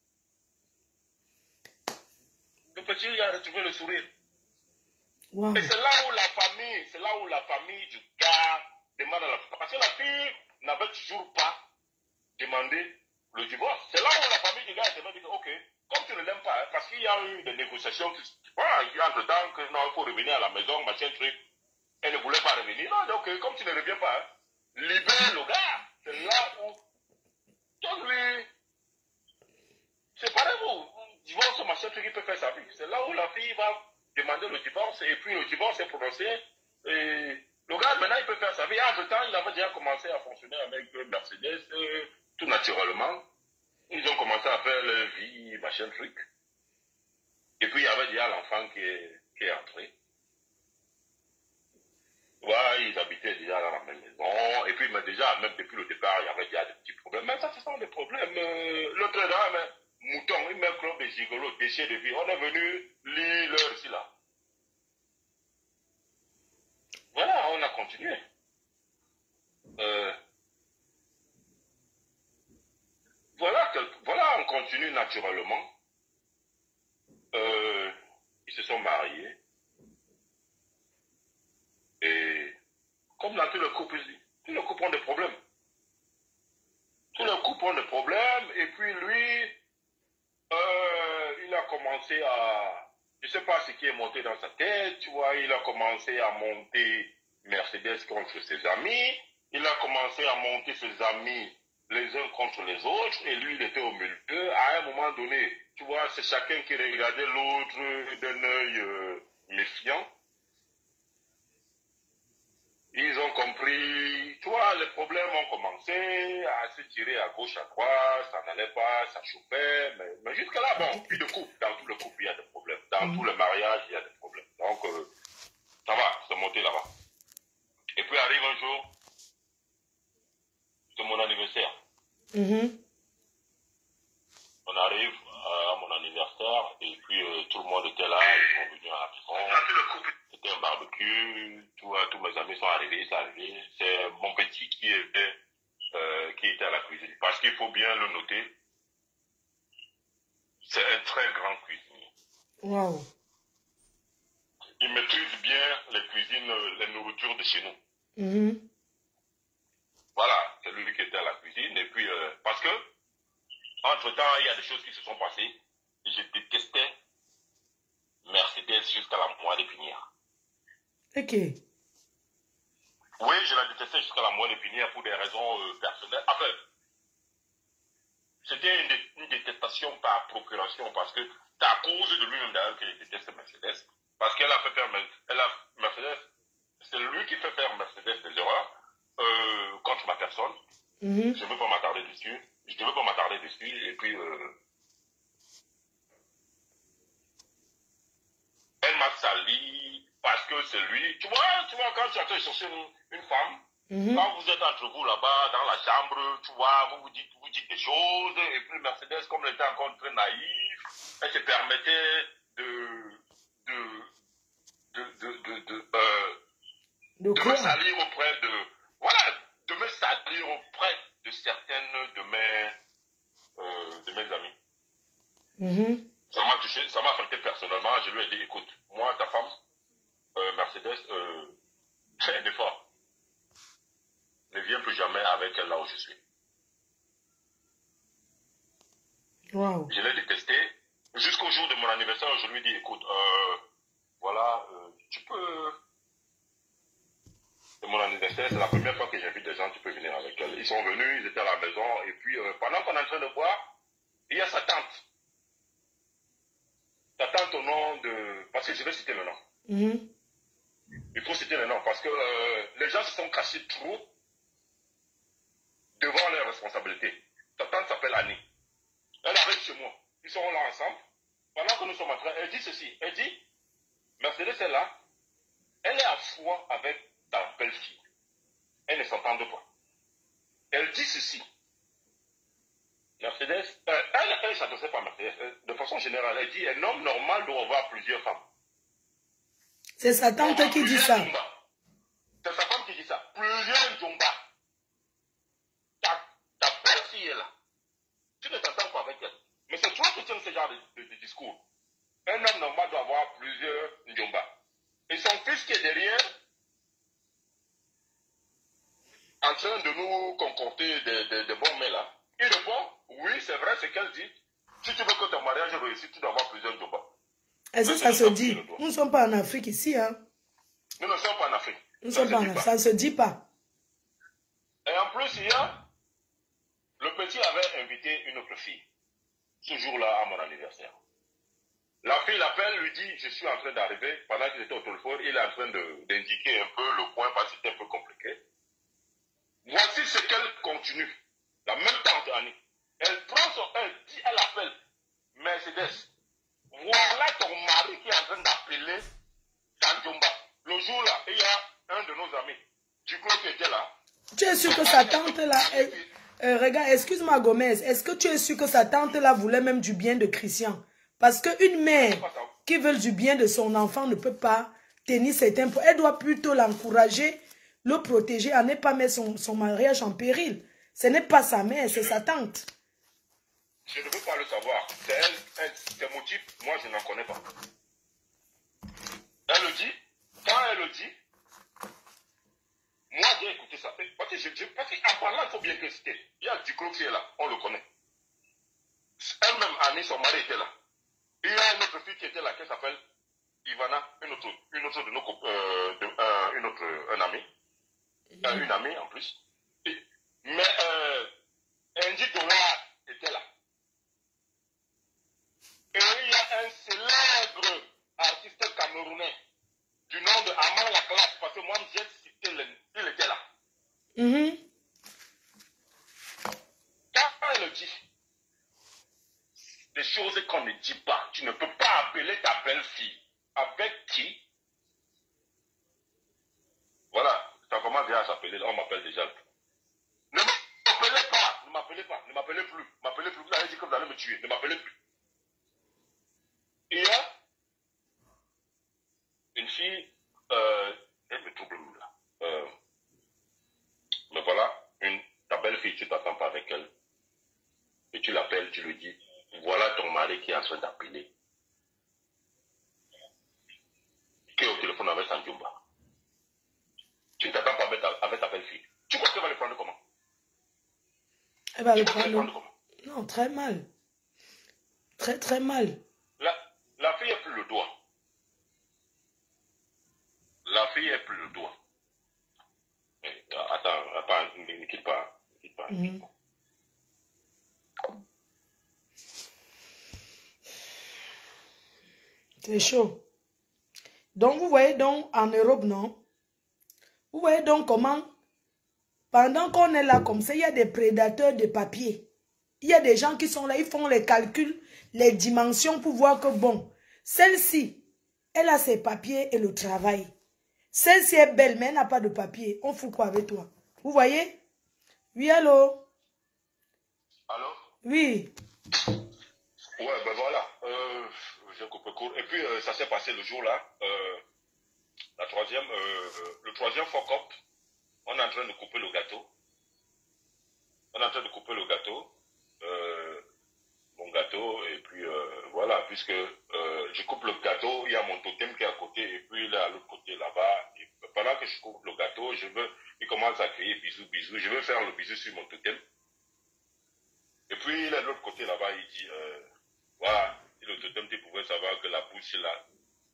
Le petit a retrouvé le sourire. Wow. Et c'est là où la famille du gars demande à la fille. Parce que la fille n'avait toujours pas demandé le divorce. C'est là où la famille du gars demande, ok, comme tu ne l'aimes pas, hein, parce qu'il y a eu des négociations, voilà, il y a entre-temps que non, il faut revenir à la maison, machin truc. Elle ne voulait pas revenir. Non, ok, comme tu ne reviens pas, hein, libère le gars. C'est là où, donc lui, séparez-vous, divorce, machin truc, il peut faire sa vie. C'est là où la fille va demander le divorce, et puis le divorce est prononcé, et le gars, maintenant, il peut faire sa vie. Entre-temps, il avait déjà commencé à fonctionner avec Mercedes, tout naturellement. Ils ont commencé à faire leur vie, machin truc. Et puis, il y avait déjà l'enfant qui est entré. Ouais, ils habitaient déjà dans la même maison. Et puis, mais déjà, même depuis le départ, il y avait déjà des petits problèmes. Mais ça, ce sont des problèmes. L'autre dame, mouton, il met club de gigolo, déchets de vie. On est venu lire l'heure ici, là. Voilà, on a continué. Voilà, on continue naturellement. Ils se sont mariés. Et comme dans tous les couples ont des problèmes. Tous les couples ont des problèmes. Et puis lui, il a commencé à... Je ne sais pas ce qui est monté dans sa tête, tu vois. Il a commencé à monter Mercedes contre ses amis. Il a commencé à monter ses amis les uns contre les autres. Et lui, il était au milieu. À un moment donné, tu vois, c'est chacun qui regardait l'autre d'un œil méfiant. Ils ont compris, tu vois, les problèmes ont commencé à se tirer à gauche, à droite, ça n'allait pas, ça chauffait, mais jusque là, bon, puis de couple, dans tout le couple, il y a des problèmes. Dans tout le mariage, il y a des problèmes. Donc, ça va, c'est monté là-bas. Et puis arrive un jour, c'est mon anniversaire. On arrive à mon anniversaire, et puis tout le monde était là, ils sont venus à la maison. C'était un barbecue, tous mes amis sont arrivés, c'est mon petit qui était à la cuisine. Parce qu'il faut bien le noter, c'est un très grand cuisinier. Wow. Il maîtrise bien les cuisines, les nourritures de chez nous. Voilà, c'est lui qui était à la cuisine. Et puis, parce que, entre-temps, il y a des choses qui se sont passées. Et je détestais Mercedes jusqu'à la moelle épinière. Ok. Oui, je la détestais jusqu'à la moelle épinière pour des raisons personnelles. Enfin, c'était une détestation par procuration parce que c'est à cause de lui-même d'ailleurs que je déteste Mercedes. Parce qu'elle a fait faire Mercedes, c'est lui qui fait faire Mercedes des erreurs contre ma personne. Je ne veux pas m'attarder dessus. Et puis, elle m'a sali parce que c'est lui. Tu vois, quand tu as été chercher une femme, quand vous êtes entre vous là-bas, dans la chambre, tu vois, vous dites des choses. Et puis Mercedes, comme elle était encore très naïve, elle se permettait de me salir auprès de... Voilà, de me salir auprès de certaines de mes amis. Ça m'a touché, ça m'a affecté personnellement. Je lui ai dit, écoute, moi, ta femme, Mercedes, fais un effort. Ne viens plus jamais avec elle là où je suis. Wow. Je l'ai détesté. Jusqu'au jour de mon anniversaire, je lui ai dit, écoute, voilà, tu peux... C'est mon anniversaire, c'est la première fois que j'invite des gens, tu peux venir avec elle. Ils sont venus, ils étaient à la maison, et puis pendant qu'on est en train de boire, il y a sa tante. Sa tante au nom de... Parce que je vais citer le nom. Il faut citer le nom, parce que les gens se sont cachés trop devant leurs responsabilités. Sa tante s'appelle Annie. Elle arrive chez moi. Ils sont là ensemble. Pendant que nous sommes en train, elle dit ceci. Elle dit, Mercedes est là. Elle est à froid avec ta belle-fille. Elle ne s'entendent pas. Elle dit ceci. Mercedes, elle ne s'adressait pas à Mercedes. De façon générale, elle dit, un homme normal doit avoir plusieurs femmes. C'est sa tante qui dit ça. C'est sa femme qui dit ça. Plusieurs Djomba. Ta belle-fille est là. Tu ne t'entends pas avec elle. Mais c'est toi qui tiens ce genre de discours. Un homme normal doit avoir plusieurs Ndjomba. Et son fils qui est derrière, en train de nous concocter des bons mets là, il répond, oui, c'est vrai, c'est qu'elle dit. Si tu veux que ton mariage réussisse, tu dois avoir plusieurs Ndjomba. Est-ce que ça se dit? Nous ne sommes pas en Afrique ici, hein? Nous ne sommes pas en Afrique. Nous ne sommes pas en Afrique. Ça ne se dit pas. Et en plus, il y a... Le petit avait invité une autre fille. Ce jour-là, à mon anniversaire. La fille l'appelle, lui dit, je suis en train d'arriver. Pendant qu'il était au téléphone, il est en train d'indiquer un peu le point parce que c'était un peu compliqué. Voici ce qu'elle continue. La même tante Annie. Elle prend son... Elle appelle Mercedes. Voilà ton mari qui est en train d'appeler Sanjomba. Le jour-là, il y a un de nos amis. Du coup, qui était là. Tu es sûr que sa tante là... regarde, excuse-moi Gomez. Est-ce que tu es sûr que sa tante là voulait même du bien de Christian? Parce qu'une mère qui veut du bien de son enfant ne peut pas tenir certains points. Elle doit plutôt l'encourager, le protéger, à ne pas mettre son mariage en péril. Ce n'est pas sa mère, c'est sa tante. Je ne veux pas le savoir. C'est elle, ses motifs, moi je n'en connais pas. Elle le dit. Quand elle le dit, moi j'ai écouté ça. Parce qu'en parlant, il faut bien que c'était. Il y a Duclos qui est là, on le connaît. Elle-même, Annie, son mari était là. Il y a une autre fille qui était là, qui s'appelle Ivana, une autre de nos un ami. Une amie en plus. Mais Andy Dolar était là. Et il y a un célèbre artiste camerounais du nom de Aman Laclasse, parce que moi j'ai cité, il était là. Quand elle dit des choses qu'on ne dit pas, tu ne peux pas appeler ta belle-fille avec qui, voilà, ça commence déjà à s'appeler, on m'appelle déjà. Ne m'appelez pas, ne m'appelez pas, ne m'appelez plus, vous allez dire que vous allez me tuer, ne m'appelez plus. Il y a une fille, elle me trouble là. Mais voilà, ta belle-fille, tu t'attends pas avec elle. Et tu l'appelles, tu lui dis, voilà ton mari qui est en train d'appeler. Qui est au téléphone avec Sanjumba. Tu ne t'attends pas avec ta belle-fille. Tu crois qu'elle va le prendre comment? Elle va le prendre comment? Non, très mal. Très, très mal. La fille n'a plus le doigt. La fille n'a plus le doigt. Attends, ne quitte pas. C'est chaud. Donc, vous voyez donc en Europe, non? Vous voyez donc comment, pendant qu'on est là comme ça, il y a des prédateurs de papier. Il y a des gens qui sont là, ils font les calculs, les dimensions pour voir que, bon, celle-ci, elle a ses papiers et le travail. Celle-ci est belle, mais elle n'a pas de papier. On fout quoi avec toi? Vous voyez? Oui, allô? Allô? Oui. Ouais, ben voilà. J'ai coupé court. Et puis, ça s'est passé le jour-là. La troisième, le troisième fuck-up, on est en train de couper le gâteau. On est en train de couper le gâteau. Mon gâteau, et puis voilà, puisque je coupe le gâteau, il y a mon totem qui est à côté, et puis il est à l'autre côté là-bas. Pendant que je coupe le gâteau, il commence à crier bisous, bisous. Je veux faire le bisou sur mon totem. Et puis il est de l'autre côté là-bas, il dit, voilà, si le totem, tu pouvais savoir que la bouche là,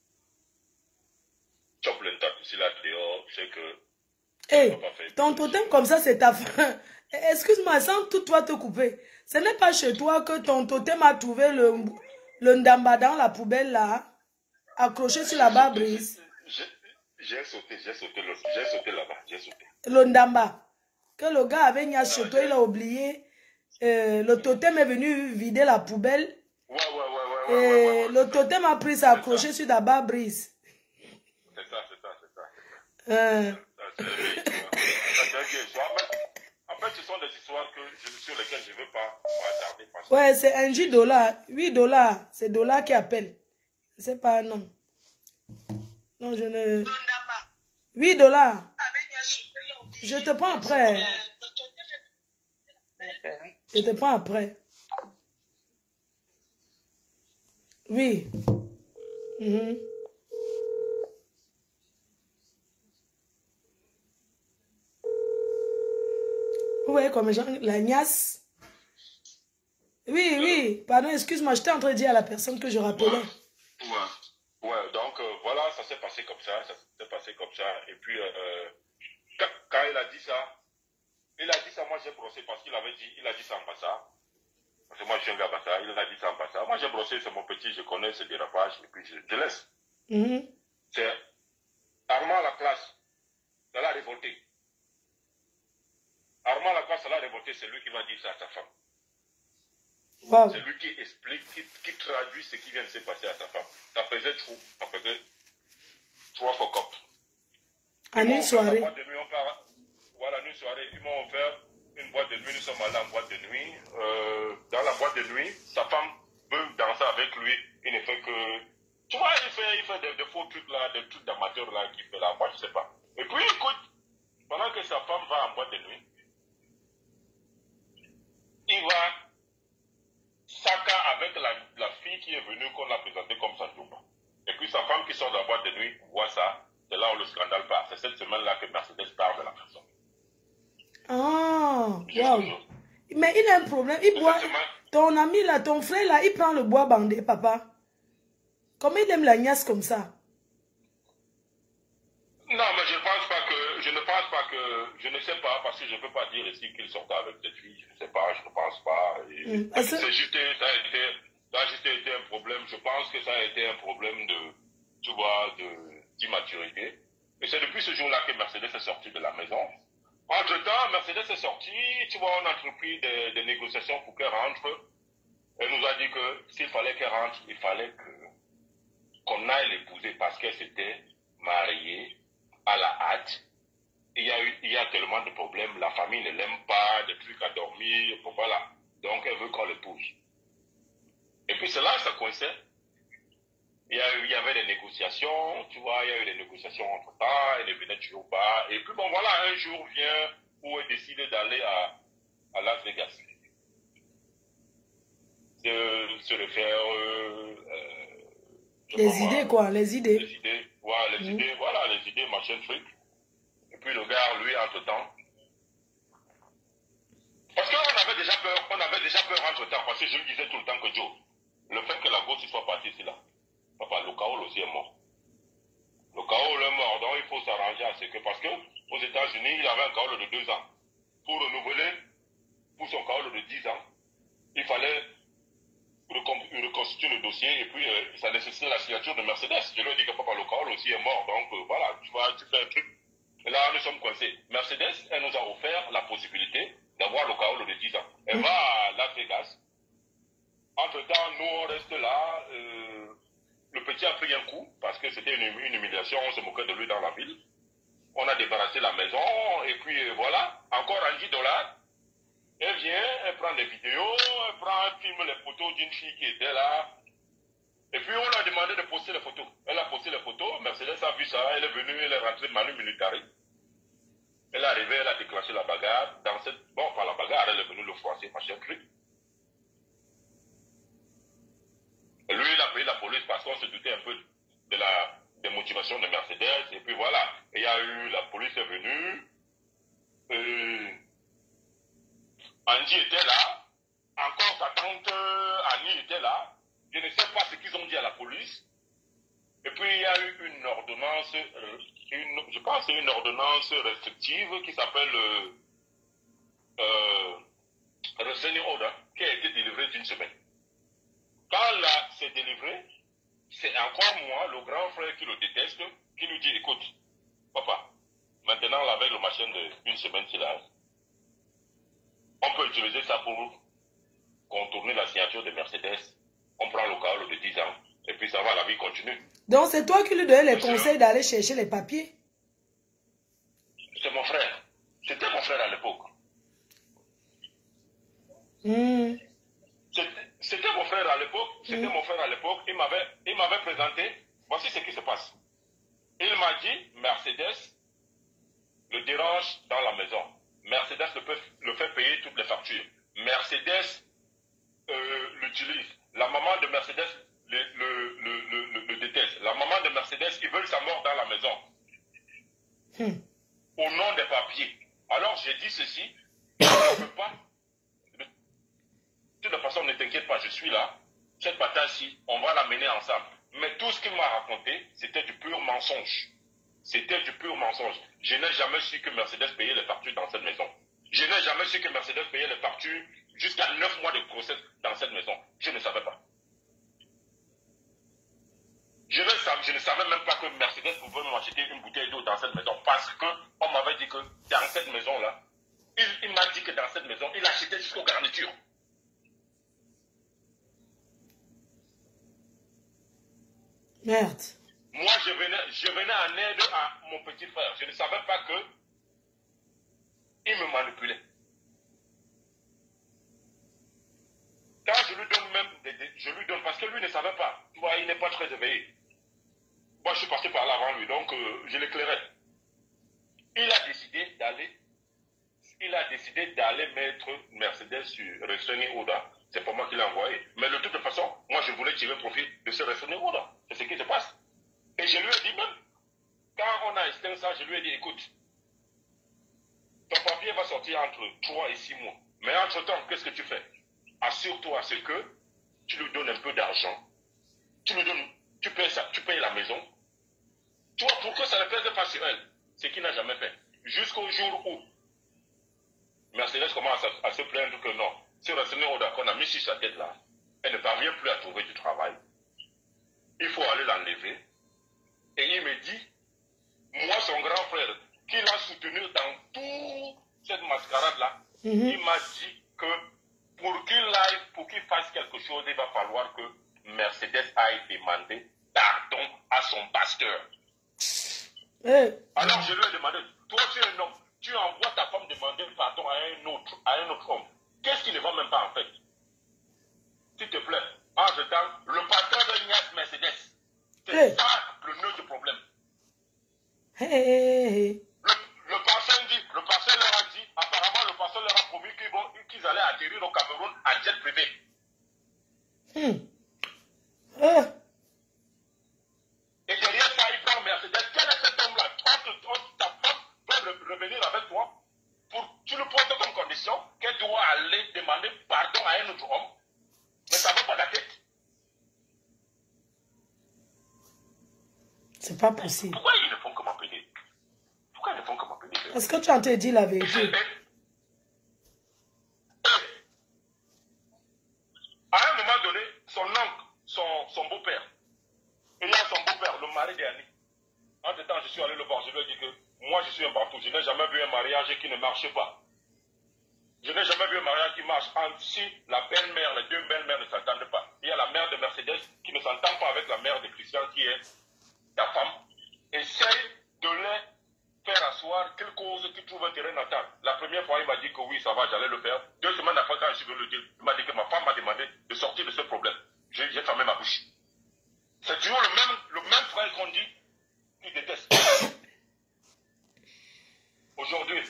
chope l'entente ici là dehors, je sais que. Hey, ton totem comme ça, c'est ta fin. Excuse-moi, sans tout toi te couper. Ce n'est pas chez toi que ton totem a trouvé le ndamba dans la poubelle là, accroché sur la barre brise. J'ai sauté là-bas, j'ai sauté. Le ndamba, que le gars avait mis chez toi, il a oublié. Le totem est venu vider la poubelle. Ouais. Le totem a pris ça accroché sur la barre brise. C'est ça. En fait, ce sont des histoires sur lesquelles je ne veux pas m'attarder. Ouais, c'est un $10. $8, c'est dollar qui appelle. C'est pas non. Non, je ne. $8. Je te prends après. Je te prends après. Oui. Vous voyez comme la gnasse. Oui, pardon, excuse-moi, j'étais en train de dire à la personne que je rappelais. Ouais, donc voilà, ça s'est passé comme ça, et puis quand il a dit ça, moi j'ai brossé parce qu'il a dit ça en passant. Parce que moi je suis un gars bâtard, il a dit ça en passant. Moi j'ai brossé, c'est mon petit, je connais ce dérapage, et puis je laisse. C'est Armand Laclasse, ça l'a révolté. Armand Laclasse, ça l'a révolté, c'est lui qui va dire ça à sa femme. Wow. C'est lui qui explique, qui traduit ce qui vient de se passer à sa femme. Ça faisait trop, ça faisait 3 fuck-up. En une soirée. Voilà, une soirée, ils m'ont offert une boîte de nuit, nous sommes allés en boîte de nuit. Dans la boîte de nuit, sa femme veut danser avec lui, il ne fait que... Tu vois, il fait des faux trucs là, des trucs d'amateurs là qu'il fait là, moi je sais pas. Et puis écoute, pendant que sa femme va en boîte de nuit, il va Saka avec la fille qui est venue, qu'on a présentée comme Sanjumba. Et puis sa femme qui sort de la boîte de nuit voit ça, c'est là où le scandale part. C'est cette semaine-là que Mercedes part de la personne. Ah, wow. Mais il a un problème, il boit. Ton ami là, ton frère là, il prend le bois bandé, papa. Comment il aime la gnasse comme ça? Non, mais je ne sais pas, parce que je ne peux pas dire ici qu'il sortait avec cette fille, je ne sais pas, je ne pense pas. C'est juste, ça a juste été un problème, je pense que ça a été un problème d'immaturité. Et c'est depuis ce jour-là que Mercedes est sortie de la maison. Entre-temps, Mercedes est sortie, tu vois, on a entrepris des négociations pour qu'elle rentre. Elle nous a dit que s'il fallait qu'elle rentre, il fallait qu'on aille l'épouser parce qu'elle s'était mariée à la hâte. Il y a tellement de problèmes, la famille ne l'aime pas, des trucs à dormir, voilà. Donc elle veut qu'on l'épouse. Et puis c'est là que ça coinçait. Il y avait des négociations, tu vois, il y a eu des négociations entre temps, elle ne venait toujours pas. Et puis bon voilà, un jour vient où elle décide d'aller à Las Vegas. Se refaire... les idées quoi, les idées. Les idées, ouais, les idées, machin truc. Et puis le gars, lui, entre-temps. Parce qu'on avait déjà peur entre-temps, parce que je lui disais tout le temps que Joe, le fait que la gosse soit partie ici là, papa, le Kaol aussi est mort. Le Kaol est mort, donc il faut s'arranger à ce que, parce que aux États-Unis, il avait un Kaol de 2 ans. Pour renouveler, pour son Kaol de 10 ans, il fallait reconstituer le dossier et puis ça nécessitait la signature de Mercedes. Je lui ai dit que papa, le Kaol aussi est mort, donc voilà, tu vois, tu fais un truc. Et là, nous sommes coincés. Mercedes, elle nous a offert la possibilité d'avoir le Kaol de 10 ans. Elle va à Las Vegas. Entre-temps, nous, on reste là. Le petit a pris un coup parce que c'était une humiliation. On se moquait de lui dans la ville. On a débarrassé la maison. Et puis, voilà, encore un $10. Elle vient, elle prend des vidéos, elle filme les photos d'une fille qui était là. Et puis, on a demandé de poster les photos. Elle a posté les photos. Mercedes a vu ça, elle est venue, elle est rentrée manu militari. Elle est arrivée, elle a déclenché la bagarre. Dans cette... Bon, pas la bagarre, elle est venue le froisser, machin truc. Lui, il a payé la police parce qu'on se doutait un peu des motivations de Mercedes. Et puis voilà, il y a eu, la police est venue. Andy était là. Encore sa tante Annie était là. Je ne sais pas ce qu'ils ont dit à la police. Et puis il y a eu une ordonnance, je pense que c'est une ordonnance restrictive qui s'appelle Restraining Order, qui a été délivrée d'une semaine. Quand là c'est délivré, c'est encore moi, le grand frère qui le déteste, qui lui dit, écoute, papa, maintenant là, avec le machin d'une semaine qu'il a, on peut utiliser ça pour contourner la signature de Mercedes. On prend le cas de 10 ans, et puis ça va, la vie continue. Donc c'est toi qui lui donnais les conseils d'aller chercher les papiers? C'est mon frère. C'était mon frère à l'époque. C'était mon frère à l'époque. C'était mon frère à l'époque. Il m'avait présenté. Voici ce qui se passe. Il m'a dit, Mercedes le dérange dans la maison. Mercedes le fait payer toutes les factures. Mercedes l'utilise. La maman de Mercedes le déteste. La maman de Mercedes, ils veulent sa mort dans la maison. Au nom des papiers. Alors j'ai dit ceci, je ne peux pas. De toute façon, ne t'inquiète pas, je suis là. Cette bataille-ci, on va la mener ensemble. Mais tout ce qu'il m'a raconté, c'était du pur mensonge. C'était du pur mensonge. Je n'ai jamais su que Mercedes payait les factures dans cette maison. Je n'ai jamais su que Mercedes payait les factures jusqu'à 9 mois de procès dans cette maison. Je ne savais pas. Je ne savais même pas que Mercedes pouvait m'acheter une bouteille d'eau dans cette maison parce qu'on m'avait dit que dans cette maison-là, il m'a dit que dans cette maison, il achetait jusqu'aux garnitures. Merde. Moi, je venais en aide à mon petit frère. Je ne savais pas que il me manipulait. Quand je lui donne même, je lui donne parce que lui ne savait pas. Tu vois, il n'est pas très éveillé. Moi, je suis passé par là avant lui, donc je l'éclairais. Il a décidé d'aller mettre Mercedes sur Restraining Order. C'est pas moi qui l'ai envoyé. Mais de toute façon, moi, je voulais tirer profit de ce Restraining Order. C'est ce qui se passe. Et je lui ai dit même, quand on a externe ça, je lui ai dit, écoute, ton papier va sortir entre 3 et 6 mois. Mais entre-temps, qu'est-ce que tu fais? Assure-toi à ce que tu lui donnes un peu d'argent. Tu payes ça, tu payes la maison. Tu vois, pour que ça ne pèse pas sur elle. Ce qu'il n'a jamais fait. Jusqu'au jour où Mercedes commence à se plaindre que non, c'est le Seigneur qu'on a mis sur sa tête là. Elle ne parvient plus à trouver du travail. Il faut aller l'enlever. Et il me dit, moi, son grand frère, qui l'a soutenu dans toute cette mascarade-là, il m'a dit que pour qu'il fasse quelque chose, il va falloir que Mercedes aille demander pardon à son pasteur. Alors je lui ai demandé, toi tu es un homme, tu envoies ta femme demander pardon à un autre homme. Qu'est-ce qui ne va même pas en fait? S'il te plaît, en jetant le pasteur de Nias Mercedes. C'est ça le nœud du problème. Le pasteur leur a dit, apparemment le pasteur leur a promis qu'ils allaient atterrir au Cameroun en jet privé. Et derrière ça, il prend Mercedes. Quel est cet homme-là? Ta femme peut revenir avec toi. Tu lui poses comme condition qu'elle doit aller demander pardon à un autre homme. Mais ça ne va pas la tête. C'est pas possible. Pourquoi ils ne font que m'appeler? Pourquoi ils ne font que m'appeler? Est-ce que tu as entendu dire la vérité? À un moment donné, son oncle, son beau-père, il y a son beau-père, le mari d'Annie. Entre-temps, je suis allé le voir, je lui ai dit que moi je suis un partout, je n'ai jamais vu un mariage qui ne marche pas. Je n'ai jamais vu un mariage qui marche si la belle-mère, les deux belles-mères ne s'entendent pas. Il y a la mère de Mercedes qui ne s'entend pas avec la mère de Christian qui est ta femme. Essaye de les faire asseoir quelque chose qui trouve un terrain d'entente. La première fois, il m'a dit que oui, ça va, j'allais le faire. 2 semaines après, quand je suis venu le dire, il m'a dit que ma femme m'a demandé de sortir de ce problème. J'ai fermé ma bouche. C'est toujours le même frère qu'on dit. qui déteste. Aujourd'hui,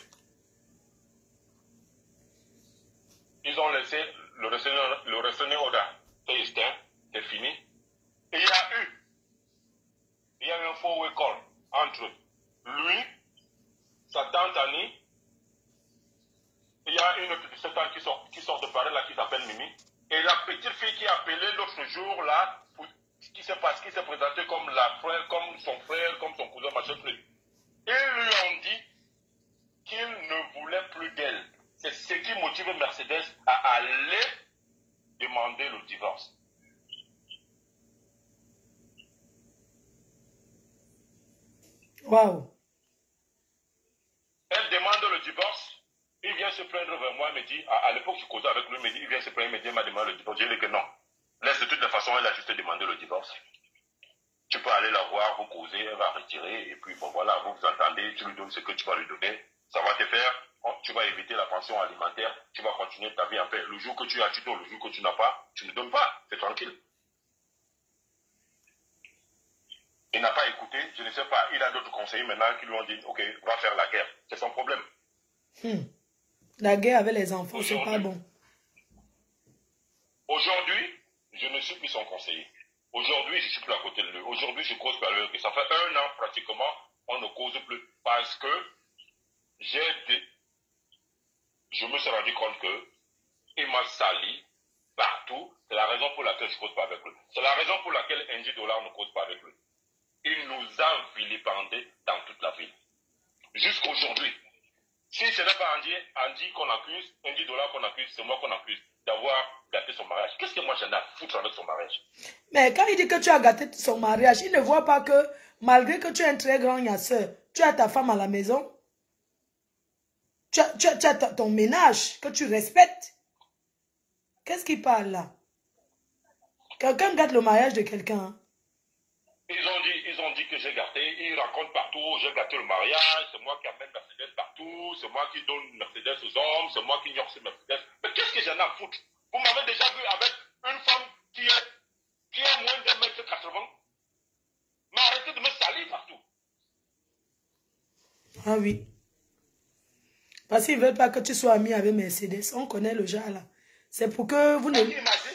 ils ont laissé le restaurant Oda. C'est extinct, c'est fini. Et il y a eu un four-way call entre lui, sa tante Annie, il y a une autre de 7 ans qui sort de Paris là, qui s'appelle Mimi. Et la petite fille qui a appelé l'autre jour là, qui s'est présentée comme la frère, comme son frère, comme son cousin, machin truc. Ils lui ont dit qu'il ne voulait plus d'elle. C'est ce qui motive Mercedes à aller demander le divorce. Waouh. Elle demande le divorce. Il vient se plaindre vers moi, il me dit, à l'époque je causais avec lui, il vient se plaindre, il me dit, il m'a demandé le divorce. Je lui ai dit que non. Laisse de toutes les façons, elle a juste demandé le divorce. Tu peux aller la voir, vous causer, elle va retirer, et puis bon voilà, vous vous entendez, tu lui donnes ce que tu vas lui donner, ça va te faire, tu vas éviter la pension alimentaire, tu vas continuer ta vie en paix. Le jour que tu as, tu donnes, le jour que tu n'as pas, tu ne donnes pas, c'est tranquille. Il n'a pas écouté, je ne sais pas, il a d'autres conseillers maintenant qui lui ont dit, ok, va faire la guerre, c'est son problème. La guerre avec les enfants, c'est pas bon. Aujourd'hui, je ne suis plus son conseiller. Aujourd'hui, je ne suis plus à côté de lui. Aujourd'hui, je cause pas lui. Ça fait 1 an pratiquement, on ne cause plus. Parce que je me suis rendu compte qu'il m'a sali partout. C'est la raison pour laquelle je ne cause pas avec lui. C'est la raison pour laquelle NJ Dollar ne cause pas avec lui. Il nous a vilipendés dans toute la ville. Jusqu'aujourd'hui. Si ce n'est pas Andy qu'on accuse, NJ Dollar qu'on accuse, c'est moi qu'on accuse d'avoir gâté son mariage. Qu'est-ce que moi j'en ai à foutre avec son mariage? Mais quand il dit que tu as gâté son mariage, il ne voit pas que malgré que tu es un très grand yasseur, tu as ta femme à la maison, tu as ton ménage que tu respectes. Qu'est-ce qu'il parle là? Quelqu'un gâte le mariage de quelqu'un. Hein? Ils ont dit que j'ai gâté, ils racontent partout, j'ai gâté le mariage, c'est moi qui amène Mercedes partout, c'est moi qui donne Mercedes aux hommes, c'est moi qui ignore ces Mercedes. Mais qu'est-ce que j'en ai à foutre? Vous m'avez déjà vu avec une femme qui est moins de 1m80. Mais arrêtez de me salir partout. Ah oui. Parce qu'ils ne veulent pas que tu sois ami avec Mercedes. On connaît le genre là. C'est pour que vous ne...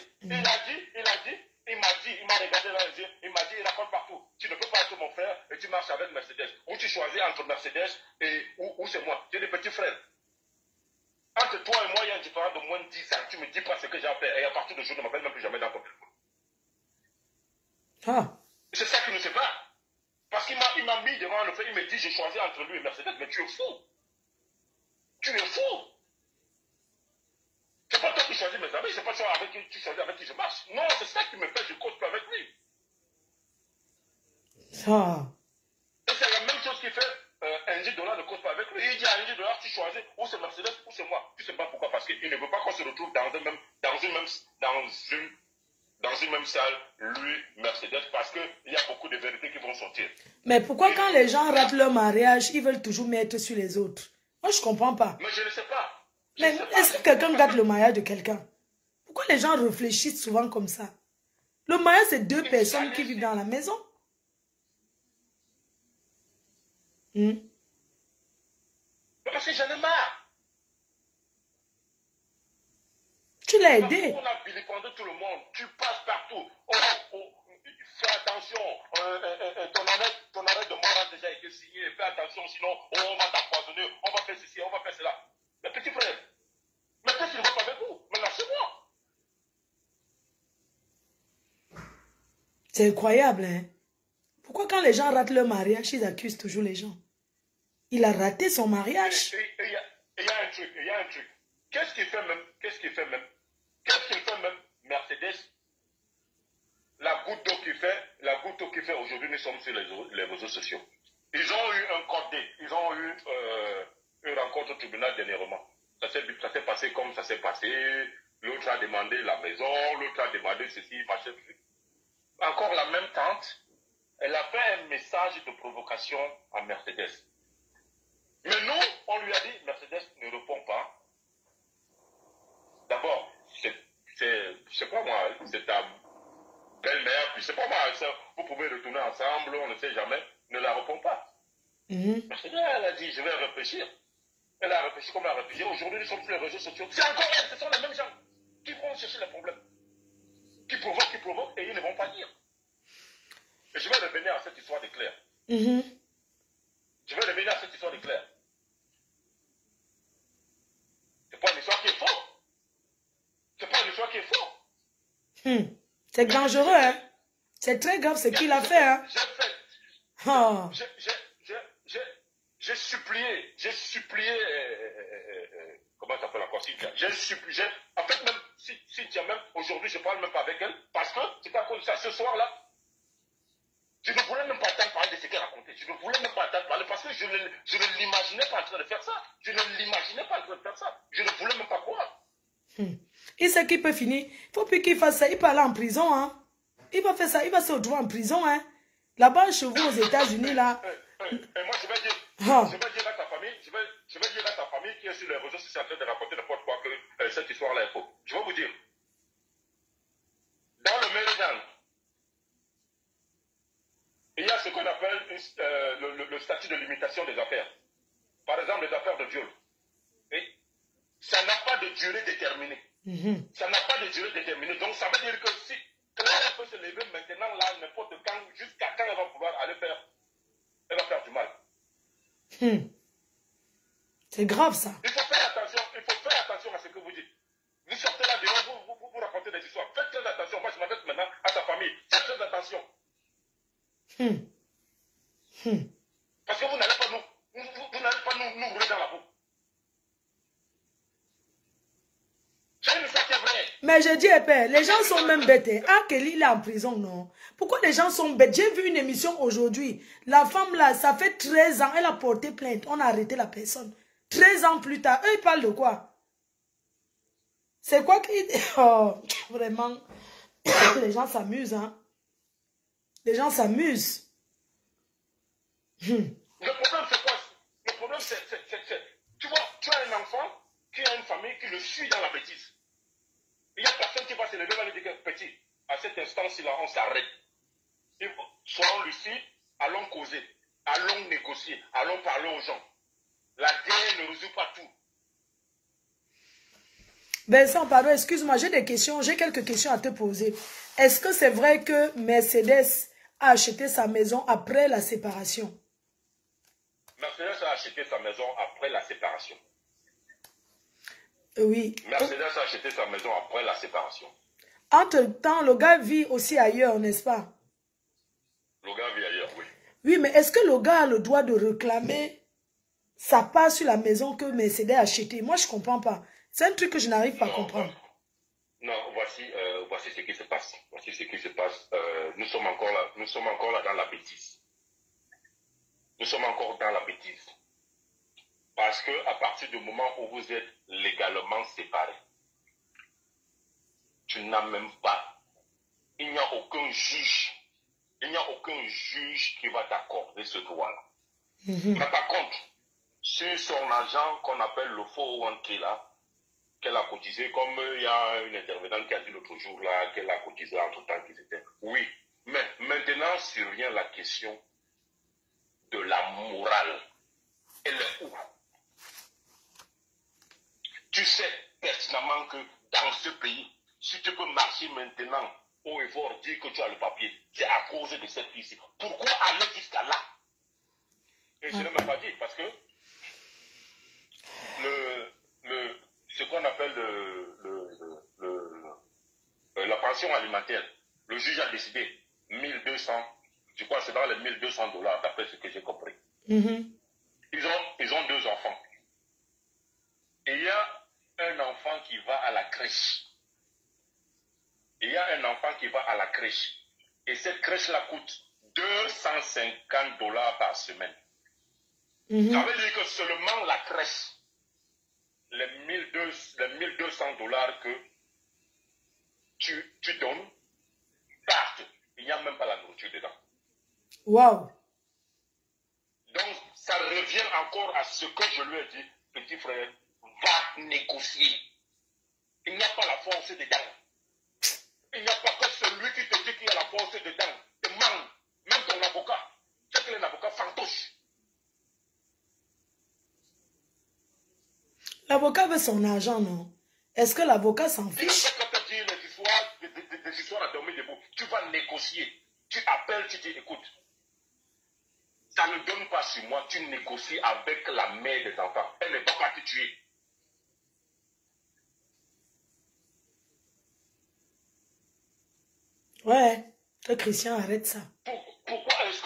Il m'a regardé dans les yeux, il m'a dit, il raconte partout. Tu ne peux pas être mon frère et tu marches avec Mercedes. Ou tu choisis entre Mercedes ou c'est moi. J'ai des petits frères. Entre toi et moi, il y a une différence de moins de 10 ans. Tu me dis pas ce que j'ai à faire. Et à partir de ce jour, ne m'appelle même plus jamais dans ton téléphone. Ah. C'est ça qui nous sépare. Parce qu'il m'a mis devant le fait, il me dit, j'ai choisi entre lui et Mercedes, mais tu es fou. Tu es fou. C'est pas toi qui choisis mes amis, c'est pas toi avec qui tu choisis avec qui je marche. Non, c'est ça qui me fait, je cause pas avec lui. Ça. Et c'est la même chose qui fait NJ Dollar ne cause pas avec lui. Il dit à NJ Dollar, tu choisis ou c'est Mercedes ou c'est moi. Tu sais pas pourquoi, parce qu'il ne veut pas qu'on se retrouve dans une même salle, lui, Mercedes, parce qu'il y a beaucoup de vérités qui vont sortir. Mais pourquoi quand les gens ratent leur mariage, ils veulent toujours mettre sur les autres? Moi, je comprends pas. Mais je ne sais pas. Mais est-ce que quelqu'un gâte le mariage de quelqu'un? Pourquoi les gens réfléchissent souvent comme ça? Le mariage, c'est 2 personnes qui vivent dans la maison. Parce que j'en ai marre. Tu l'as aidé. On a vilipendé tout le monde. Tu passes partout. Fais attention. Ton arrêt de mort a déjà été signé. Fais attention, sinon on va t'empoisonner. On va faire ceci, on va faire cela. Mais petit frère, mais qu'est-ce qui ne va pas avec vous? Mais lâchez-moi. C'est incroyable, hein? Pourquoi quand les gens ratent leur mariage, ils accusent toujours les gens? Il a raté son mariage. Il y a un truc. Qu'est-ce qu'il fait même Mercedes? La goutte d'eau qu'il fait aujourd'hui, nous sommes sur les réseaux sociaux. Ils ont eu un code D. Ils ont eu une rencontre au tribunal dernièrement. Ça s'est passé comme ça s'est passé. L'autre a demandé la maison, l'autre a demandé ceci, machin. Encore la même tante, elle a fait un message de provocation à Mercedes. Mais nous, on lui a dit, Mercedes ne répond pas. D'abord, c'est pas moi, c'est ta belle-mère, puis c'est pas moi, vous pouvez retourner ensemble, on ne sait jamais. Ne la réponds Elle a dit, je vais réfléchir. Elle a réfléchi comme elle a réfléchi. Aujourd'hui, nous sommes sur les réseaux sociaux. C'est encore elle, ce sont les mêmes gens qui vont chercher les problèmes. Qui provoquent, et ils ne vont pas dire. Et je vais revenir à cette histoire de Claire. Je vais revenir à cette histoire de Claire. C'est pas une histoire qui est fausse. C'est pas une histoire qui est fausse. C'est dangereux, hein. C'est très grave ce qu'il a fait, hein. J'ai supplié, comment ça s'appelle encore, Cynthia. En fait, même, Cynthia, même aujourd'hui, je ne parle même pas avec elle, parce que c'est à cause de ça, ce soir-là, je ne voulais même pas entendre parler de ce qu'elle racontait. Je ne voulais même pas entendre parler, parce que je ne l'imaginais pas en train de faire ça. Je ne l'imaginais pas en train de faire ça. Je ne voulais même pas croire. Il sait qu'il peut finir. Il ne faut plus qu'il fasse ça. Il peut aller en prison, hein. Il va faire ça. Il va se retrouver en prison, hein. Là-bas, chez vous, aux États-Unis, là. Et moi, je vais dire à ta famille, je vais dire à ta famille qui est sur les réseaux sociaux en train de raconter n'importe quoi que cette histoire-là est fausse. Je vais vous dire. Dans le Maryland, il y a ce qu'on appelle le statut de limitation des affaires. Par exemple, les affaires de viol. Et ça n'a pas de durée déterminée. Ça n'a pas de durée déterminée. Donc, ça veut dire que si Claire peut se lever maintenant, là, n'importe quand, jusqu'à quand elle va pouvoir aller faire, elle va faire du mal. C'est grave, ça. Il faut faire attention à ce que vous dites. Vous sortez là dehors, vous racontez des histoires. Faites très attention. Moi, je m'adresse maintenant à ta famille. Faites très attention. Parce que vous n'allez pas nous rouler dans la boue. C'est une histoire qui est vraie. Mais je dis, père, les gens sont même bêtes. Ah, Kelly, il est en prison, non? Pourquoi les gens sont bêtes? J'ai vu une émission aujourd'hui. La femme, là, ça fait 13 ans, elle a porté plainte. On a arrêté la personne. 13 ans plus tard, eux, ils parlent de quoi? C'est quoi qui... Oh, vraiment. Les gens s'amusent, hein. Les gens s'amusent. Le problème, c'est quoi? Le problème, c'est... Tu vois, tu as un enfant qui a une famille qui le suit dans la bêtise. Il n'y a personne qui va se lever et va lui dire que petit, à cet instant-ci-là, on s'arrête. Soyons lucides, allons causer, allons négocier, allons parler aux gens. La guerre ne résout pas tout. Vincent, pardon, excuse-moi, j'ai des questions, j'ai quelques questions à te poser. Est-ce que c'est vrai que Mercedes a acheté sa maison après la séparation? Mercedes a acheté sa maison après la séparation. Oui. Mercedes a acheté sa maison après la séparation. Entre-temps, le gars vit aussi ailleurs, n'est-ce pas? Le gars vit ailleurs, oui. Oui, mais est-ce que le gars a le droit de réclamer sa part sur la maison que Mercedes a achetée? Moi, je ne comprends pas. C'est un truc que je n'arrive pas à comprendre. Non, voici ce qui se passe. Voici ce qui se passe. Nous sommes encore là dans la bêtise. Nous sommes encore dans la bêtise. Parce que à partir du moment où vous êtes légalement séparés, tu n'as même pas, il n'y a aucun juge qui va t'accorder ce droit-là. Mais par contre, sur son argent qu'on appelle le 401k là, qu'elle a cotisé, comme il y a une intervenante qui a dit l'autre jour là, qu'elle a cotisé entre-temps qu'ils étaient. Oui, mais maintenant survient la question de la morale. Elle est où? Tu sais pertinemment que dans ce pays, si tu peux marcher maintenant haut et fort, dire que tu as le papier, c'est à cause de cette fille-ci. Pourquoi aller jusqu'à là? Et je ne l'ai même pas dit, parce que ce qu'on appelle la pension alimentaire, le juge a décidé 1200, je crois que c'est dans les $1200, d'après ce que j'ai compris. Ils ont 2 enfants. Et il y a un enfant qui va à la crèche. Et cette crèche-là coûte $250 par semaine. Ça veut dire que seulement la crèche, les $1200 que tu donnes, partent. Il n'y a même pas la nourriture dedans. Waouh! Donc, ça revient encore à ce que je lui ai dit, petit frère, va négocier. Il n'y a pas la force dedans. Il n'y a pas que celui qui te dit qu'il y a la force dedans. Te ment. Même ton avocat. C'est que les avocats fantoches. L'avocat veut son argent, non? Est-ce que l'avocat s'en Tu fiche? ne peux pas te dire des histoires à dormir debout. Tu vas négocier. Tu appelles, tu dis, écoute, ça ne donne pas sur moi. Tu négocies avec la mère des enfants. Elle ne va pas te tuer. Ouais, que Christian arrête ça. Pourquoi est-ce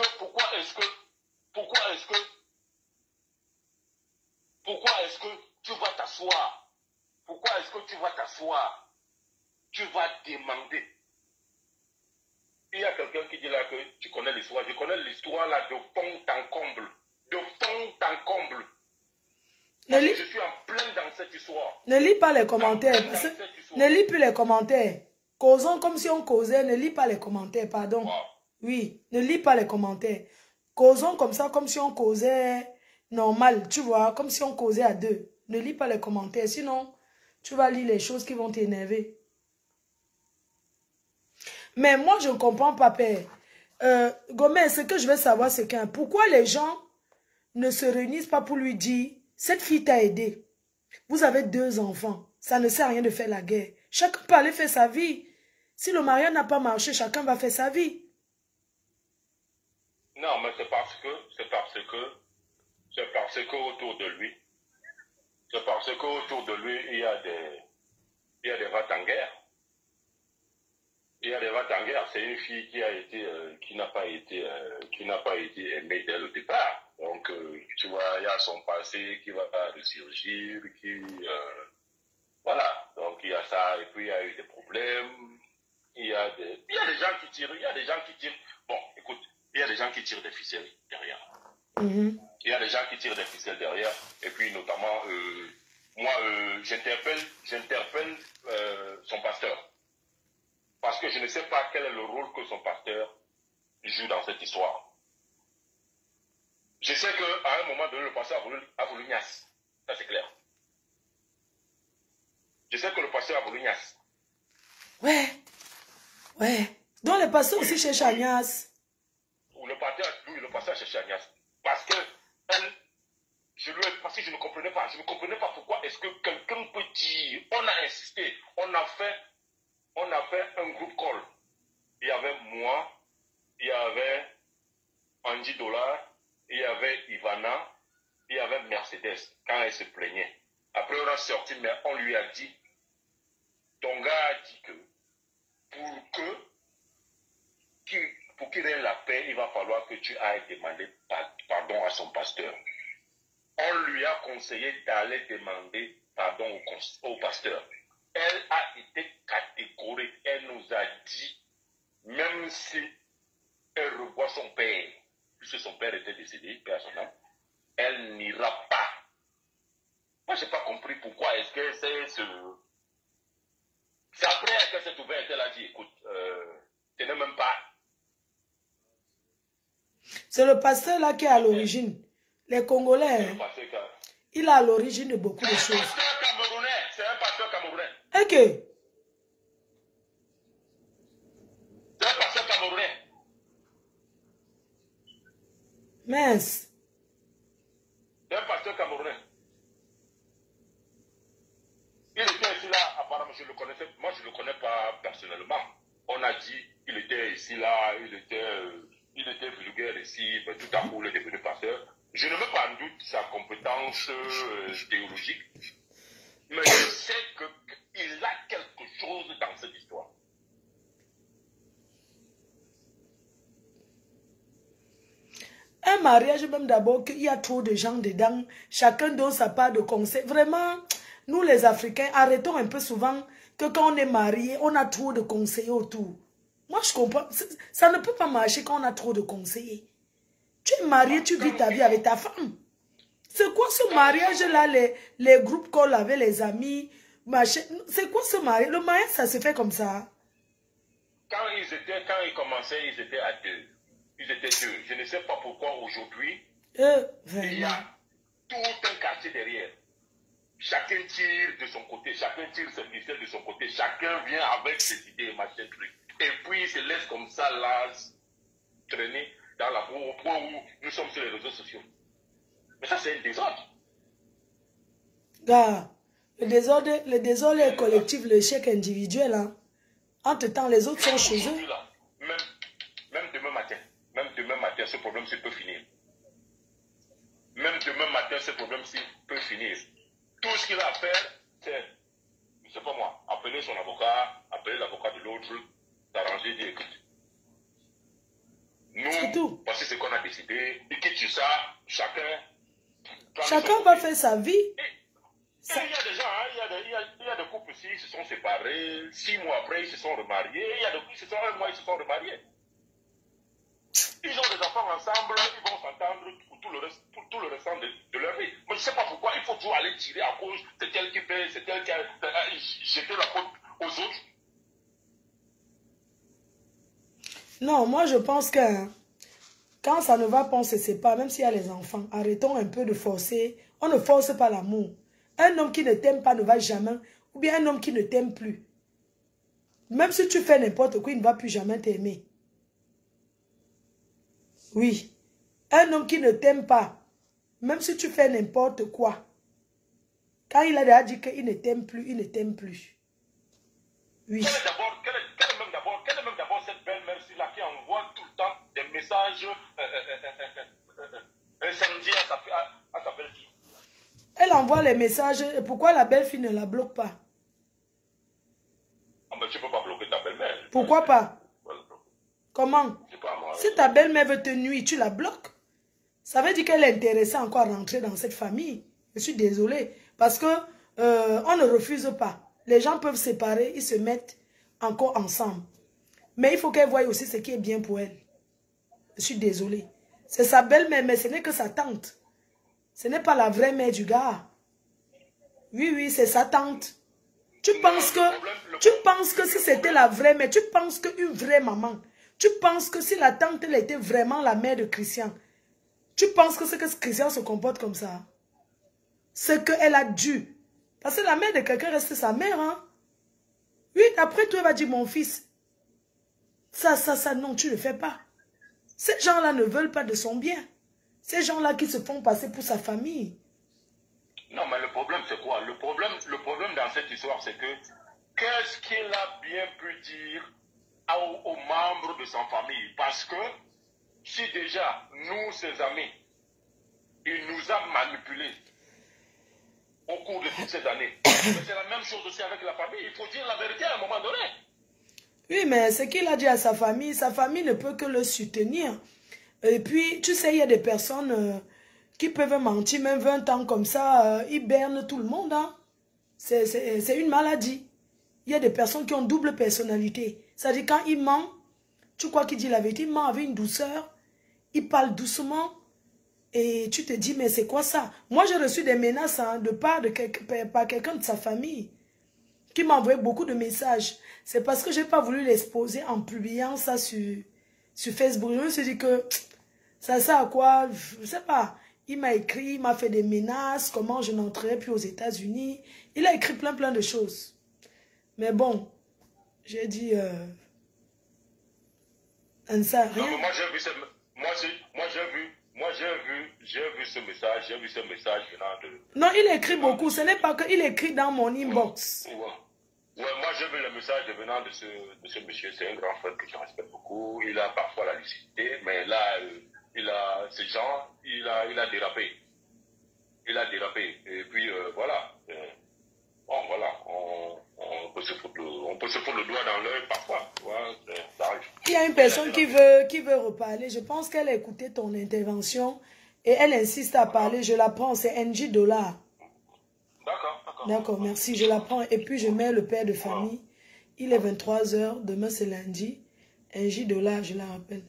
que tu vas t'asseoir? Pourquoi est-ce que tu vas t'asseoir? Tu vas demander. Il y a quelqu'un qui dit là que tu connais l'histoire. Je connais l'histoire là de fond en comble. De fond en comble. Je suis en plein dans cette histoire. Ne lis pas les commentaires. Ne lis plus les commentaires. Causons comme si on causait. Ne lis pas les commentaires, pardon. Wow. Oui, ne lis pas les commentaires. Causons comme ça, comme si on causait normal, tu vois, comme si on causait à deux. Ne lis pas les commentaires, sinon tu vas lire les choses qui vont t'énerver. Mais moi, je ne comprends pas, père. Gomez, ce que je veux savoir, c'est pourquoi les gens ne se réunissent pas pour lui dire, cette fille t'a aidé. Vous avez 2 enfants. Ça ne sert à rien de faire la guerre. Chacun peut aller faire sa vie. Si le mariage n'a pas marché, chacun va faire sa vie. Non, mais c'est parce que autour de lui, il y a des va-t-en-guerre. Il y a des va-t-en-guerre. C'est une fille qui n'a pas été aimée dès le départ. Donc, tu vois, il y a son passé qui va ressurgir, voilà. Donc, il y a ça, et puis il y a eu des problèmes. Il y a des gens qui tirent, Bon, écoute, il y a des gens qui tirent des ficelles derrière. Il y a des gens qui tirent des ficelles derrière. Et puis, notamment, moi, j'interpelle son pasteur. Parce que je ne sais pas quel est le rôle que son pasteur joue dans cette histoire. Je sais qu'à un moment donné, le pasteur a voulu Nias. Ça, c'est clair. Je sais que le pasteur a voulu Nias. Ouais. Donc, le pasteur aussi cherche Nias. Le pasteur cherche Nias. Parce que je ne comprenais pas. Je ne comprenais pas pourquoi est-ce que quelqu'un peut dire, on a insisté, on a fait un groupe call. Il y avait moi, il y avait Angie Dollar, il y avait Ivana, il y avait Mercedes quand elle se plaignait. Après on a sorti, mais on lui a dit, ton gars a dit que pour qu'il ait la paix, il va falloir que tu ailles demander pardon à son pasteur. On lui a conseillé d'aller demander pardon au pasteur. Elle a été catégorique. Elle nous a dit, même si elle revoit son père, puisque son père était décédé, père à son âme, elle n'ira pas. Moi, je n'ai pas compris pourquoi est-ce que c'est après que cette ouverte, elle a dit, écoute, ce n'est même pas. C'est le pasteur là qui est à l'origine. Les Congolais, il est à l'origine de beaucoup de choses. C'est un pasteur camerounais. Ok. C'est un pasteur camerounais. Mince. C'est un pasteur camerounais. Il était ici là, apparemment je le connaissais, moi je ne le connais pas personnellement. On a dit qu'il était ici là, il était vulgaire ici, mais tout à coup il est devenu pasteur. Je ne mets pas en doute sa compétence théologique, mais je sais qu'il a quelque chose dans cette histoire. Un mariage, même d'abord, qu'il y a trop de gens dedans, chacun donne sa part de conseil. Vraiment, nous les Africains, arrêtons un peu souvent que quand on est marié, on a trop de conseillers autour. Moi, je comprends. Ça ne peut pas marcher quand on a trop de conseillers. Tu es marié, tu vis ta vie avec ta femme. C'est quoi ce mariage-là, les groupes call avec les amis, c'est quoi ce mariage? Le mariage, ça se fait comme ça. Quand ils commençaient, ils étaient à 2. Ils étaient 2. Je ne sais pas pourquoi aujourd'hui, il y a tout un quartier derrière. Chacun tire de son côté, chacun tire ses ficelles de son côté, chacun vient avec ses idées, machin truc. Et puis il se laisse comme ça là, traîner dans la boue au point où nous sommes sur les réseaux sociaux. Mais ça c'est un désordre. Gars, Le désordre est collectif, le chèque individuel. Hein. Entre-temps, les autres sont chez eux. Là, même demain matin, ce problème-ci peut finir. Même demain matin, ce problème-ci peut finir. Tout ce qu'il a à faire, c'est, je ne sais pas moi, appeler son avocat, appeler l'avocat de l'autre, s'arranger, dire écoute. Nous, voici ce qu'on a décidé, et que tu ça, chacun va faire sa vie. Il y a des gens, il y a des couples ici, ils se sont séparés, 6 mois après, ils se sont remariés, il y a des couples, un mois, ils se sont remariés. Ils ont des enfants ensemble, ils vont s'entendre pour tout le restant de leur vie. Mais je ne sais pas pourquoi il faut toujours aller tirer à cause, c'est elle qui paie, c'est elle qui a jeté la faute aux autres. Non, moi je pense que quand ça ne va pas, on se sépare, même s'il y a les enfants. Arrêtons un peu de forcer. On ne force pas l'amour. Un homme qui ne t'aime pas ne va jamais, ou bien un homme qui ne t'aime plus. Même si tu fais n'importe quoi, il ne va plus jamais t'aimer. Oui. Un homme qui ne t'aime pas, même si tu fais n'importe quoi, quand il a déjà dit qu'il ne t'aime plus, il ne t'aime plus. Oui. Quelle est même d'abord cette belle-mère-là qui envoie tout le temps des messages incendiaires à sa belle-fille? Elle envoie les messages. Et pourquoi la belle-fille ne la bloque pas? Ah, mais tu ne peux pas bloquer ta belle-mère. Pourquoi pas? Comment? Si ta belle-mère veut te nuire, tu la bloques. Ça veut dire qu'elle est intéressée encore à rentrer dans cette famille. Je suis désolée. Parce que on ne refuse pas. Les gens peuvent se séparer, ils se mettent encore ensemble. Mais il faut qu'elle voie aussi ce qui est bien pour elle. Je suis désolée. C'est sa belle-mère, mais ce n'est que sa tante. Ce n'est pas la vraie mère du gars. Oui, oui, c'est sa tante. Tu penses que si c'était la vraie mère, tu penses qu'une vraie maman, tu penses que si la tante elle était vraiment la mère de Christian, tu penses que c'est que Christian se comporte comme ça? C'est qu'elle a dû. Parce que la mère de quelqu'un reste sa mère. Hein? Oui, après toi, elle va dire, mon fils, ça, non, tu ne fais pas. Ces gens-là ne veulent pas de son bien. Ces gens-là qui se font passer pour sa famille. Non, mais le problème, c'est quoi? Le problème dans cette histoire, c'est que qu'est-ce qu'il a bien pu dire aux membres de sa famille? Parce que si déjà, nous, ses amis, il nous a manipulés au cours de toutes ces années, c'est la même chose aussi avec la famille. Il faut dire la vérité à un moment donné. Oui, mais ce qu'il a dit à sa famille ne peut que le soutenir. Et puis, tu sais, il y a des personnes qui peuvent mentir, même 20 ans comme ça, ils bernent tout le monde. Hein. C'est une maladie. Il y a des personnes qui ont double personnalité. C'est-à-dire, quand il ment, tu crois qu'il dit la vérité, il ment avec une douceur, il parle doucement, et tu te dis, mais c'est quoi ça? Moi, j'ai reçu des menaces hein, par quelqu'un de sa famille, qui m'a envoyé beaucoup de messages. C'est parce que je n'ai pas voulu l'exposer en publiant ça sur Facebook. Je me suis dit que ça sert à quoi? Je ne sais pas. Il m'a écrit, il m'a fait des menaces, comment je n'entrerai plus aux États-Unis. Il a écrit plein de choses. Mais bon, j'ai dit... ça, rien. Non, moi, j'ai vu ce message, venant de... Non, il écrit beaucoup. Ce n'est pas que il écrit dans mon inbox. Ouais, moi j'ai vu le message venant de ce monsieur. C'est un grand frère que je respecte beaucoup. Il a parfois la lucidité, mais là, il a dérapé. Il a dérapé. Et puis voilà. Bon, voilà. On peut se foutre le doigt dans l'œil parfois. Ouais, ça arrive. Il y a une personne qui veut reparler. Je pense qu'elle a écouté ton intervention et elle insiste à parler. Je la prends. C'est NJ Dollar. D'accord, merci. Je la prends et puis je mets le père de famille. Il est 23 h. Demain, c'est lundi. NJ Dollar, je la rappelle.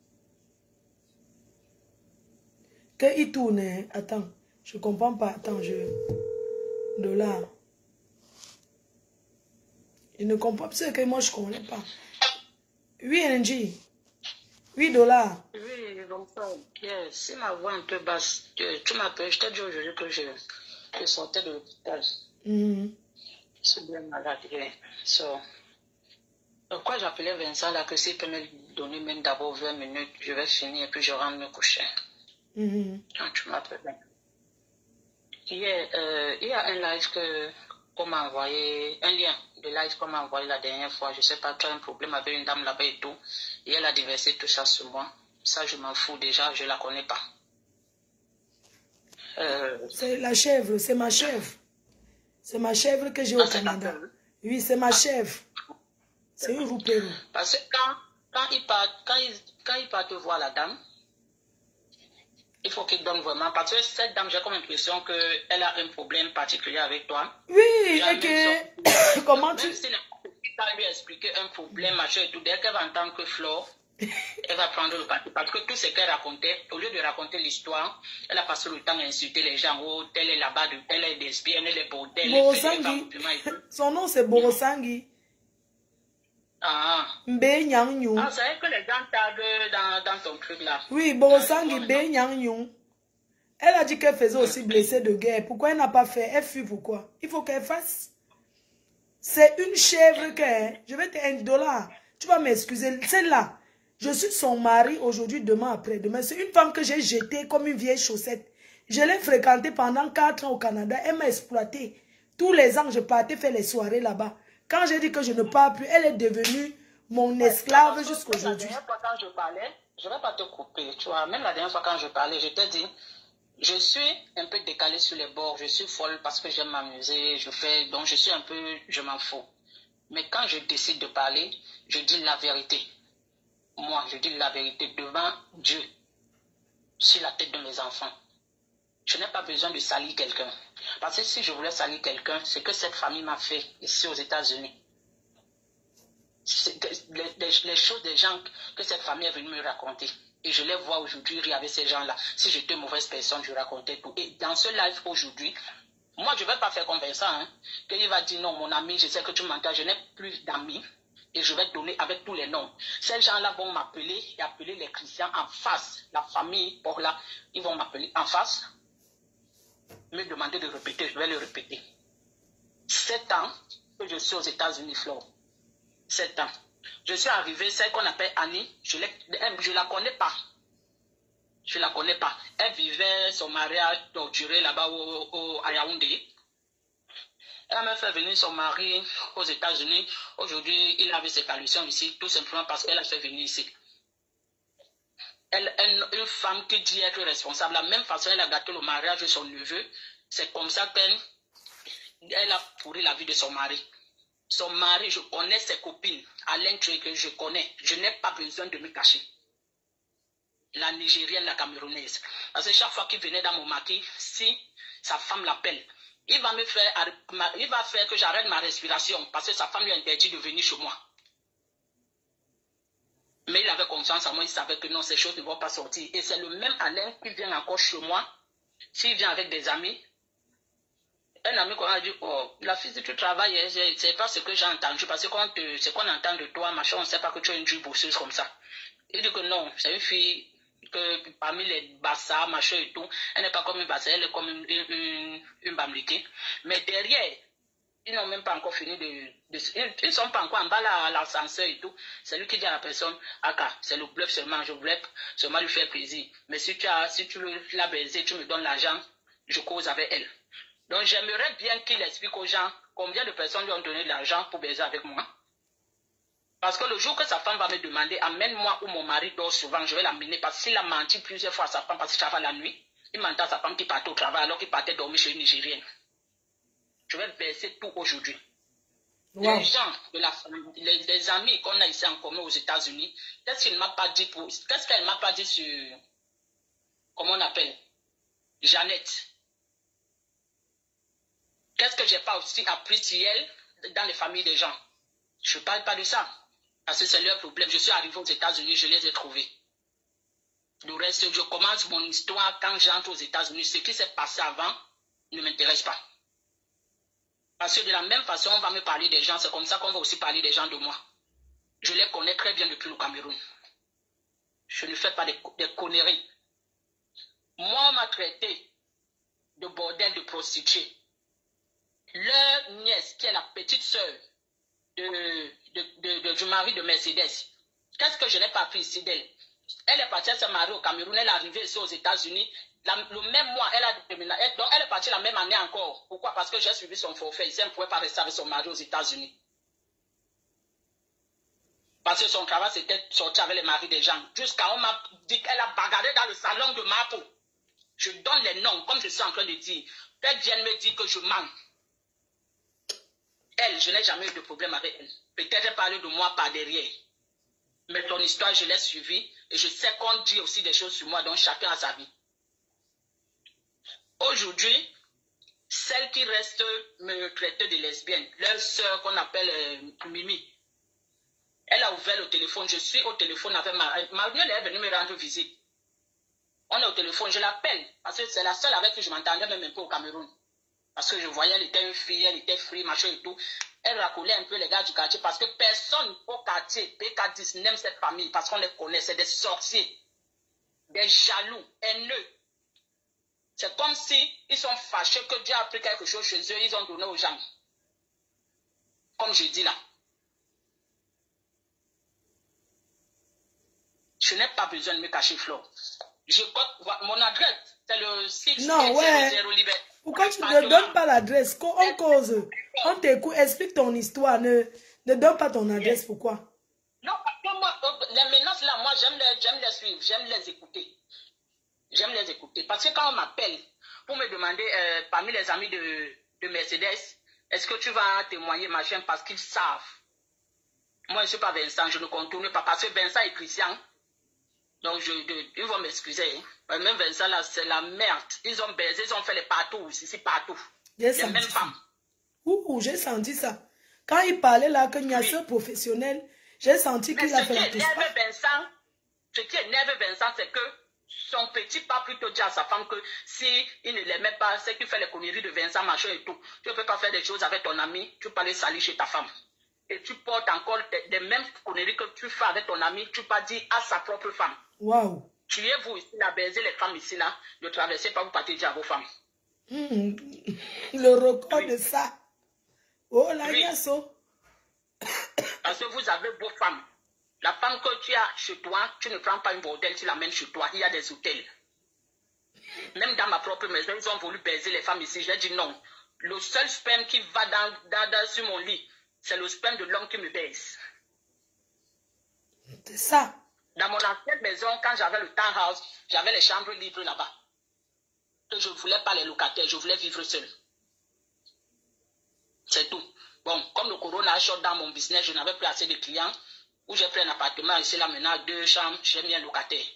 Qu'il tourne. Hein? Attends, je comprends pas. Attends, Dollar. Je ne comprends pas ce que moi je ne connais pas. Oui, NJ. 8 $. Oui, donc ça. Si ma voix est un peu basse, tu m'appelles, je t'ai dit aujourd'hui que je sortais de l'hôpital. Je suis bien malade. So, pourquoi j'appelais Vincent là, que s'il peut me donner même d'abord 20 minutes, je vais finir et puis je rentre me coucher. Quand tu m'appelles. Il y a un live que qu'on m'a envoyé un lien de live qu'on m'a envoyé la dernière fois. Je sais pas, tu as un problème avec une dame là-bas et tout. Et elle a déversé tout ça sur moi. Ça, je m'en fous déjà, je la connais pas. C'est la chèvre, c'est ma chèvre. C'est ma chèvre que j'ai au Canada. Oui, c'est ma chèvre. C'est une roupéro. Parce que quand il part te voir la dame, il faut qu'il donne vraiment. Parce que cette dame, j'ai comme l'impression qu'elle a un problème particulier avec toi. Oui, et que... Comment tu... Même si elle lui a expliqué un problème, machin et tout, dès qu'elle va entendre que Flore, elle va prendre le parti. Parce que tout ce qu'elle racontait, au lieu de raconter l'histoire, elle a passé le temps à insulter les gens. Oh, elle est là-bas, elle est lesbienne, elle est bordel. Borosangui. Son nom c'est Borosangui. Ah. Mbe Nyang Nyung. Ah, c'est vrai que les gens taguent dans ton truc là. Oui, Borosangui, Mbe Nyang Nyung. Elle a dit qu'elle faisait aussi blessée de guerre. Pourquoi elle n'a pas fait? Elle fuit pourquoi? Il faut qu'elle fasse. C'est une chèvre que... Je vais te $1. Tu vas m'excuser. Celle-là, je suis son mari aujourd'hui, demain, après-demain. C'est une femme que j'ai jetée comme une vieille chaussette. Je l'ai fréquentée pendant 4 ans au Canada. Elle m'a exploitée. Tous les ans, je partais faire les soirées là-bas. Quand j'ai dit que je ne pars plus, elle est devenue mon esclave jusqu'aujourd'hui. La dernière fois quand je parlais, je ne vais pas te couper. Tu vois, même la dernière fois quand je parlais, je t'ai dit... Je suis un peu décalée sur les bords, je suis folle parce que j'aime m'amuser, donc je suis un peu, je m'en fous. Mais quand je décide de parler, je dis la vérité. Moi, je dis la vérité devant Dieu, sur la tête de mes enfants. Je n'ai pas besoin de salir quelqu'un. Parce que si je voulais salir quelqu'un, c'est que cette famille m'a fait ici aux États-Unis. Les choses des gens que cette famille est venue me raconter. Et je les vois aujourd'hui rire avec ces gens-là. Si j'étais une mauvaise personne, je racontais tout. Et dans ce live aujourd'hui, moi, je ne vais pas faire comme Vincent. Hein, qu'il va dire non, mon ami, je sais que tu m'entends, je n'ai plus d'amis. Et je vais donner avec tous les noms. Ces gens-là vont m'appeler et appeler les chrétiens en face. La famille, pour là, ils vont m'appeler en face. Me demander de répéter, je vais le répéter. 7 ans que je suis aux États-Unis, Flore. 7 ans. Je suis arrivée, celle qu'on appelle Annie, je la connais pas. Je la connais pas. Elle vivait son mariage torturé là-bas à Yaoundé. Elle a même fait venir son mari aux États-Unis. Aujourd'hui, il avait ses palutions ici, tout simplement parce qu'elle a fait venir ici. Une femme qui dit être responsable, de la même façon, elle a gâté le mariage de son neveu. C'est comme ça qu'elle a pourri la vie de son mari. Son mari, je connais ses copines, Alain que je connais. Je n'ai pas besoin de me cacher. La Nigérienne, la Camerounaise. Parce que chaque fois qu'il venait dans mon maquis, si sa femme l'appelle, il va faire que j'arrête ma respiration parce que sa femme lui a interdit de venir chez moi. Mais il avait confiance en moi, il savait que non, ces choses ne vont pas sortir. Et c'est le même Alain qui vient encore chez moi. S'il vient avec des amis, un ami qu'on a dit, oh, la fille, si tu travailles, c'est pas ce que j'ai entendu, parce que ce qu'on entend de toi, machin, on ne sait pas que tu es une juge bosseuse comme ça. Il dit que non, c'est une fille que parmi les bassas, machin et tout, elle n'est pas comme une bassa, elle est comme une bamliquée. Mais derrière, ils n'ont même pas encore fini ils ne sont pas encore en bas à l'ascenseur et tout. C'est lui qui dit à la personne, Aka, c'est le bluff seulement, je voulais seulement lui faire plaisir. Mais si tu l'as baisé, tu me donnes l'argent, je cause avec elle. Donc j'aimerais bien qu'il explique aux gens combien de personnes lui ont donné de l'argent pour baiser avec moi. Parce que le jour que sa femme va me demander, amène-moi où mon mari dort souvent, je vais l'amener. Parce qu'il a menti plusieurs fois à sa femme parce qu'il travaille la nuit. Il mentait à sa femme qui partait au travail alors qu'il partait dormir chez une Nigérienne. Je vais verser tout aujourd'hui. Wow. Les gens de la famille, les amis qu'on a ici en commun aux États-Unis, qu'est-ce qu'elle m'a pas dit sur, comment on appelle, Jeannette? Qu'est-ce que j'ai pas aussi appris sur elle dans les familles des gens? Je ne parle pas de ça. Parce que c'est leur problème. Je suis arrivé aux États-Unis, je les ai trouvés. Le reste, je commence mon histoire quand j'entre aux États-Unis. Ce qui s'est passé avant ne m'intéresse pas. Parce que de la même façon, on va me parler des gens. C'est comme ça qu'on va aussi parler des gens de moi. Je les connais très bien depuis le Cameroun. Je ne fais pas des conneries. Moi, on m'a traité de bordel, de prostituée. Leur nièce, qui est la petite sœur du mari de Mercedes, qu'est-ce que je n'ai pas appris ici d'elle? Elle est partie, elle s'est mariée au Cameroun, elle est arrivée ici aux États-Unis. Le même mois, elle a déménagé. Donc, elle est partie la même année encore. Pourquoi? Parce que j'ai suivi son forfait. Ici, elle ne pouvait pas rester avec son mari aux États-Unis. Parce que son travail, c'était sortir avec les maris des gens. Jusqu'à on m'a dit qu'elle a bagarré dans le salon de Mapo. Je donne les noms, comme je suis en train de dire. Elle vient me dire que je mens. Elle, je n'ai jamais eu de problème avec elle. Peut-être elle parlait de moi par derrière. Mais ton histoire, je l'ai suivie. Et je sais qu'on dit aussi des choses sur moi, donc chacun a sa vie. Aujourd'hui, celle qui reste me traitait de lesbienne, leur sœur qu'on appelle Mimi, elle a ouvert le téléphone. Je suis au téléphone avec Marielle est venue me rendre visite. On est au téléphone, je l'appelle, parce que c'est la seule avec qui je m'entendais même un peu au Cameroun. Parce que je voyais, elle était une fille, elle était free, machin et tout. Elle racolait un peu les gars du quartier, parce que personne au quartier, PK10, n'aime cette famille, parce qu'on les connaît, c'est des sorciers, des jaloux, haineux. C'est comme si ils sont fâchés que Dieu a pris quelque chose chez eux, ils ont donné aux gens. Comme je dis là. Je n'ai pas besoin de me cacher, Flore. Mon adresse, c'est le 6 Non, ouais. Pourquoi tu ne donnes pas l'adresse? On cause. On t'écoute, explique ton histoire. Ne donne pas ton adresse. Pourquoi? Non, parce que moi, les menaces là, moi, j'aime les suivre, j'aime les écouter. J'aime les écouter. Parce que quand on m'appelle pour me demander, parmi les amis de Mercedes, est-ce que tu vas témoigner, machin, parce qu'ils savent. Moi, je ne suis pas Vincent, je ne contourne pas, parce que Vincent est Christian. Donc, ils vont m'excuser. Hein. Même Vincent, là, c'est la merde. Ils ont baisé, ils ont fait les partout, ici, partout. Les mêmes femmes. Ouh, j'ai senti ça. Quand il parlait là, que Niasse professionnel, j'ai senti qu'il a fait la touche. Ce qui énerve Vincent, c'est que son petit pas plutôt dit à sa femme que si il ne l'aimait pas, c'est qu'il fait les conneries de Vincent, machin et tout. Tu ne peux pas faire des choses avec ton ami, tu peux pas les salir chez ta femme. Et tu portes encore des mêmes conneries que tu fais avec ton ami, tu pas dit à sa propre femme. Waouh. Tuez-vous ici, là, baiser les femmes ici, là, ne traversez pas, vous partez dire à vos femmes. Le record de ça. Oh, la Niasso. Parce que vous avez vos femmes. La femme que tu as chez toi, tu ne prends pas une bordel, tu l'amènes chez toi. Il y a des hôtels. Même dans ma propre maison, ils ont voulu baiser les femmes ici. J'ai dit non. Le seul sperme qui va sur mon lit, c'est le sperme de l'homme qui me baise. C'est ça. Dans mon ancienne maison, quand j'avais le townhouse, j'avais les chambres libres là-bas. Je ne voulais pas les locataires, je voulais vivre seul. C'est tout. Bon, comme le corona a short dans mon business, je n'avais plus assez de clients. Où j'ai pris un appartement ici, là maintenant, 2 chambres, j'ai mis un locataire.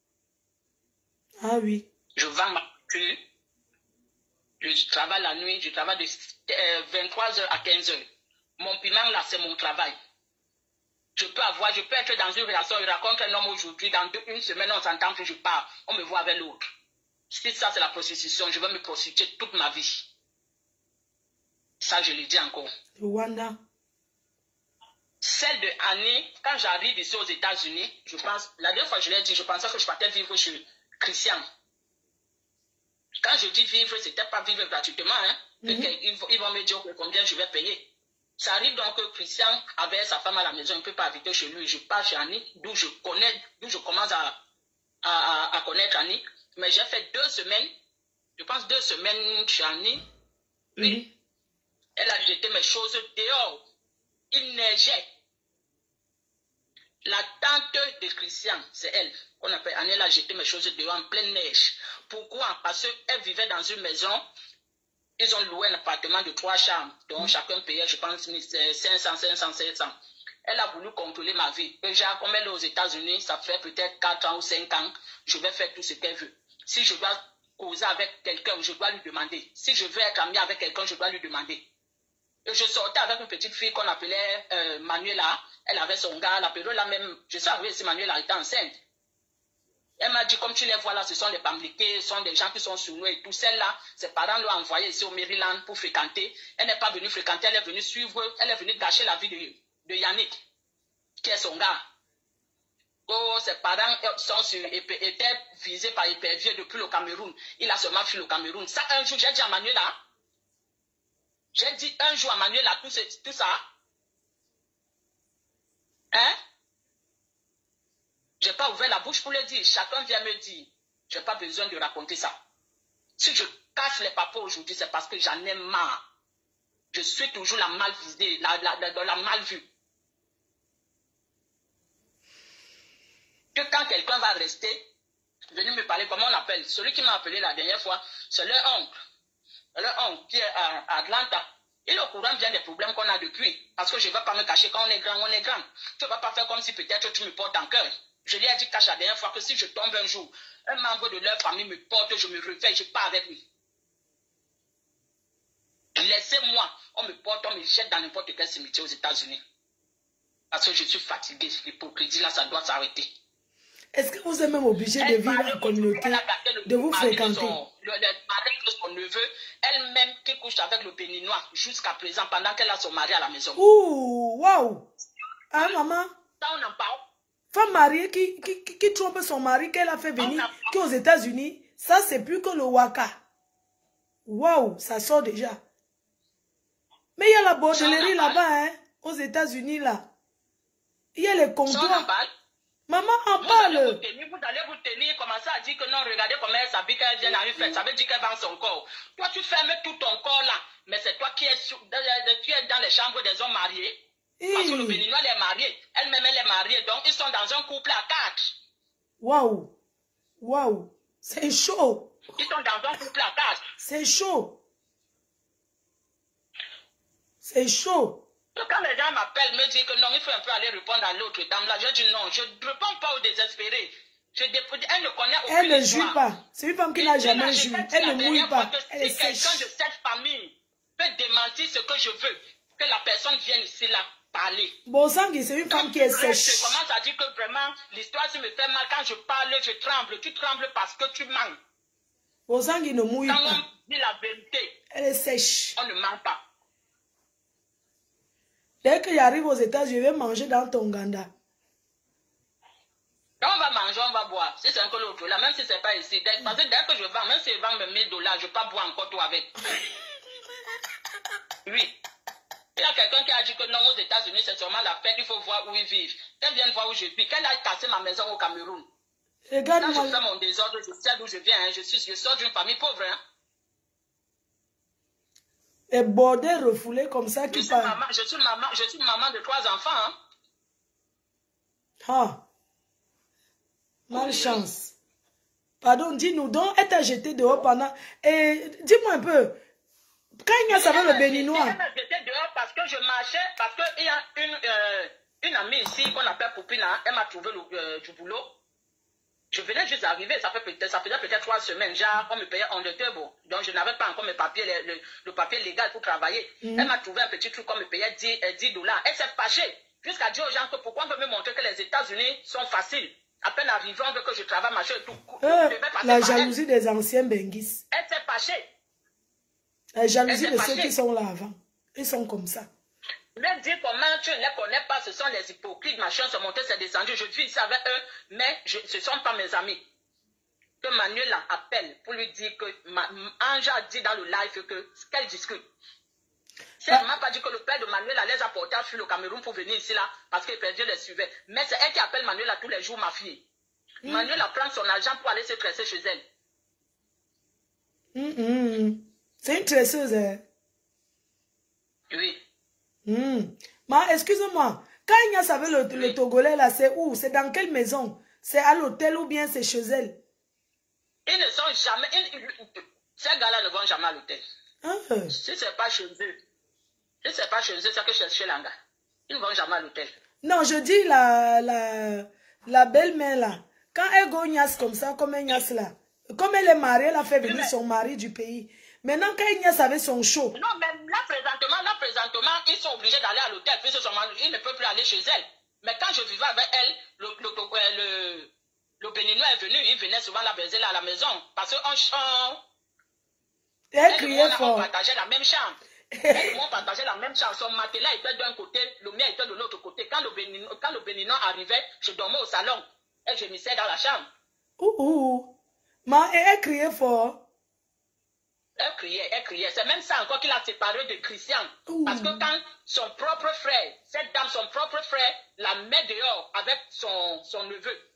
Ah oui. Je vends ma voiture. Je travaille la nuit, je travaille de 23h à 15h. Mon piment là, c'est mon travail. Je peux être dans une relation, je rencontre un homme aujourd'hui, dans une semaine, on s'entend que je pars, on me voit avec l'autre. Si ça c'est la prostitution, je vais me prostituer toute ma vie. Ça, je le dis encore. Rwanda. Celle de Annie, quand j'arrive ici aux États-Unis, je pense, la dernière fois je l'ai dit, je pensais que je partais vivre chez Christian. Quand je dis vivre, c'était pas vivre gratuitement, hein. Ils vont me dire combien je vais payer. Ça arrive donc que Christian, avec sa femme à la maison, il ne peut pas habiter chez lui. Je pars chez Annie, d'où je commence à connaître Annie. Mais j'ai fait 2 semaines, je pense 2 semaines chez Annie. Oui. Elle a jeté mes choses dehors. Il neigeait. La tante de Christian, c'est elle, qu'on appelle Annie, elle a jeté mes choses dehors en pleine neige. Pourquoi? Parce qu'elle vivait dans une maison. Ils ont loué un appartement de 3 chambres, dont chacun payait, je pense, 500, 500, 700. Elle a voulu contrôler ma vie. Déjà, comme elle est aux États-Unis, ça fait peut-être 4 ans ou 5 ans, je vais faire tout ce qu'elle veut. Si je dois causer avec quelqu'un, je dois lui demander. Si je veux être amie avec quelqu'un, je dois lui demander. Et je sortais avec une petite fille qu'on appelait Manuela. Elle avait son gars, la période là même. Je suis arrivée ici, Manuela était enceinte. Elle m'a dit, comme tu les vois là, ce sont des pambliqués, ce sont des gens qui sont sous nous et tout. Celle-là, ses parents l'ont envoyée ici au Maryland pour fréquenter. Elle n'est pas venue fréquenter, elle est venue suivre, elle est venue gâcher la vie de Yannick, qui est son gars. Oh, ses parents étaient visés par Hypervieux depuis le Cameroun. Il a seulement fui le Cameroun. Ça, un jour, j'ai dit à Manuela, tout ça. Hein? Je n'ai pas ouvert la bouche pour le dire. Chacun vient me dire. Je n'ai pas besoin de raconter ça. Si je casse les papas aujourd'hui, c'est parce que j'en ai marre. Je suis toujours la mal visée, la mal vue. Que quand quelqu'un va rester, venir me parler, comment on l'appelle? Celui qui m'a appelé la dernière fois, c'est leur oncle. Leur oncle qui est à Atlanta. Il est au courant bien des problèmes qu'on a depuis. Parce que je ne vais pas me cacher quand on est grand, on est grand. Tu ne vas pas faire comme si peut-être tu me portes en cœur. Je lui ai dit cache la dernière fois que si je tombe un jour, un membre de leur famille me porte, je me réveille, je pars avec lui. Laissez-moi, on me porte, on me jette dans n'importe quel cimetière aux États-Unis. Parce que je suis fatigué. L'hypocrisie là, ça doit s'arrêter. Est-ce que vous êtes même obligé de vivre en communauté, de vous fréquenter? Le mari de son neveu, elle-même qui couche avec le Béninois jusqu'à présent, pendant qu'elle a son mari à la maison. Ouh, waouh! Ah, maman? Ça, on en parle. Femme mariée qui trompe son mari, qu'elle a fait venir, qui est aux États-Unis, ça, c'est plus que le waka. Waouh, ça sort déjà. Mais il y a la bordellerie là-bas, hein, aux États-Unis, là. Il y a les comptoirs. Maman en parle. Vous allez vous tenir, commencer à dire que non, regardez comment elle s'habille quand elle vient dans une fête. Ça veut dire qu'elle vend son corps. Toi, tu fermes tout ton corps là. Mais c'est toi qui es, tu es dans les chambres des hommes mariés. Parce que le Béninois elle est marié. Elle-même, elle est mariée. Donc, ils sont dans un couple à 4. Waouh. Waouh. C'est chaud. Ils sont dans un couple à 4. C'est chaud. C'est chaud. Quand les gens m'appellent, me disent que non, il faut un peu aller répondre à l'autre dame là, je dis non, je ne réponds pas aux désespérés. Elle ne connaît aucune Elle ne joue pas. C'est une femme qui n'a jamais joué. Elle ne mouille pas. Elle est sèche. Si quelqu'un de cette famille peut démentir ce que je veux, que la personne vienne ici là parler. Bon sang, c'est une femme qui est sèche. Je commence à dire que vraiment, l'histoire, si me fait mal, quand je parle, je tremble. Tu trembles parce que tu manques. Bon sang, il ne mouille quand pas. Quand on dit la vérité, elle est sèche. On ne ment pas. Dès que j'arrive aux États-Unis, je vais manger dans ton ganda. Quand on va manger, on va boire. Si c'est un peu l'autre là, même si ce n'est pas ici. Parce que dès que je vends, même si je vends mes $1000, je ne vais pas boire encore tout avec. Oui. Il y a quelqu'un qui a dit que non, aux États-Unis, c'est seulement la fête, il faut voir où ils vivent. Qu'elle vienne voir où je vis. Qu'elle aille casser ma maison au Cameroun. Quand je fais mon désordre, je sais d'où je viens. Hein. Je sors d'une famille pauvre. Hein. Et bordel refoulé comme ça qui parle. Je suis maman de 3 enfants. Hein. Ah. Malchance. Pardon, dis-nous donc, elle t'a jeté dehors pendant... Et dis-moi un peu, quand il y a savait le Béninois... Elle m'a jeté dehors parce que je marchais, parce qu'il y a une amie ici qu'on appelle Poupina, elle m'a trouvé du boulot. Je venais juste d'arriver, ça faisait peut-être 3 semaines, genre, on me payait en table. Donc, je n'avais pas encore mes papiers, le papier légal pour travailler. Elle m'a trouvé un petit truc qu'on me payait $10. Elle s'est fâchée, jusqu'à dire aux gens que pourquoi on veut me montrer que les États-Unis sont faciles. À peine arrivé, on veut que je travaille, machin et tout. La jalousie des anciens Benguis. Elle s'est fâchée. La jalousie de ceux qui sont là avant. Ils sont comme ça. Même dire comment tu ne les connais pas, ce sont les hypocrites, machin, se monter, c'est descendu. Je vis ici avec eux, mais ce ne sont pas mes amis. Que Manuel appelle pour lui dire que Anja a dit dans le live qu'elle discute. Si elle ne m'a pas dit que le père de Manuel les a portés à fuir le Cameroun pour venir ici là, parce que Dieu les suivait. Mais c'est elle qui appelle Manuel tous les jours, ma fille. Manuel prend son argent pour aller se tresser chez elle. C'est une tresseuse, hein? Oui. Mais excusez-moi, quand il y a savait le Togolais là, c'est où? C'est dans quelle maison? C'est à l'hôtel ou bien c'est chez elle? Ils ne sont jamais... Ces gars-là ne vont jamais à l'hôtel. Si ce n'est pas chez eux. Si ce n'est pas chez eux, c'est que c'est chez Langa. Ils ne vont jamais à l'hôtel. Non, je dis la belle-mère là. Quand elle gognasse comme ça, comme elle gnasse là. Comme elle est mariée, elle a fait venir son mari du pays. Maintenant, quand il gnasse avec son show. Non, mais là, présentement, ils sont obligés d'aller à l'hôtel. Puisque ils ne peuvent plus aller chez elle. Mais quand je vivais avec elle, le Béninois est venu. Il venait souvent la baiser là à la maison. Parce qu'on... Elle criait fort. On partageait la même chambre. On partageait la même chambre. Son matelas était d'un côté, le mien était de l'autre côté. Quand le Béninois arrivait, je dormais au salon. Et je m'issais dans la chambre. Mais elle criait fort. Elle criait. C'est même ça encore qu'il a séparé de Christian. Parce que quand son propre frère, cette dame, son propre frère, la met dehors avec son neveu,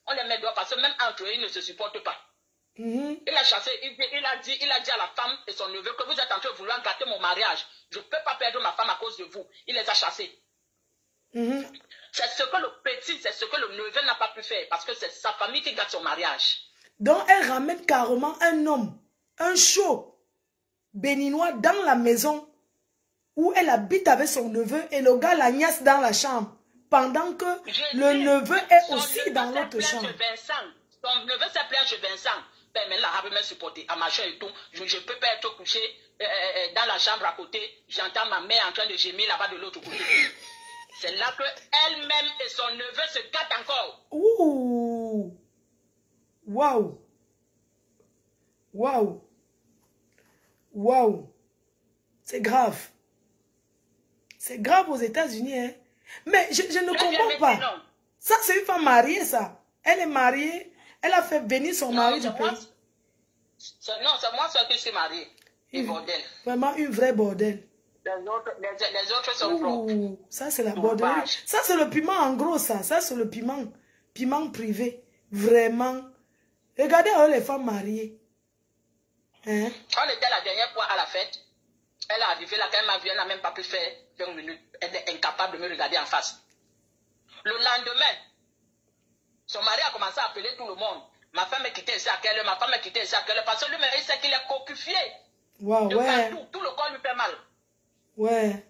On les met dehors parce que même entre eux, ils ne se supportent pas. Il a chassé, il a dit à la femme et son neveu que vous êtes en train de vouloir gâter mon mariage. Je ne peux pas perdre ma femme à cause de vous. Il les a chassés. C'est ce que le petit, c'est ce que le neveu n'a pas pu faire parce que c'est sa famille qui gâte son mariage. Donc elle ramène carrément un homme, un chaud béninois dans la maison où elle habite avec son neveu et le gars la niasse dans la chambre pendant que le neveu est aussi dans l'autre chambre. Son neveu s'est plaint chez Vincent. Ben, mais là, il m'a supporté à machin et tout. Je ne peux pas être couché dans la chambre à côté. J'entends ma mère en train de gémir là-bas de l'autre côté. C'est là qu'elle-même et son neveu se gâtent encore. Ouh! Waouh! Waouh! Waouh! C'est grave. C'est grave aux États-Unis, hein? Mais je ne comprends pas. Non. Ça, c'est une femme mariée, ça. Elle est mariée. Elle a fait bénir son mari du pays. Non, c'est moi seul qui suis mariée. Un bordel. Vraiment, une vraie bordel. Les autres sont propres. Ça, c'est la bordel. Ça, c'est le piment en gros, ça. Ça, c'est le piment. Piment privé. Vraiment. Regardez les femmes mariées. Hein? On était la dernière fois à la fête. Elle est arrivée là, quand elle m'a vu, elle n'a même pas pu faire 20 minutes. Elle est incapable de me regarder en face. Le lendemain, son mari a commencé à appeler tout le monde. Ma femme est quittée ici à quelle heure, ma femme est quittée ici à quelle heure. Parce que lui, il sait qu'il est cocufié. Wow, ouais. Tout le corps lui fait mal. Ouais.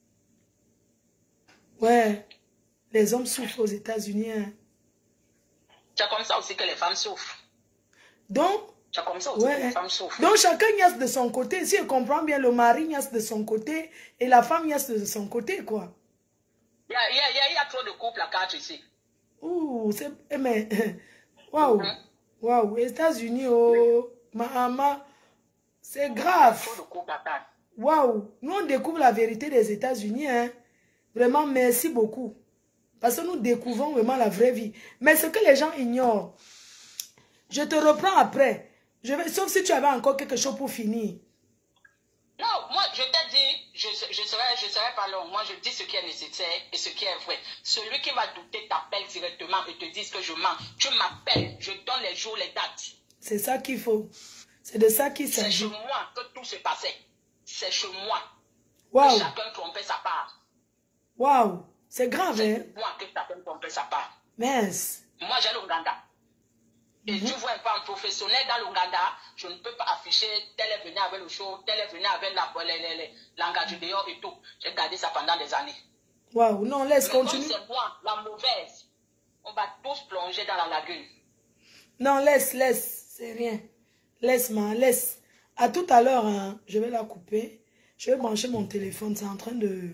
Ouais. Les hommes souffrent aux États-Unis. Hein. C'est comme ça aussi que les femmes souffrent. Donc, c'est comme ça aussi que les femmes souffrent. Donc, chacun niaise de son côté. Si je comprends bien, le mari niaise de son côté et la femme niaise de son côté, quoi. Il y a trop de couples à quatre ici. Ouh, c'est... Mais... Waouh. Waouh. Les États-Unis, oh... Maman, c'est grave. Trop de couples à quatre. Waouh. Nous, on découvre la vérité des États-Unis, hein. Vraiment, merci beaucoup. Parce que nous découvrons vraiment la vraie vie. Mais ce que les gens ignorent, je te reprends après. Sauf si tu avais encore quelque chose pour finir. Non, moi, je t'ai dit, je serai pas long. Moi, je dis ce qui est nécessaire et ce qui est vrai. Celui qui va douter t'appelle directement et te dit que je mens. Tu m'appelles, je donne les jours, les dates. C'est ça qu'il faut. C'est de ça qu'il s'agit. C'est chez moi que tout se passait. C'est chez moi. Wow. Que chacun trompait sa part. Waouh. C'est grave, hein? C'est moi que chacun trompait sa part. Mince. Moi, j'ai l'Ouganda. Et tu vois un peu en professionnel dans l'Ouganda, je ne peux pas afficher tel est venu avec le show, tel est venu avec l'engagement dehors et tout. J'ai gardé ça pendant des années. Waouh, non, laisse continuer. C'est moi, la mauvaise. On va tous plonger dans la lagune. Non, laisse, c'est rien. Laisse-moi, laisse. À tout à l'heure, hein, je vais la couper. Je vais brancher mon téléphone, c'est en train de...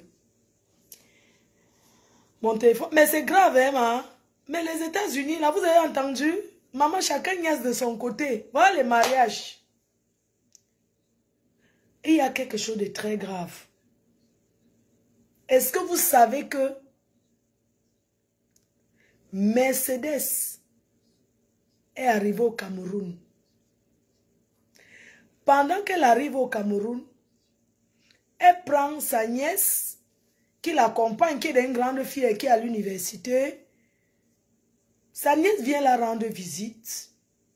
Mon téléphone, mais c'est grave, hein, ma. Mais les États-Unis, là, vous avez entendu? Maman, chacun niaise de son côté. Voilà les mariages. Et il y a quelque chose de très grave. Est-ce que vous savez que Mercedes est arrivée au Cameroun? Pendant qu'elle arrive au Cameroun, elle prend sa nièce qui l'accompagne, qui est une grande fille et qui est à l'université. Sa nièce vient la rendre visite.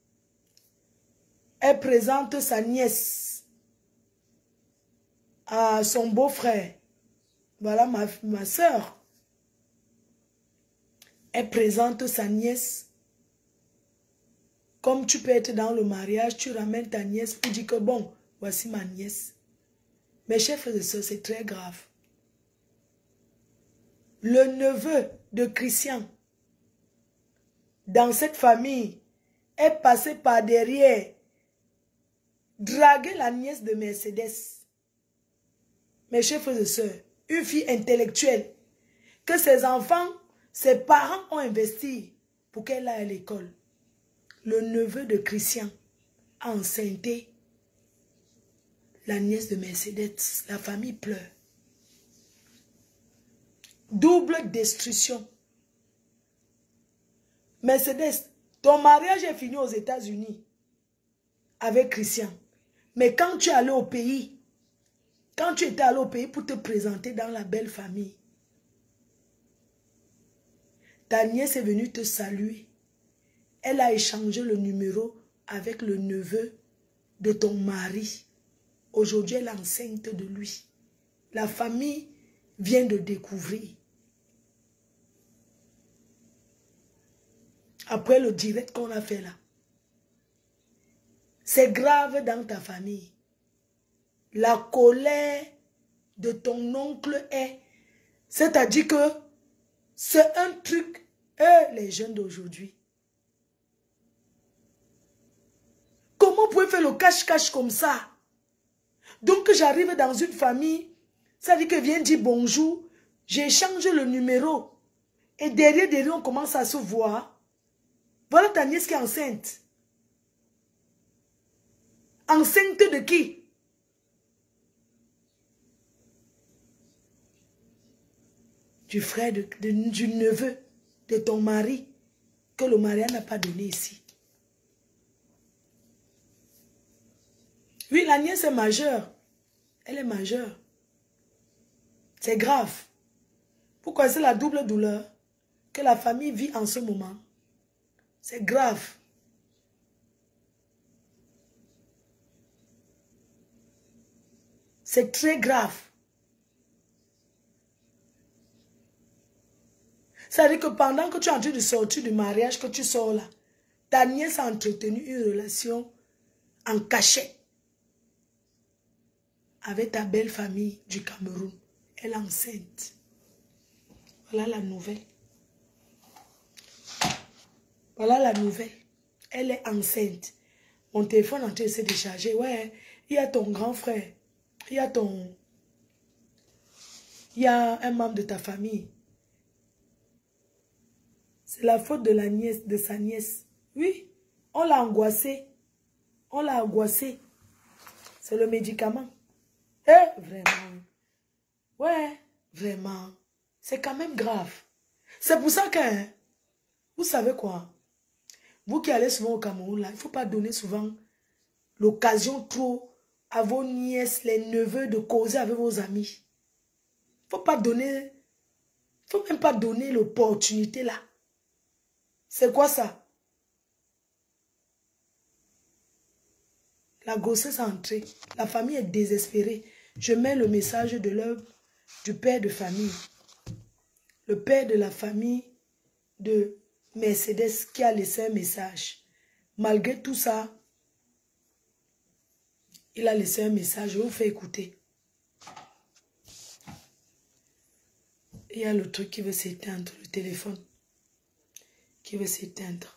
Elle présente sa nièce à son beau-frère. Voilà ma soeur. Elle présente sa nièce. Comme tu peux être dans le mariage, tu ramènes ta nièce pour dire que bon, voici ma nièce. Mes chers frères et sœurs, c'est très grave. Le neveu de Christian, dans cette famille, est passé par derrière, draguer la nièce de Mercedes. Mes chers frères et sœurs, une fille intellectuelle, que ses enfants, ses parents ont investi pour qu'elle aille à l'école. Le neveu de Christian a enceinté la nièce de Mercedes. La famille pleure. Double destruction. Mercedes, ton mariage est fini aux États-Unis avec Christian. Mais quand tu es allé au pays, quand tu étais allé au pays pour te présenter dans la belle famille, ta nièce est venue te saluer Elle a échangé le numéro avec le neveu de ton mari. Aujourd'hui, elle est enceinte de lui. La famille vient de découvrir. Après le direct qu'on a fait là. C'est grave dans ta famille. La colère de ton oncle est... C'est-à-dire que c'est un truc... les jeunes d'aujourd'hui. Comment vous pouvez faire le cache-cache comme ça? Donc j'arrive dans une famille, ça dit que vient dire bonjour, j'échange le numéro. Et derrière, on commence à se voir. Voilà ta nièce qui est enceinte. Enceinte de qui? Du frère, du neveu de ton mari, que le mariage n'a pas donné ici. Oui, la nièce est majeure. Elle est majeure. C'est grave. Pourquoi c'est la double douleur que la famille vit en ce moment? C'est grave. C'est très grave. C'est-à-dire que pendant que tu es en train de sortir du mariage, que tu sors là, ta nièce a entretenu une relation en cachette avec ta belle famille du Cameroun. Elle est enceinte. Voilà la nouvelle. Voilà la nouvelle. Elle est enceinte. Mon téléphone est en train de se décharger. Ouais, il y a ton grand frère. Il y a un membre de ta famille. C'est la faute de la nièce, de sa nièce. Oui, on l'a angoissé. On l'a angoissé. C'est le médicament. Vraiment. Ouais, vraiment. C'est quand même grave. C'est pour ça que, vous savez quoi? Vous qui allez souvent au Cameroun, là, il ne faut pas donner souvent l'occasion trop à vos nièces, les neveux de causer avec vos amis. Il ne faut pas donner, faut même pas donner l'opportunité là. C'est quoi ça? La grossesse est entrée. La famille est désespérée. Je mets le message de l'œuvre du père de famille. Le père de la famille de Mercedes qui a laissé un message. Malgré tout ça, il a laissé un message. Je vous fais écouter. Il y a le truc qui veut s'éteindre, le téléphone qui veut s'éteindre.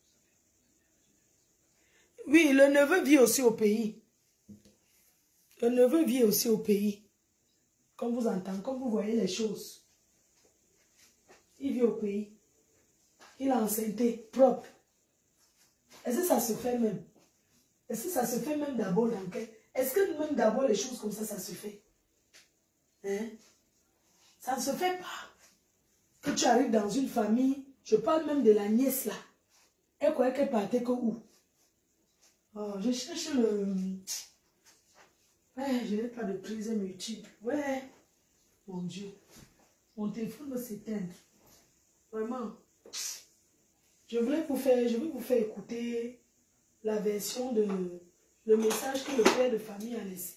Oui, le neveu vit aussi au pays. Le neveu vit aussi au pays. Comme vous entendez, comme vous voyez les choses. Il vit au pays. Il a enceinté propre. Est-ce que ça se fait même? Est-ce que ça se fait même d'abord dans quel... Est-ce que même d'abord les choses comme ça se fait? Hein? Ça ne se fait pas. Que tu arrives dans une famille, je parle même de la nièce là. Elle croyait qu'elle partait que où? Oh, je cherche le... Ouais, je n'ai pas de prise multiple. Ouais. Mon Dieu. Mon téléphone va s'éteindre. Vraiment. Je vais vous faire écouter la version de le message que le père de famille a laissé.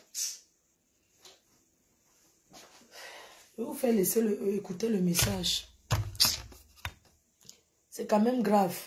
Je vais vous faire écouter le message. C'est quand même grave.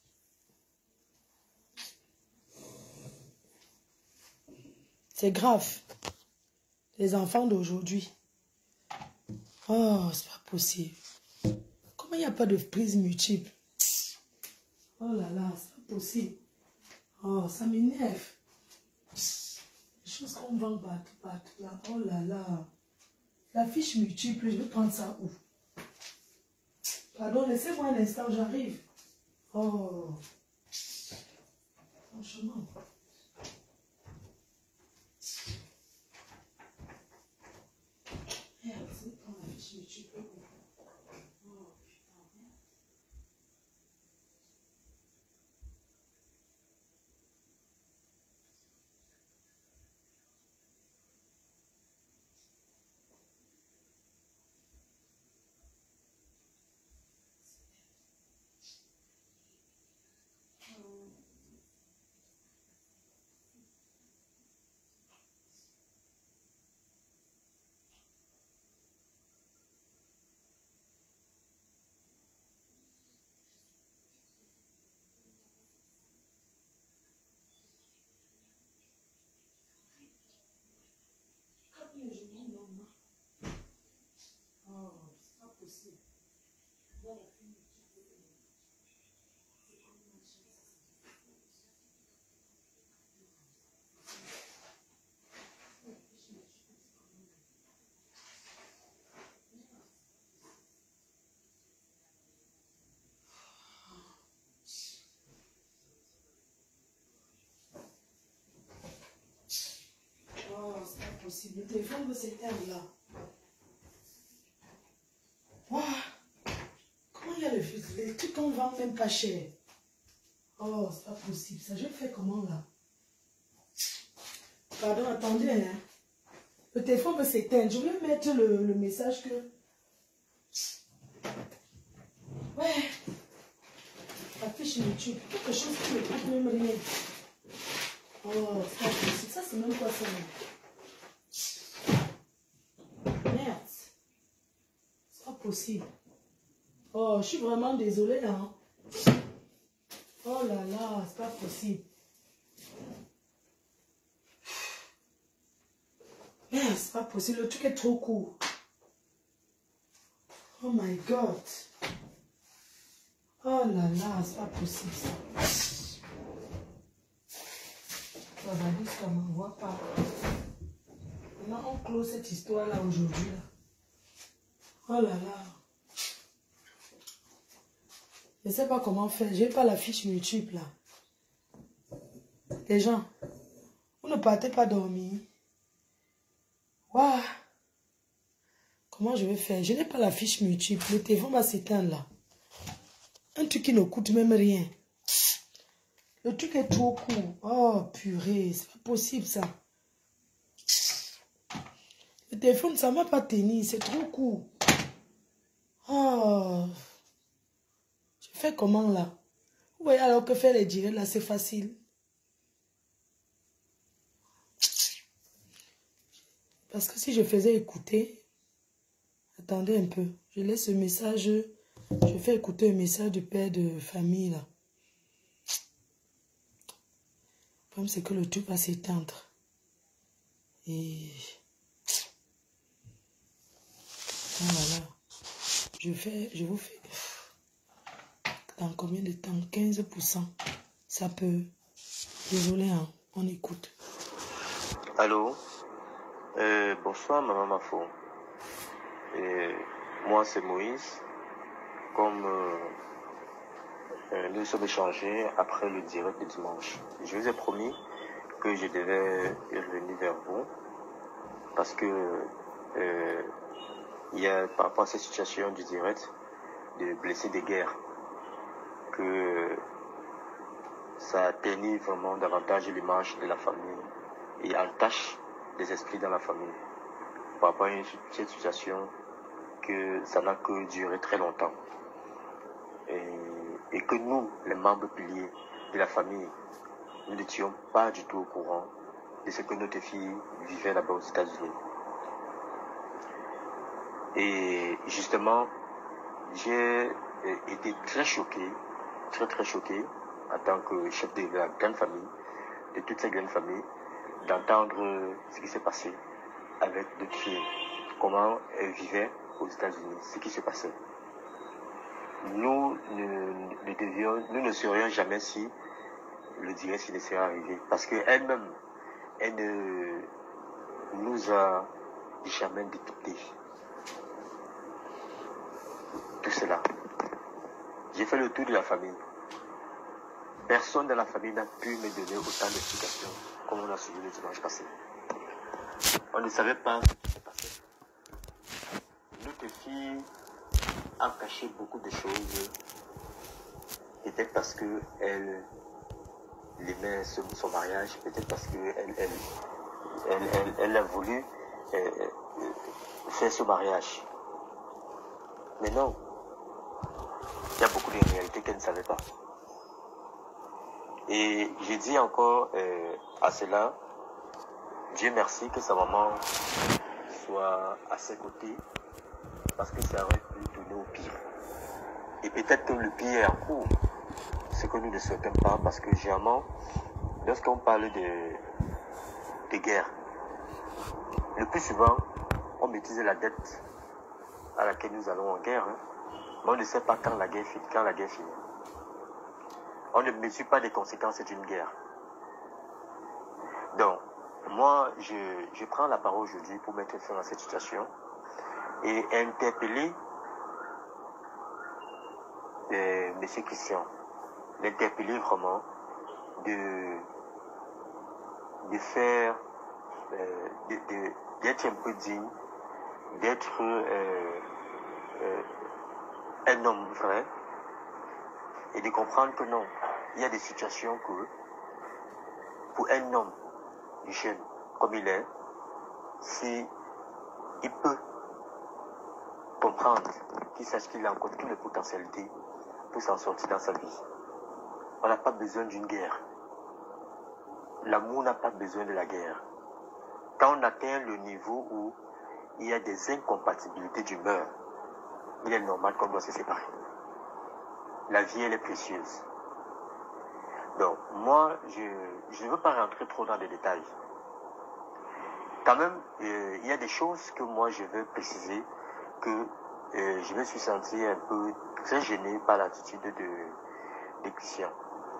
C'est grave. Les enfants d'aujourd'hui. Oh, c'est pas possible. Comment il n'y a pas de prise multiple? Oh là là, c'est pas possible. Oh, ça m'énerve. Les choses qu'on vend partout là. Oh là là. La fiche multiple, je vais prendre ça où? Pardon, laissez-moi un instant, j'arrive. Oh. Franchement. Merde, c'est pas la fiche multiple. Oh, putain, merde. Le téléphone veut s'éteindre là. Wow. Comment il y a les trucs qu'on vend même pas cher? Oh, c'est pas possible. Ça, je fais comment là? Pardon, attendez. Hein. Le téléphone veut s'éteindre. Je vais mettre le message que... Ouais. La fiche YouTube. Quelque chose qui ne peut même rien. Oh, c'est pas possible. Ça, c'est même quoi ça? Merde. C'est pas possible. Oh, je suis vraiment désolée là. Hein. Oh là là, c'est pas possible. Merde, c'est pas possible. Le truc est trop court. Oh my God. Oh là là, c'est pas possible ça. Ça va dire ça m'envoie pas. Maintenant, on close cette histoire-là aujourd'hui. Là. Oh là là. Je ne sais pas comment faire. Je n'ai pas la fiche YouTube là. Les gens, vous ne partez pas dormir. Waouh. Comment je vais faire? Je n'ai pas la fiche YouTube. Le téléphone va s'éteindre là. Un truc qui ne coûte même rien. Le truc est trop court. Oh purée, c'est pas possible ça. Le téléphone, ça ne va pas tenir. C'est trop court. Oh. Je fais comment là? Vous voyez alors que faire les directs là, c'est facile. Parce que si je faisais écouter... Attendez un peu. Je laisse ce message. Je fais écouter un message du père de famille là. Le problème c'est que le truc va s'éteindre. Et... Voilà. Je vous fais... Dans combien de temps? 15%. Ça peut... Désolé, hein. On écoute. Allô? Bonsoir, maman Mafo. Moi, c'est Moïse. Comme nous sommes échangés après le direct de dimanche. Je vous ai promis que je devais revenir vers vous parce que il y a par rapport à cette situation du direct de blessés de guerre que ça atteignit vraiment davantage l'image de la famille et entache les esprits dans la famille par rapport à cette situation que ça n'a que duré très longtemps et que nous, les membres piliers de la famille, nous n'étions pas du tout au courant de ce que notre fille vivait là-bas aux États-Unis. Et justement, j'ai été très choqué, très choqué en tant que chef de la grande famille, de toute cette grande famille, d'entendre ce qui s'est passé avec notre fille, comment elle vivait aux États-Unis, ce qui se passait. Nous ne saurions jamais si le direct s'il serait arrivé, parce qu'elle-même, elle ne nous a jamais détecté tout cela. J'ai fait le tour de la famille. Personne de la famille n'a pu me donner autant d'explications comme on a suivi le dimanche passé. On ne savait pas ce qui s'est passé. Notre fille a caché beaucoup de choses, peut-être parce qu'elle aimait son mariage, peut-être parce qu'elle a voulu faire ce mariage. Mais non, il y a beaucoup de réalités qu'elle ne savait pas. Et j'ai dit encore à cela, Dieu merci que sa maman soit à ses côtés, parce que ça aurait pu tourner au pire. Et peut-être que le pire est en cours, ce que nous ne souhaitons pas, parce que généralement, lorsqu'on parle de guerre, Le plus souvent, on maîtrise la dette à laquelle nous allons en guerre, hein. Mais on ne sait pas quand la guerre finit. On ne mesure pas les conséquences d'une guerre. Donc, moi, je prends la parole aujourd'hui pour mettre fin à cette situation et interpeller M. Christian, l'interpeller vraiment de faire, d'être un peu digne, d'être un homme vrai et de comprendre que non, il y a des situations que pour un homme jeune comme il est, si il peut comprendre, qu'il sache qu'il a encore toutes les potentialités pour s'en sortir dans sa vie. On n'a pas besoin d'une guerre. L'amour n'a pas besoin de la guerre. Quand on atteint le niveau où il y a des incompatibilités d'humeur, il est normal qu'on doit se séparer. La vie, elle est précieuse. Donc, moi, je ne veux pas rentrer trop dans les détails. Quand même, il y a des choses que moi, je veux préciser, que je me suis senti un peu très gêné par l'attitude de Christian.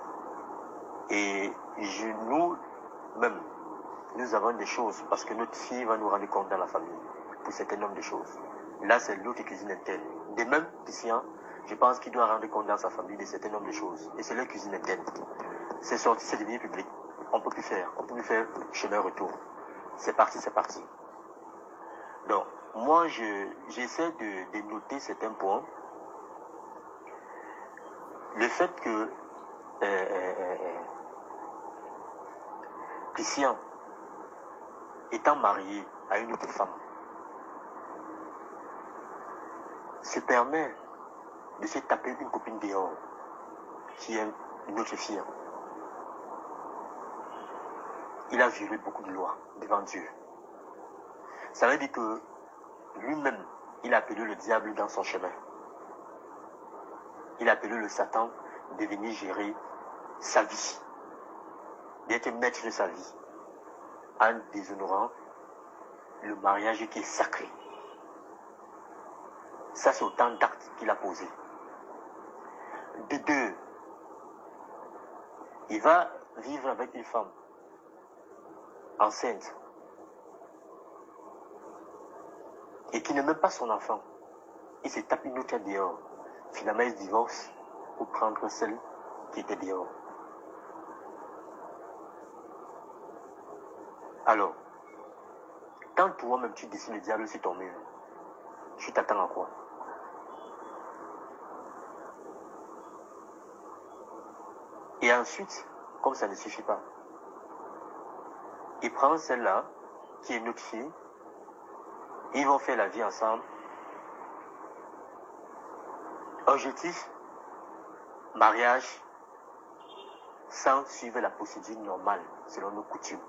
Et nous-mêmes, nous avons des choses, parce que notre fille va nous rendre compte dans la famille, pour certains nombre de choses. Là, c'est l'autre cuisine interne. De même, Christian, je pense qu'il doit rendre compte dans sa famille de certains nombres de choses. Et c'est leur cuisine interne. C'est sorti, c'est devenu public. On ne peut plus faire. On ne peut plus faire chemin retour. C'est parti, c'est parti. Donc, moi, j'essaie de noter certains points. Le fait que Christian, étant marié à une autre femme, se permet de se taper une copine dehors, qui est une autre fille. Il a violé beaucoup de lois devant Dieu. Ça veut dire que lui-même, il a appelé le diable dans son chemin. Il a appelé le Satan de venir gérer sa vie, d'être maître de sa vie, en déshonorant le mariage qui est sacré. Ça, c'est autant d'actes qu'il a posés. De deux, il va vivre avec une femme enceinte et qui ne même pas son enfant. Il se tape une autre dehors. Finalement, il se divorce pour prendre celle qui était dehors. Alors, quand toi-même tu dessines le diable sur ton mur, tu t'attends à quoi? Et ensuite, comme ça ne suffit pas, il prend celle-là, qui est notre fille, ils vont faire la vie ensemble. Objectif, mariage, sans suivre la procédure normale, selon nos coutumes.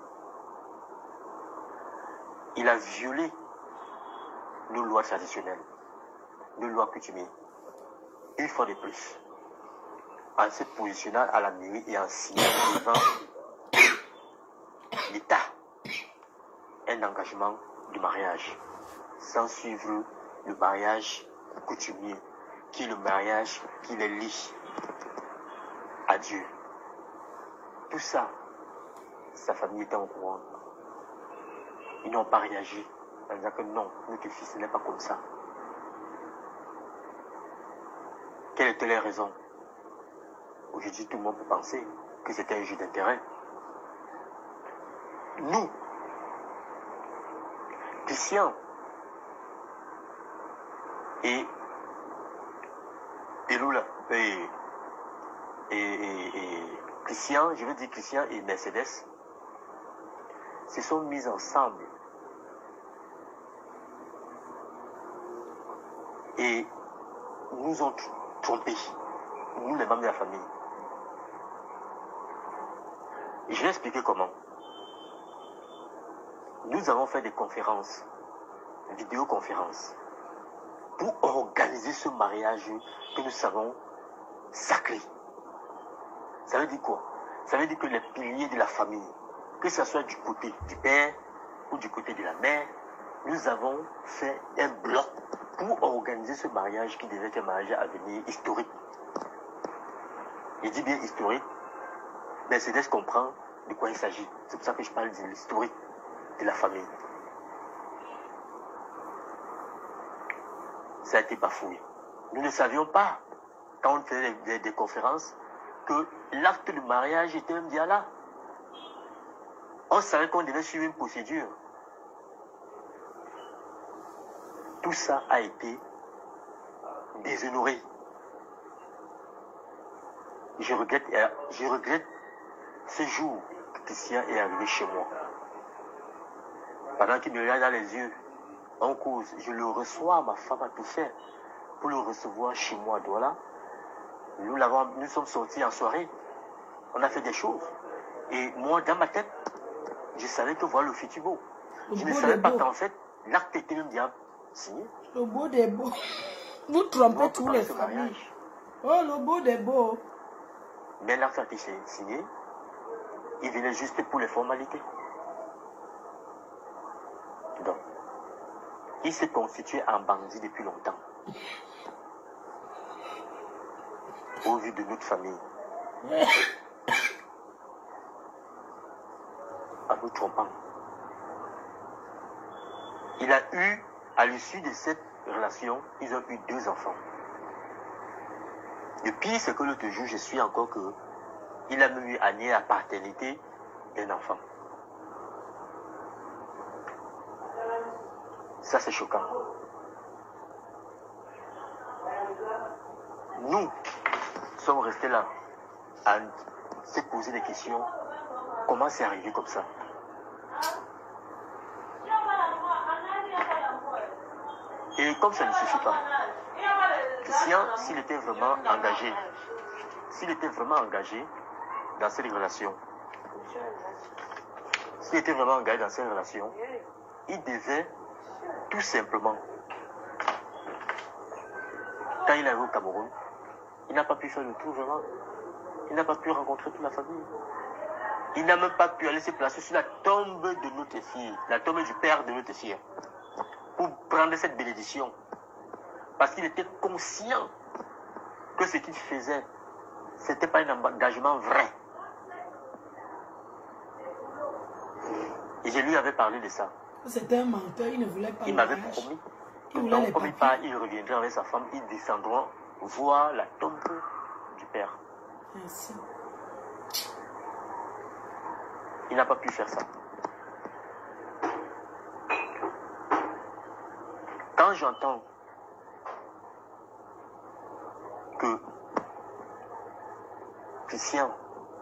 Il a violé nos lois traditionnelles, nos lois coutumières, une fois de plus, en se positionnant à la mairie et en signant devant l'État un engagement de mariage, sans suivre le mariage coutumier, qui est le mariage qui les lie à Dieu. Tout ça, sa famille était au courant. Ils n'ont pas réagi en disant que non, notre fils n'est pas comme ça. Quelles étaient les raisons? Aujourd'hui, tout le monde peut penser que c'était un jeu d'intérêt. Nous, Christian et Lula, et Christian, je veux dire Christian et Mercedes, se sont mis ensemble et nous ont trompés, nous les membres de la famille. Je vais expliquer comment. Nous avons fait des conférences, vidéoconférences, pour organiser ce mariage que nous savons sacré. Ça veut dire quoi? Ça veut dire que les piliers de la famille, que ce soit du côté du père ou du côté de la mère, nous avons fait un bloc pour organiser ce mariage qui devait être un mariage à venir historique. Je dis bien historique, Mercedes comprend de quoi il s'agit. C'est pour ça que je parle de l'historique de la famille. Ça a été bafoué. Nous ne savions pas, quand on faisait des conférences, que l'acte de mariage était même bien là. On savait qu'on devait suivre une procédure. Tout ça a été déshonoré. Je regrette ce jour que Christian est arrivé chez moi. Pendant qu'il me regarde dans les yeux, on cause, je le reçois, ma femme a tout fait pour le recevoir chez moi à Douala. Nous sommes sortis en soirée, on a fait des choses. Et moi, dans ma tête, je savais que voilà le futur beau. Je ne savais pas qu'en fait, l'acte était même bien signé. Le beau des beaux. Vous trompez tous les familles. Oh, le beau des beaux. Mais l'acte a été signé, il venait juste pour les formalités. Donc, il s'est constitué en bandit depuis longtemps. Au vu de notre famille. En nous trompant. Il a eu, à l'issue de cette relation, ils ont eu 2 enfants. Le pire, c'est que l'autre jour, je suis encore que il a même eu à nier la paternité d'un enfant. Ça, c'est choquant. Nous sommes restés là à se poser des questions. Comment c'est arrivé comme ça? Et comme ça ne suffit pas, Christian, s'il était vraiment engagé dans cette relation, il devait tout simplement, quand il est arrivé au Cameroun, il n'a pas pu faire le tour vraiment. Il n'a pas pu rencontrer toute la famille. Il n'a même pas pu aller se placer sur la tombe de notre fille, la tombe du père de notre fille, pour prendre cette bénédiction. Parce qu'il était conscient que ce qu'il faisait, ce n'était pas un engagement vrai. Et je lui avais parlé de ça. C'était un menteur, il ne voulait pas. Il m'avait promis que donc, comme il part, il reviendrait avec sa femme, ils descendront voir la tombe du père. Merci. Il n'a pas pu faire ça. Quand j'entends que Christian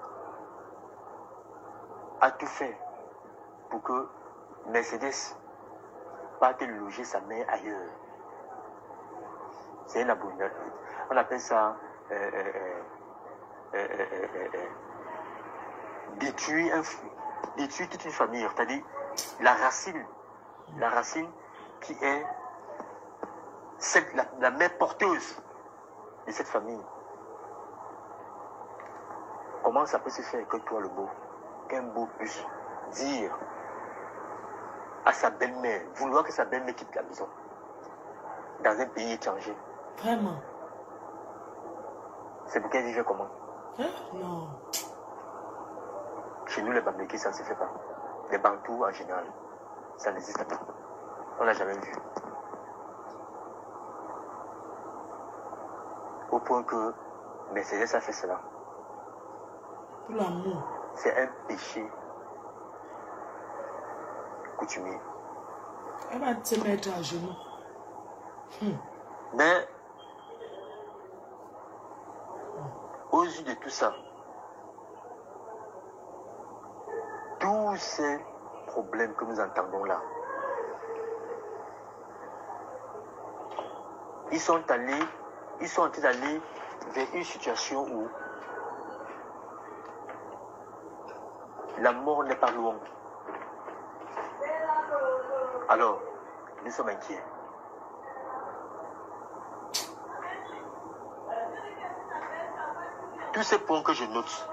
a tout fait pour que Mercedes parte loger sa mère ailleurs, c'est un abonnement. On appelle ça détruire toute une famille, c'est-à-dire la racine qui est la mère porteuse de cette famille. Comment ça peut se faire que toi, le beau, qu'un beau puisse dire à sa belle-mère, vouloir que sa belle-mère quitte la maison dans un pays étranger? Vraiment? C'est pour qu'elle vivait comment? Hein? Non. Chez nous, les Bamlékis, ça ne se fait pas. Les Bantous, en général, ça n'existe pas. On l'a jamais vu. Au point que Mercedes a fait cela. Pour l'amour. C'est un péché coutumier. Elle va te mettre à genoux. Mais, aux yeux de tout ça, tous ces problèmes que nous entendons là, ils sont en train d'aller vers une situation où la mort n'est pas loin. Alors, nous sommes inquiets. Tous ces points que je note,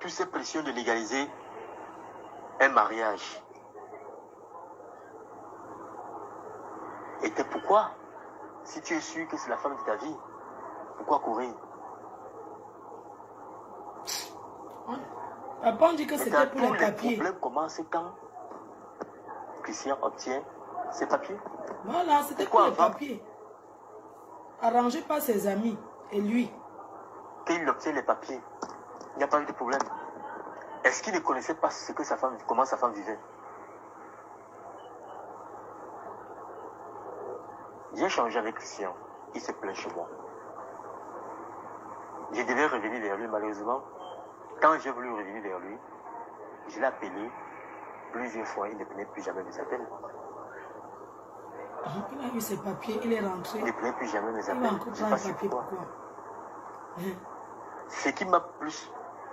toutes ces pressions de légaliser un mariage. Et pourquoi? Si tu es sûr que c'est la femme de ta vie, pourquoi courir? Papa, on dit que c'était pour les papiers. Le problème commence quand Christian obtient ses papiers. Voilà, c'était pour les papiers. Arrangé par ses amis et lui. Qu'il obtient les papiers, il n'y a pas eu de problème. Est-ce qu'il ne connaissait pas ce que sa femme, comment sa femme vivait? J'ai échangé avec Christian, il se plaint chez moi. Je devais revenir vers lui, malheureusement. Quand j'ai voulu revenir vers lui, je l'ai appelé plusieurs fois, il ne prenait plus jamais mes appels. Il a eu ses papiers, il est rentré. Il ne prenait plus jamais mes appels. Il va encore prendre les papiers, pourquoi? Ce qui m'a plus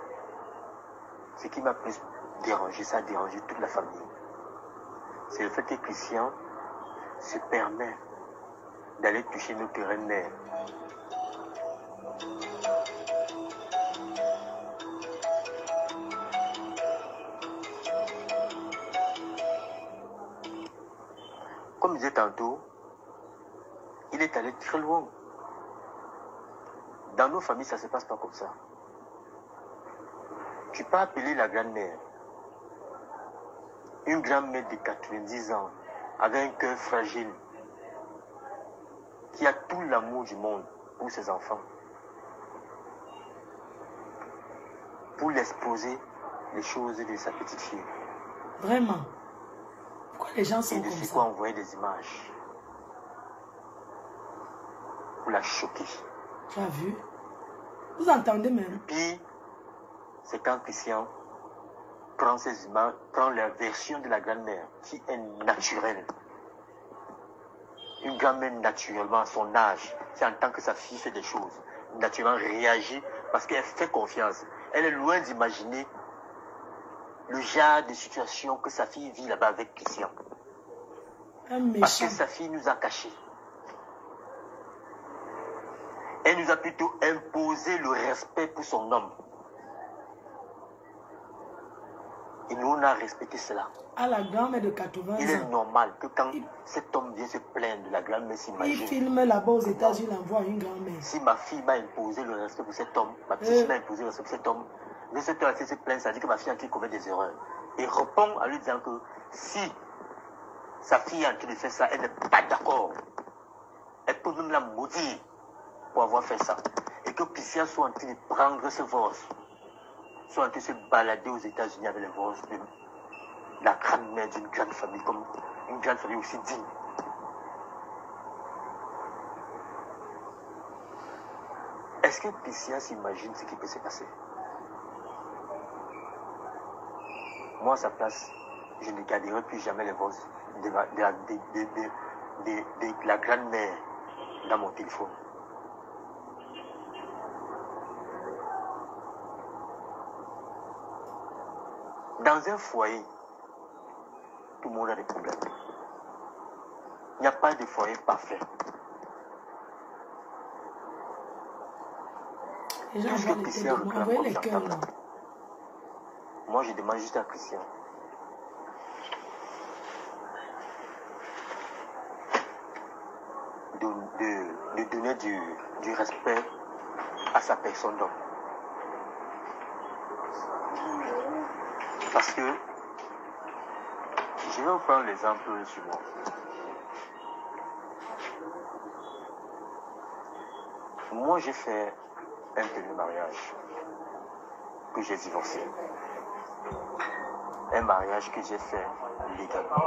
dérangé, ça a dérangé toute la famille. C'est le fait que Christian se permet d'aller toucher nos terrains de mer. Comme je disais tantôt, il est allé très loin. Dans nos familles, ça ne se passe pas comme ça. Tu peux appeler la grand-mère, une grand-mère de 90 ans, avec un cœur fragile, qui a tout l'amour du monde pour ses enfants, pour l'exposer les choses de sa petite fille. Vraiment? Pourquoi les gens sont comme ça? Et de quoi envoyer des images pour la choquer. Tu as vu? Vous entendez même? Puis, c'est quand Christian prend ces images, prend la version de la grand-mère, qui est naturelle. Une grand-mère, naturellement, à son âge, c'est en tant que sa fille fait des choses, naturellement réagit parce qu'elle fait confiance. Elle est loin d'imaginer le genre de situation que sa fille vit là-bas avec Christian. Parce que sa fille nous a cachés. Elle nous a plutôt imposé le respect pour son homme. Et nous, on a respecté cela. À la grand-mère de 80 ans. Il est normal que quand cet homme vient se plaindre de la grand-mère, s'imagine. Il filme là-bas aux États-Unis, il envoie une grand-mère. Si ma fille m'a imposé le respect pour cet homme, ma petite fille m'a imposé le respect pour cet homme, mais cet homme se plaint, ça dit que ma fille a commis des erreurs. Et répond à lui disant que si sa fille est en train de faire ça, elle n'est pas d'accord. Elle peut même la maudire pour avoir fait ça. Et que Christian soit en train de prendre ce divorce, soit en train de se balader aux États-Unis avec le divorce de la grand-mère d'une grande famille, comme une grande famille aussi digne. Est-ce que Christian s'imagine ce qui peut se passer? Moi, à sa place, je ne garderai plus jamais les voix de la grand-mère dans mon téléphone. Dans un foyer, tout le monde a des problèmes. Il n'y a pas de foyer parfait. Puisque Christian réclame les cœurs, là. Moi, je demande juste à Christian de donner du respect à sa personne d'homme. Parce que je vais vous prendre l'exemple sur moi. Moi, j'ai fait un premier mariage que j'ai divorcé. Un mariage que j'ai fait légalement.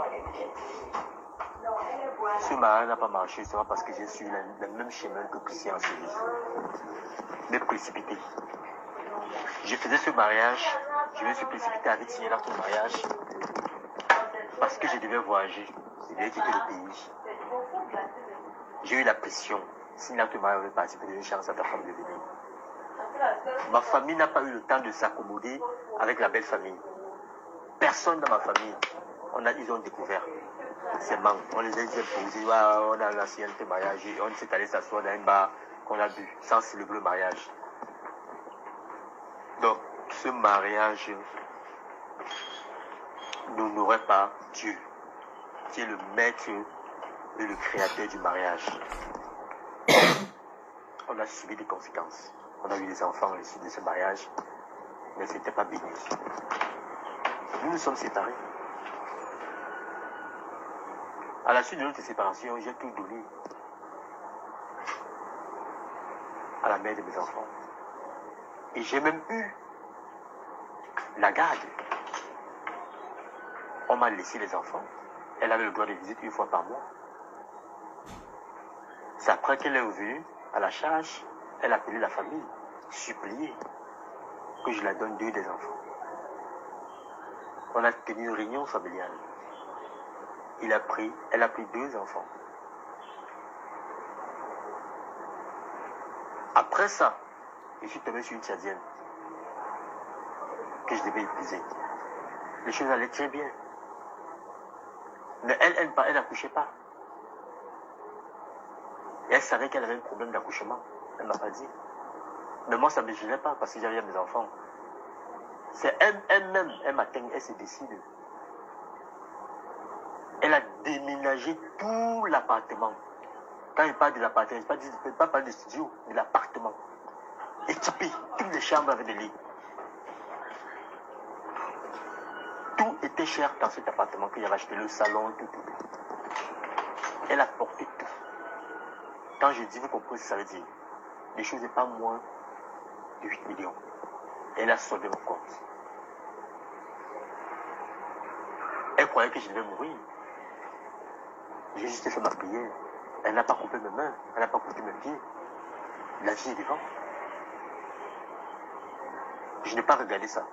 Ce mariage n'a pas marché, c'est pas parce que j'ai suivi le même chemin que Christian a suivi. Mais précipité. Je faisais ce mariage, je me suis précipité avec signer l'acte de mariage parce que je devais voyager, je devais quitter le pays. J'ai eu la pression. Si l'acte de mariage avait parti, pour donner une chance à ta femme de venir. Ma famille n'a pas eu le temps de s'accommoder avec la belle famille. Personne dans ma famille, ils ont découvert ces manques. On les a imposés, on a lancé un mariage, on s'est allé s'asseoir dans un bar qu'on a bu, sans célébrer le mariage. Donc, ce mariage n'honorait pas Dieu, qui est le maître et le créateur du mariage. On a subi des conséquences. On a eu des enfants à l'issue de ce mariage, mais ce n'était pas béni. Nous nous sommes séparés. À la suite de notre séparation, j'ai tout donné à la mère de mes enfants. Et j'ai même eu la garde. On m'a laissé les enfants. Elle avait le droit de visite une fois par mois. C'est après qu'elle est revenue à la charge, elle a appelé la famille, supplié que je la donne 2 des enfants. On a tenu une réunion familiale. Elle a pris 2 enfants. Après ça, je suis tombé sur une Tchadienne que je devais épouser. Les choses allaient très bien. Mais elle n'accouchait pas. Et elle savait qu'elle avait un problème d'accouchement. Elle ne m'a pas dit. Mais moi, ça ne me gênait pas parce que j'avais mes enfants. C'est elle-même, un matin, elle se décide. Elle a déménagé tout l'appartement. Quand il parle de l'appartement, je ne peux pas parler de studio, de l'appartement. Équipé, toutes les chambres avaient des lits. Tout était cher dans cet appartement qu'il avait acheté, le salon, tout. Elle a porté tout. Quand je dis, vous comprenez ce que ça veut dire. Les choses n'est pas moins de 8 millions. Elle a soldé mon compte. Elle croyait que je devais mourir. J'ai juste fait ma prière. Elle n'a pas coupé mes mains. Elle n'a pas coupé mes pieds. La vie est devant. Je n'ai pas regardé ça.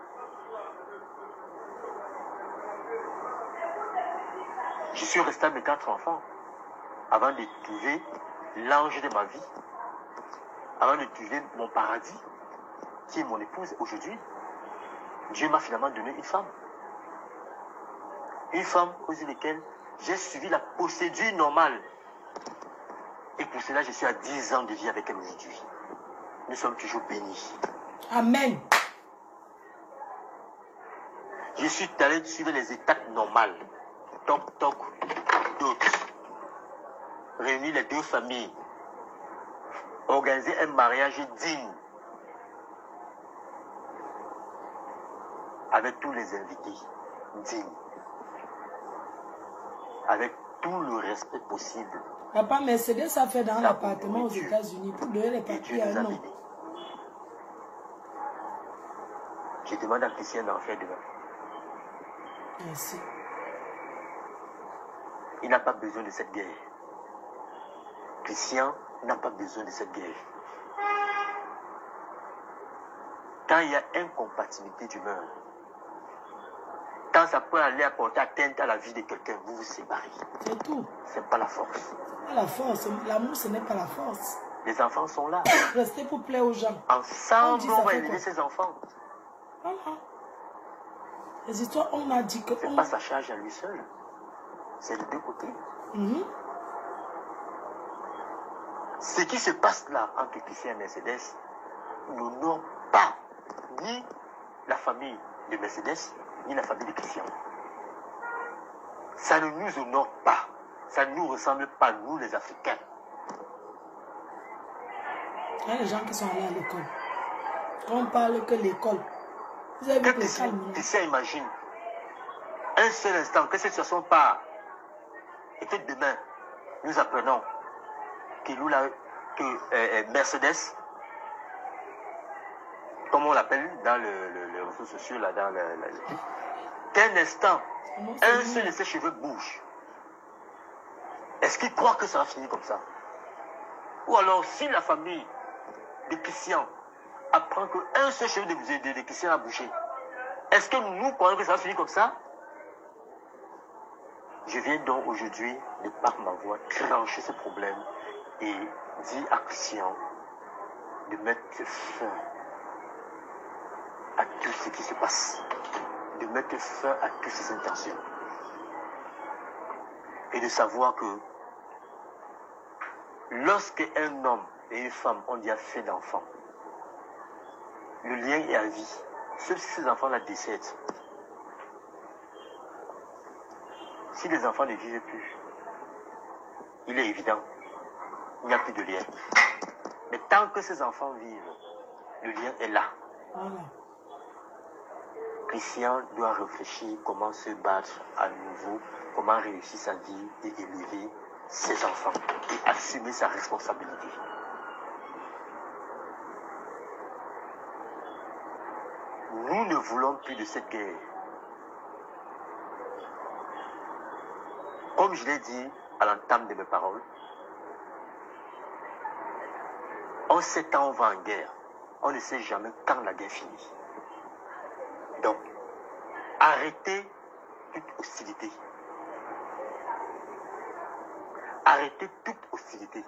Je suis resté à mes 4 enfants avant de trouver l'ange de ma vie, avant de trouver mon paradis, qui est mon épouse aujourd'hui. Dieu m'a finalement donné une femme. Une femme aux yeux desquelles j'ai suivi la procédure normale. Et pour cela, je suis à 10 ans de vie avec elle aujourd'hui. Nous sommes toujours bénis. Amen. Je suis allé suivre les étapes normales. Toc, toc, d'autres. Réunir les 2 familles. Organiser un mariage digne. Avec tous les invités. Dignes. Avec tout le respect possible. Papa, Mercedes a fait dans l'appartement aux États-Unis pour donner les papiers à un homme. Je demande à Christian d'en faire demain. Merci. Il n'a pas besoin de cette guerre. Christian n'a pas besoin de cette guerre. Quand il y a incompatibilité d'humeur, quand ça peut aller apporter atteinte à la vie de quelqu'un, vous vous séparez. C'est tout. C'est pas la force. Pas la force. L'amour, ce n'est pas la force. Les enfants sont là. Restez pour plaire aux gens. Ensemble, on va élever ses enfants. Voilà. Les histoires, on a dit que... Ce n'est pas sa charge à lui seul. C'est de 2 côtés. Ce qui se passe là entre Christian et Mercedes n'honore pas ni la famille de Mercedes, ni la famille de Christian. Ça ne nous honore pas. Ça ne nous ressemble pas, nous les Africains. Il y a des gens qui sont allés à l'école. Quand on parle que l'école, vous avez vu que Christian imagine un seul instant que cette situation part et que demain, nous apprenons que Mercedes, comme on l'appelle dans les réseaux sociaux, là, qu'un instant, un seul de ses cheveux bouge. Est-ce qu'il croit que ça va finir comme ça? Ou alors, si la famille de Christian apprend qu'un seul cheveu de Christian a bougé, est-ce que nous croyons que ça va finir comme ça? Je viens donc aujourd'hui, de par ma voix, trancher ce problème et dire à Christian de mettre fin à tout ce qui se passe, de mettre fin à toutes ses intentions et de savoir que lorsque un homme et une femme ont déjà fait d'enfants, le lien est à vie. Sauf si ces enfants-là décèdent. Si les enfants ne vivent plus, il est évident, il n'y a plus de lien. Mais tant que ces enfants vivent, le lien est là. Voilà. Christian doit réfléchir comment se battre à nouveau, comment réussir sa vie et élever ses enfants et assumer sa responsabilité. Nous ne voulons plus de cette guerre. Comme je l'ai dit à l'entame de mes paroles, en 7 ans on va en guerre. On ne sait jamais quand la guerre finit. Donc, arrêtez toute hostilité. Arrêtez toute hostilité.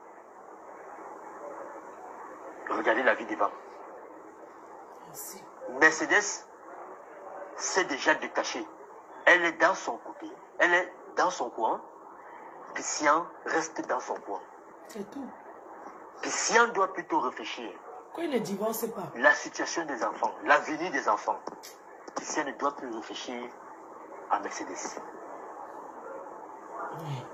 Regardez la vie devant. Merci. Mercedes s'est déjà détachée. Elle est dans son côté. Elle est dans son coin. Christian reste dans son coin. C'est tout. Christian doit plutôt réfléchir. Pourquoi il ne divorce pas? La situation des enfants, l'avenir des enfants. Christian ne doit plus réfléchir à Mercedes. Oui.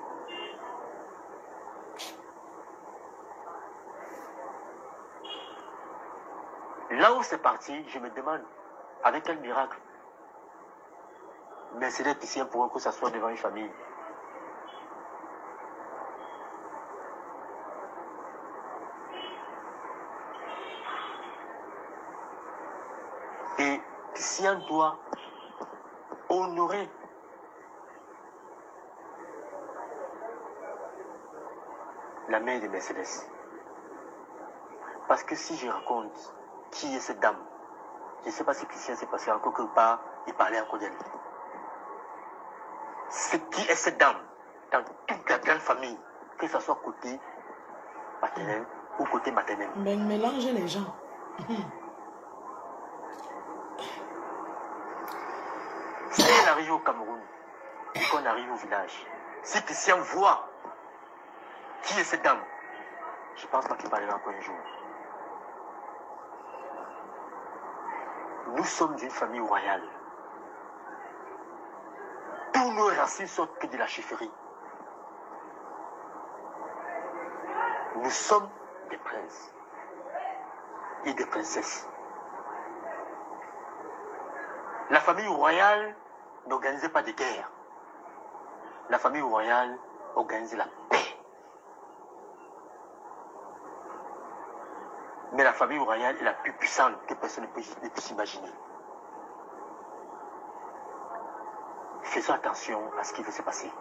Là où c'est parti, je me demande, avec quel miracle Mercedes Christian pourrait que ça soit devant une famille. Et Christian doit honorer la mère de Mercedes. Parce que si je raconte qui est cette dame, je ne sais pas si Christian s'est passé encore quelque part, il parlait encore d'elle. C'est qui est cette dame dans toute la grande famille, que ce soit côté paternel ou côté maternel. Mais mélange les gens. Si elle arrive au Cameroun et qu'on arrive au village, si Christian voit qui est cette dame, je ne pense pas qu'il parlera encore un jour. Nous sommes d'une famille royale. Tous nos racines sortent que de la chefferie. Nous sommes des princes et des princesses. La famille royale n'organisait pas de guerre. La famille royale organisait la paix. Mais la famille royale est la plus puissante que personne ne peut s'imaginer. Faisons attention à ce qui va se passer.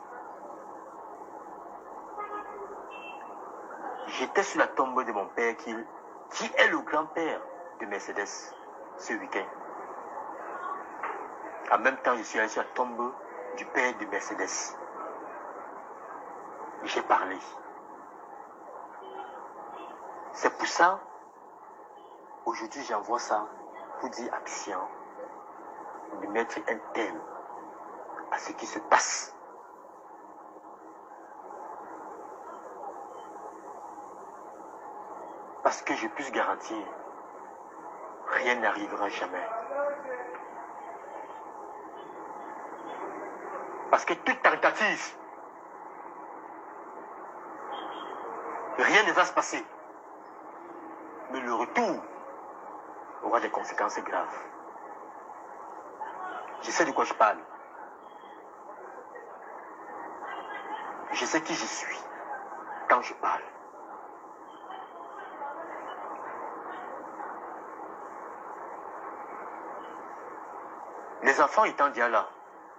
J'étais sur la tombe de mon père qui est le grand-père de Mercedes ce week-end. En même temps, je suis allé sur la tombe du père de Mercedes. J'ai parlé. C'est pour ça, aujourd'hui j'envoie ça pour dire à Christian de mettre un terme à ce qui se passe. Parce que je puisse garantir, rien n'arrivera jamais. Parce que toute tentative, rien ne va se passer. Mais le retour aura des conséquences graves. Je sais de quoi je parle. Je sais qui je suis quand je parle. Les enfants étant déjà là,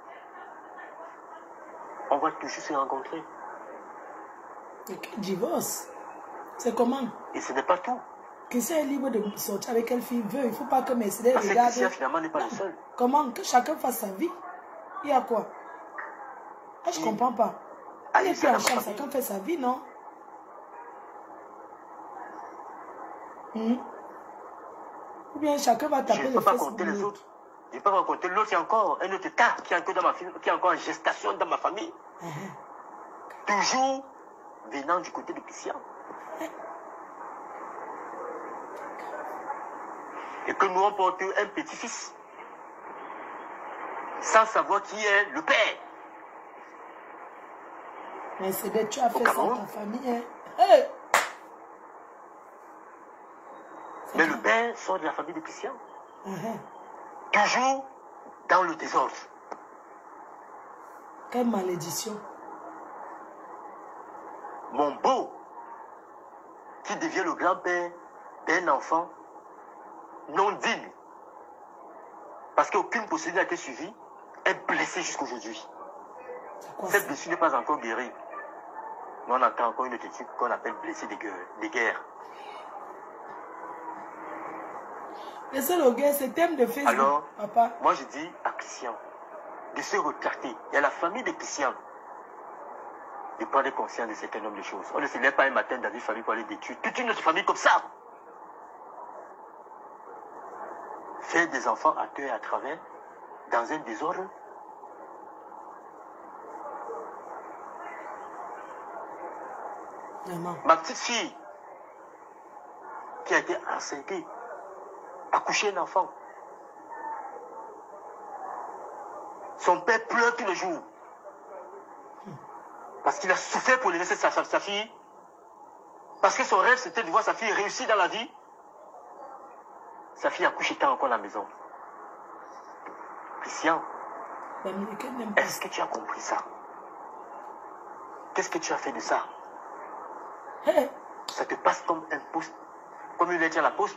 on va toujours se rencontrer. Et quel divorce? C'est comment? Et ce n'est pas tout. Christian est libre de sortir avec quelle fille il veut. Il ne faut pas que Mercedes Parce que regarde. Christian finalement n'est pas le seul. Comment? Que chacun fasse sa vie. Il y a quoi? Ah, je ne comprends pas. Ah, Il n'est il plus en s'en a chambre, pas chacun fait sa vie, non? Ou bien chacun va Je taper ne les peux pas fesses compter de les l'autre. autres. Je ne peux pas raconter l'autre, il y a encore un autre tas qui est encore dans ma famille, qui est encore en gestation dans ma famille. Toujours venant du côté de Christian. Et que nous on porte un petit-fils. Sans savoir qui est le père. Mais c'est que tu as fait ça à ta famille. Hein? Hey! Mais le père sort de la famille des Christians. Toujours dans le désordre. Quelle malédiction. Mon beau, qui devient le grand-père d'un enfant non digne, parce qu'aucune procédure n'a été suivie, est blessé jusqu'aujourd'hui. Cette blessure n'est pas encore guérie. Mais on entend encore une autre type qu'on appelle blessé de guerre. Blessé de guerre, c'est thème de Facebook. Alors, papa. Moi je dis à Christian de se retracter. Il y a la famille de Christian de prendre conscience de certains nombre de choses. On ne se lève pas un matin dans une famille pour aller détruire toute une autre famille comme ça. Faire des enfants à cœur et à travers dans un désordre. Vraiment. Ma petite fille qui a été enceintée, accouché un enfant. Son père pleure tous les jours. Parce qu'il a souffert pour laisser sa fille. Parce que son rêve, c'était de voir sa fille réussir dans la vie. Sa fille accouche étant encore à la maison. Christian, est-ce que tu as compris ça? Qu'est-ce que tu as fait de ça? Hey. Ça te passe comme un poste, comme une lettre à la poste.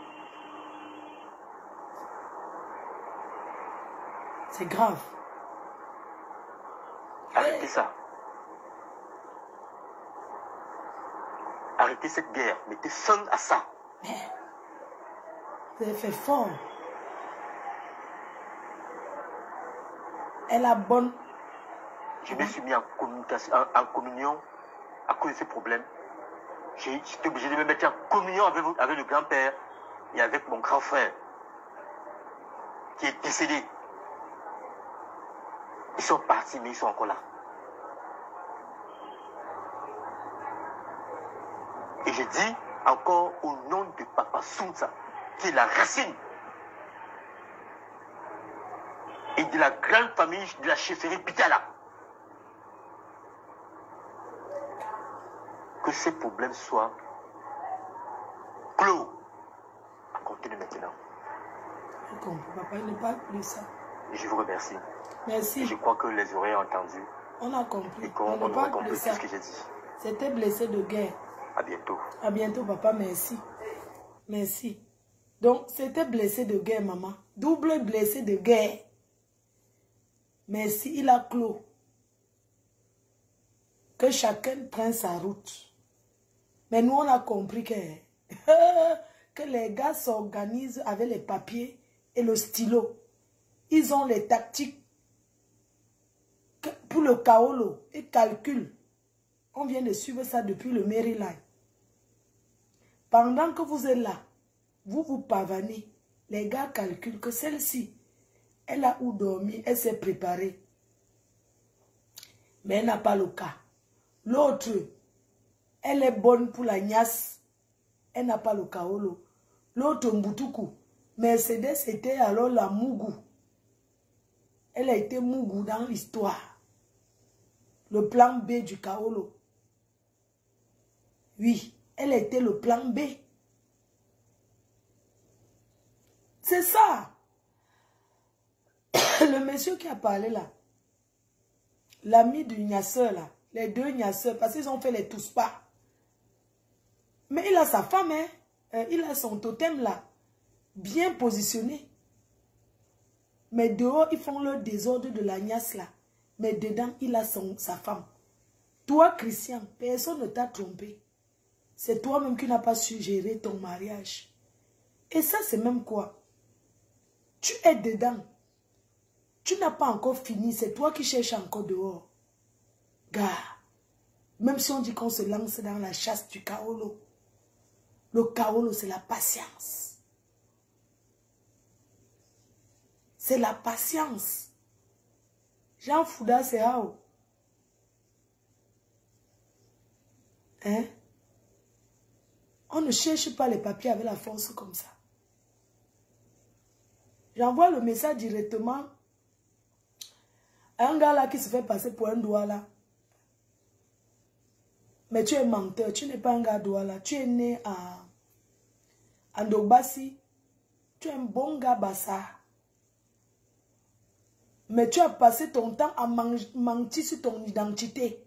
C'est grave. Arrêtez ça. Arrêtez cette guerre. Mettez fin à ça. Vous avez fait fort. Elle a bonne. Je me suis mis en communion à cause de ces problèmes. J'étais obligé de me mettre en communion avec le grand-père et avec mon grand frère qui est décédé. Ils sont partis, mais ils sont encore là. Et je dis encore au nom de Papa Sounza, qui est la racine et de la grande famille de la chefferie Pitala, que ces problèmes soient clos à compter de maintenant. Je comprends, papa, il ne parle plus de ça. Et je vous remercie. Merci. Et je crois que les oreilles ont entendu. On a compris. Et qu'on aura compris tout ce que j'ai dit. C'était blessé de guerre. À bientôt. À bientôt, papa, merci. Merci. Donc, c'était blessé de guerre, maman. Double blessé de guerre. Merci, il a clos. Que chacun prenne sa route. Mais nous, on a compris que les gars s'organisent avec les papiers et le stylo. Ils ont les tactiques pour le kaolo. Ils calculent. On vient de suivre ça depuis le Maryland. Pendant que vous êtes là, vous pavanez. Les gars calculent que celle-ci, elle a où dormir, elle s'est préparée. Mais elle n'a pas le cas. L'autre, elle est bonne pour la gnasse. Elle n'a pas le kaolo. L'autre, Mbutuku. Mercedes était alors la Mougou. Elle a été Mougou dans l'histoire. Le plan B du kaolo. Oui, elle était le plan B. C'est ça. Le monsieur qui a parlé là, l'ami du gnasseur là, les deux gnasseurs, parce qu'ils ont fait les tous pas. Mais il a sa femme, hein? Il a son totem là, bien positionné. Mais dehors, ils font le désordre de la gnasse là. Mais dedans, il a sa femme. Toi, Christian, personne ne t'a trompé. C'est toi-même qui n'as pas su gérer ton mariage. Et ça, c'est même quoi? Tu es dedans. Tu n'as pas encore fini. C'est toi qui cherches encore dehors. Gars, même si on dit qu'on se lance dans la chasse du kaolo, le kaolo, c'est la patience. C'est la patience. Jean Fouda, c'est how? Hein? On ne cherche pas les papiers avec la force comme ça. J'envoie le message directement à un gars là qui se fait passer pour un douala. Mais tu es menteur, tu n'es pas un gars douala. Tu es né à Ndobasi. Tu es un bon gars bassa. Mais tu as passé ton temps à mentir sur ton identité.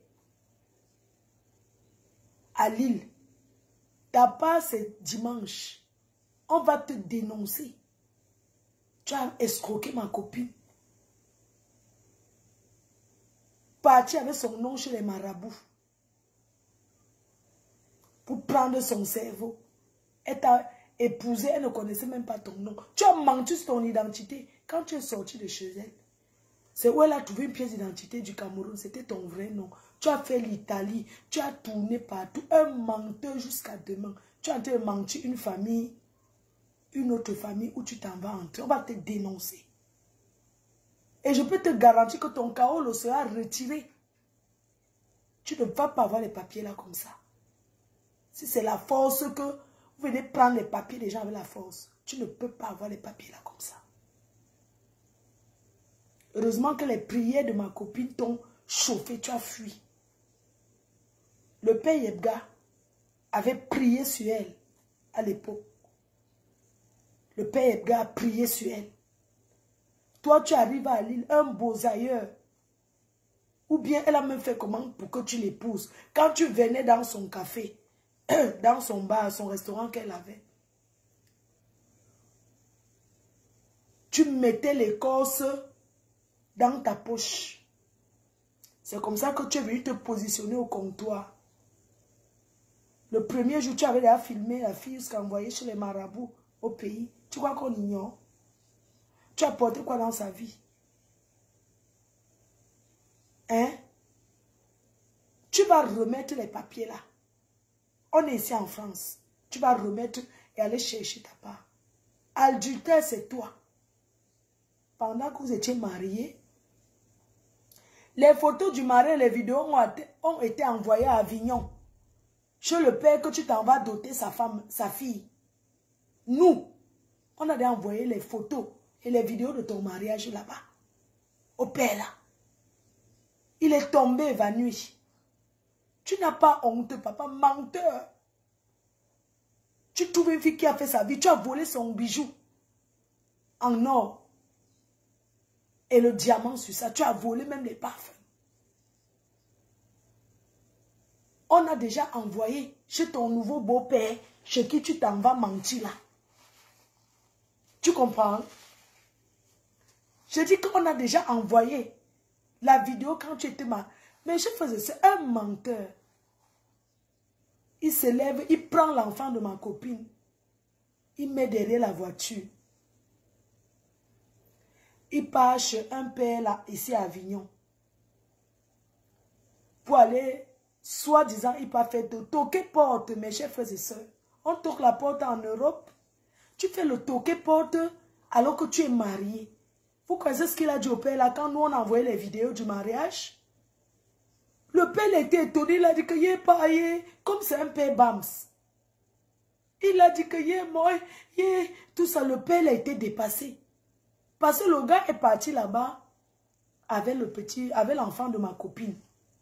À Lille. Ta part, c'est dimanche. On va te dénoncer. Tu as escroqué ma copine. Parti avec son nom chez les marabouts. Pour prendre son cerveau. Elle t'a épousé, elle ne connaissait même pas ton nom. Tu as menti sur ton identité. Quand tu es sorti de chez elle, c'est où elle a trouvé une pièce d'identité du Cameroun. C'était ton vrai nom. Tu as fait l'Italie. Tu as tourné partout. Un menteur jusqu'à demain. Tu as menti une famille, une autre famille où tu t'en vas entrer. On va te dénoncer. Et je peux te garantir que ton carreau sera retiré. Tu ne vas pas avoir les papiers là comme ça. Si c'est la force que vous venez prendre les papiers des gens avec la force, tu ne peux pas avoir les papiers là comme ça. Heureusement que les prières de ma copine t'ont chauffé, tu as fui. Le père Yebga avait prié sur elle à l'époque. Le père Yebga a prié sur elle. Toi, tu arrives à Lille, un beau ailleurs. Ou bien elle a même fait comment pour que tu l'épouses. Quand tu venais dans son café, dans son bar, son restaurant qu'elle avait, tu mettais l'écorce dans ta poche. C'est comme ça que tu es venu te positionner au comptoir. Le premier jour, tu avais déjà filmé la fille jusqu'à envoyer chez les marabouts au pays. Tu crois qu'on ignore? Tu as porté quoi dans sa vie? Hein? Tu vas remettre les papiers là. On est ici en France. Tu vas remettre et aller chercher ta part. Adultère, c'est toi. Pendant que vous étiez mariés, les photos du mari et les vidéos ont été envoyées à Avignon. Chez le père que tu t'en vas doter sa femme, sa fille. Nous, on a envoyé les photos et les vidéos de ton mariage là-bas. Au père là. Il est tombé évanoui. Tu n'as pas honte, papa, menteur. Tu trouves une fille qui a fait sa vie, tu as volé son bijou en or. Et le diamant sur ça, tu as volé même les parfums. On a déjà envoyé chez ton nouveau beau-père, chez qui tu t'en vas mentir là. Tu comprends? Je dis qu'on a déjà envoyé la vidéo quand tu étais mal. Mais je faisais, c'est un menteur. Il se lève, il prend l'enfant de ma copine. Il met derrière la voiture. Il part chez un père là, ici à Avignon. Pour aller, soi-disant, il part faire toquer porte, mes chers frères et sœurs. On toque la porte en Europe. Tu fais le toquer porte alors que tu es marié. Vous connaissez ce qu'il a dit au père là quand nous on a envoyé les vidéos du mariage? Le père était étonné, il a dit que il est pas, comme c'est un père Bams. Il a dit que il est mort, tout ça, le père a été dépassé. Parce que le gars est parti là-bas avec l'enfant de ma copine.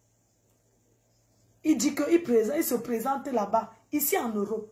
Il dit qu'il se présente là-bas, ici en Europe.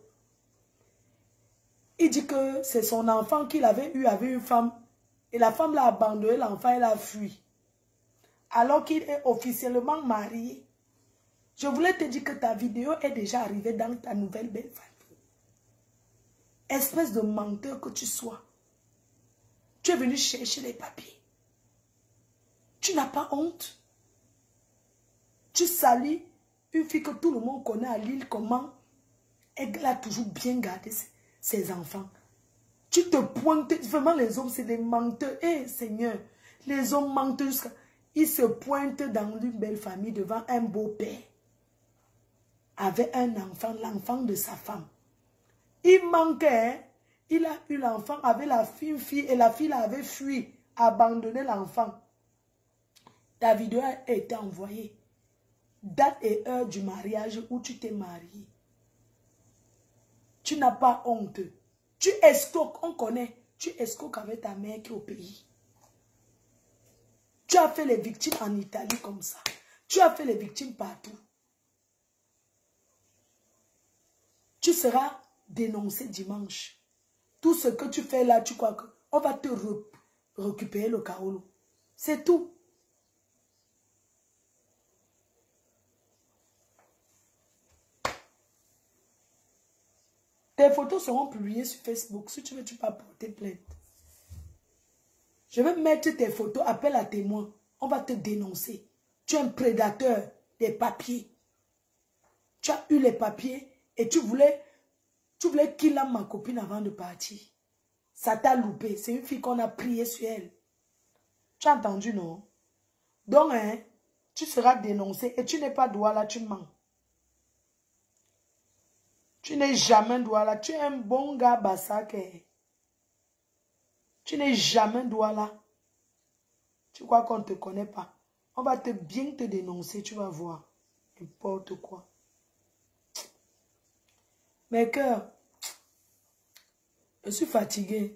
Il dit que c'est son enfant qu'il avait eu avec une femme. Et la femme l'a abandonné, l'enfant, elle a fui. Alors qu'il est officiellement marié. Je voulais te dire que ta vidéo est déjà arrivée dans ta nouvelle belle famille. Espèce de menteur que tu sois. Tu es venu chercher les papiers. Tu n'as pas honte. Tu salis une fille que tout le monde connaît à Lille, comment elle a toujours bien gardé ses enfants. Tu te pointes, vraiment les hommes c'est des menteurs. Eh Seigneur, les hommes mentent jusqu'à... Ils se pointent dans une belle famille devant un beau père. Avec un enfant, l'enfant de sa femme. Il manquait, hein? Il a eu l'enfant avec la fille et la fille avait fui, abandonné l'enfant. Ta vidéo a été envoyée. Date et heure du mariage où tu t'es marié. Tu n'as pas honte. Tu escroques, on connaît. Tu escroques avec ta mère qui est au pays. Tu as fait les victimes en Italie comme ça. Tu as fait les victimes partout. Tu seras dénoncé dimanche. Tout ce que tu fais là, tu crois qu'on va te récupérer le Kaolo. C'est tout. Tes photos seront publiées sur Facebook. Si tu veux, tu peux porter plainte. Je vais mettre tes photos, appel à témoin. On va te dénoncer. Tu es un prédateur des papiers. Tu as eu les papiers et tu voulais qu'il a ma copine avant de partir. Ça t'a loupé. C'est une fille qu'on a prié sur elle. Tu as entendu, non? Donc, hein, tu seras dénoncé et tu n'es pas Douala, tu mens. Tu n'es jamais Douala. Tu es un bon gars, Bassak. Tu n'es jamais Douala. Tu crois qu'on ne te connaît pas. On va bien te dénoncer, tu vas voir. N'importe quoi. Mes cœurs, je suis fatiguée.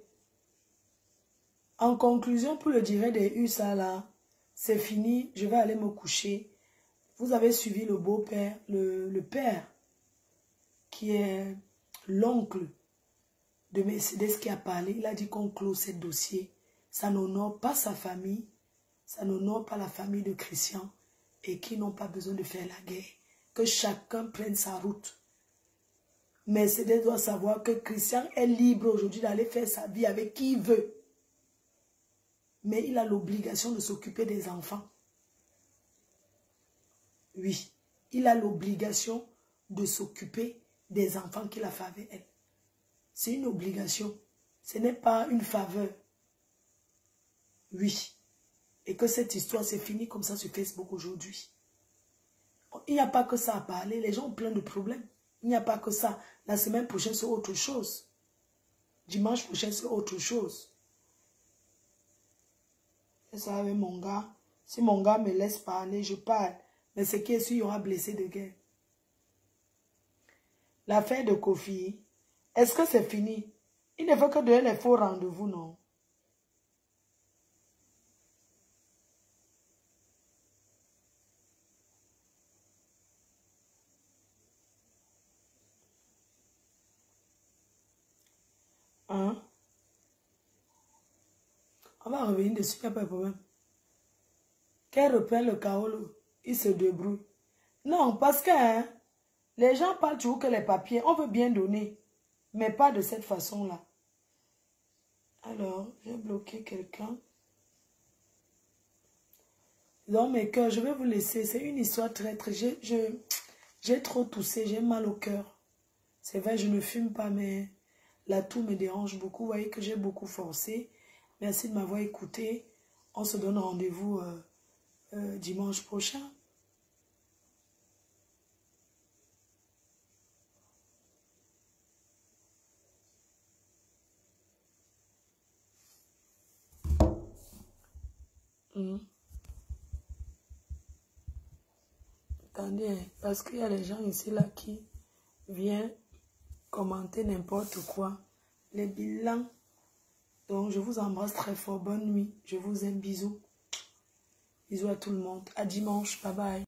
En conclusion, pour le direct des USA là, c'est fini. Je vais aller me coucher. Vous avez suivi le beau-père, le père, qui est l'oncle de Mercedes qui a parlé. Il a dit qu'on clôt ce dossier. Ça n'honore pas sa famille. Ça n'honore pas la famille de Christian. Et qui n'ont pas besoin de faire la guerre. Que chacun prenne sa route. Mercedes doit savoir que Christian est libre aujourd'hui d'aller faire sa vie avec qui il veut. Mais il a l'obligation de s'occuper des enfants. Oui, il a l'obligation de s'occuper des enfants qu'il a fait avec elle. C'est une obligation. Ce n'est pas une faveur. Oui. Et que cette histoire s'est finie comme ça sur Facebook aujourd'hui. Il n'y a pas que ça à parler. Les gens ont plein de problèmes. Il n'y a pas que ça. La semaine prochaine, c'est autre chose. Dimanche prochain, c'est autre chose. Et ça avec mon gars. Si mon gars me laisse parler, je parle. Mais ce qui est sûr, il y aura blessé de guerre. L'affaire de Kofi, est-ce que c'est fini? Il ne faut que donner les faux rendez-vous, non? Hein? On va revenir dessus, il n'y a pas de problème. Qu'elle reprenne le Kaolo, il se débrouille. Non, parce que hein, les gens parlent toujours que les papiers, on veut bien donner, mais pas de cette façon-là. Alors, j'ai bloqué quelqu'un. Donc, mes cœurs, je vais vous laisser. C'est une histoire très... J'ai trop toussé, j'ai mal au cœur. C'est vrai, je ne fume pas, mais la toux me dérange beaucoup. Vous voyez que j'ai beaucoup forcé. Merci de m'avoir écouté. On se donne rendez-vous dimanche prochain. Attendez, parce qu'il y a des gens ici là qui viennent commenter n'importe quoi. Les bilans. Donc, je vous embrasse très fort. Bonne nuit. Je vous aime. Bisous. Bisous à tout le monde. À dimanche. Bye bye.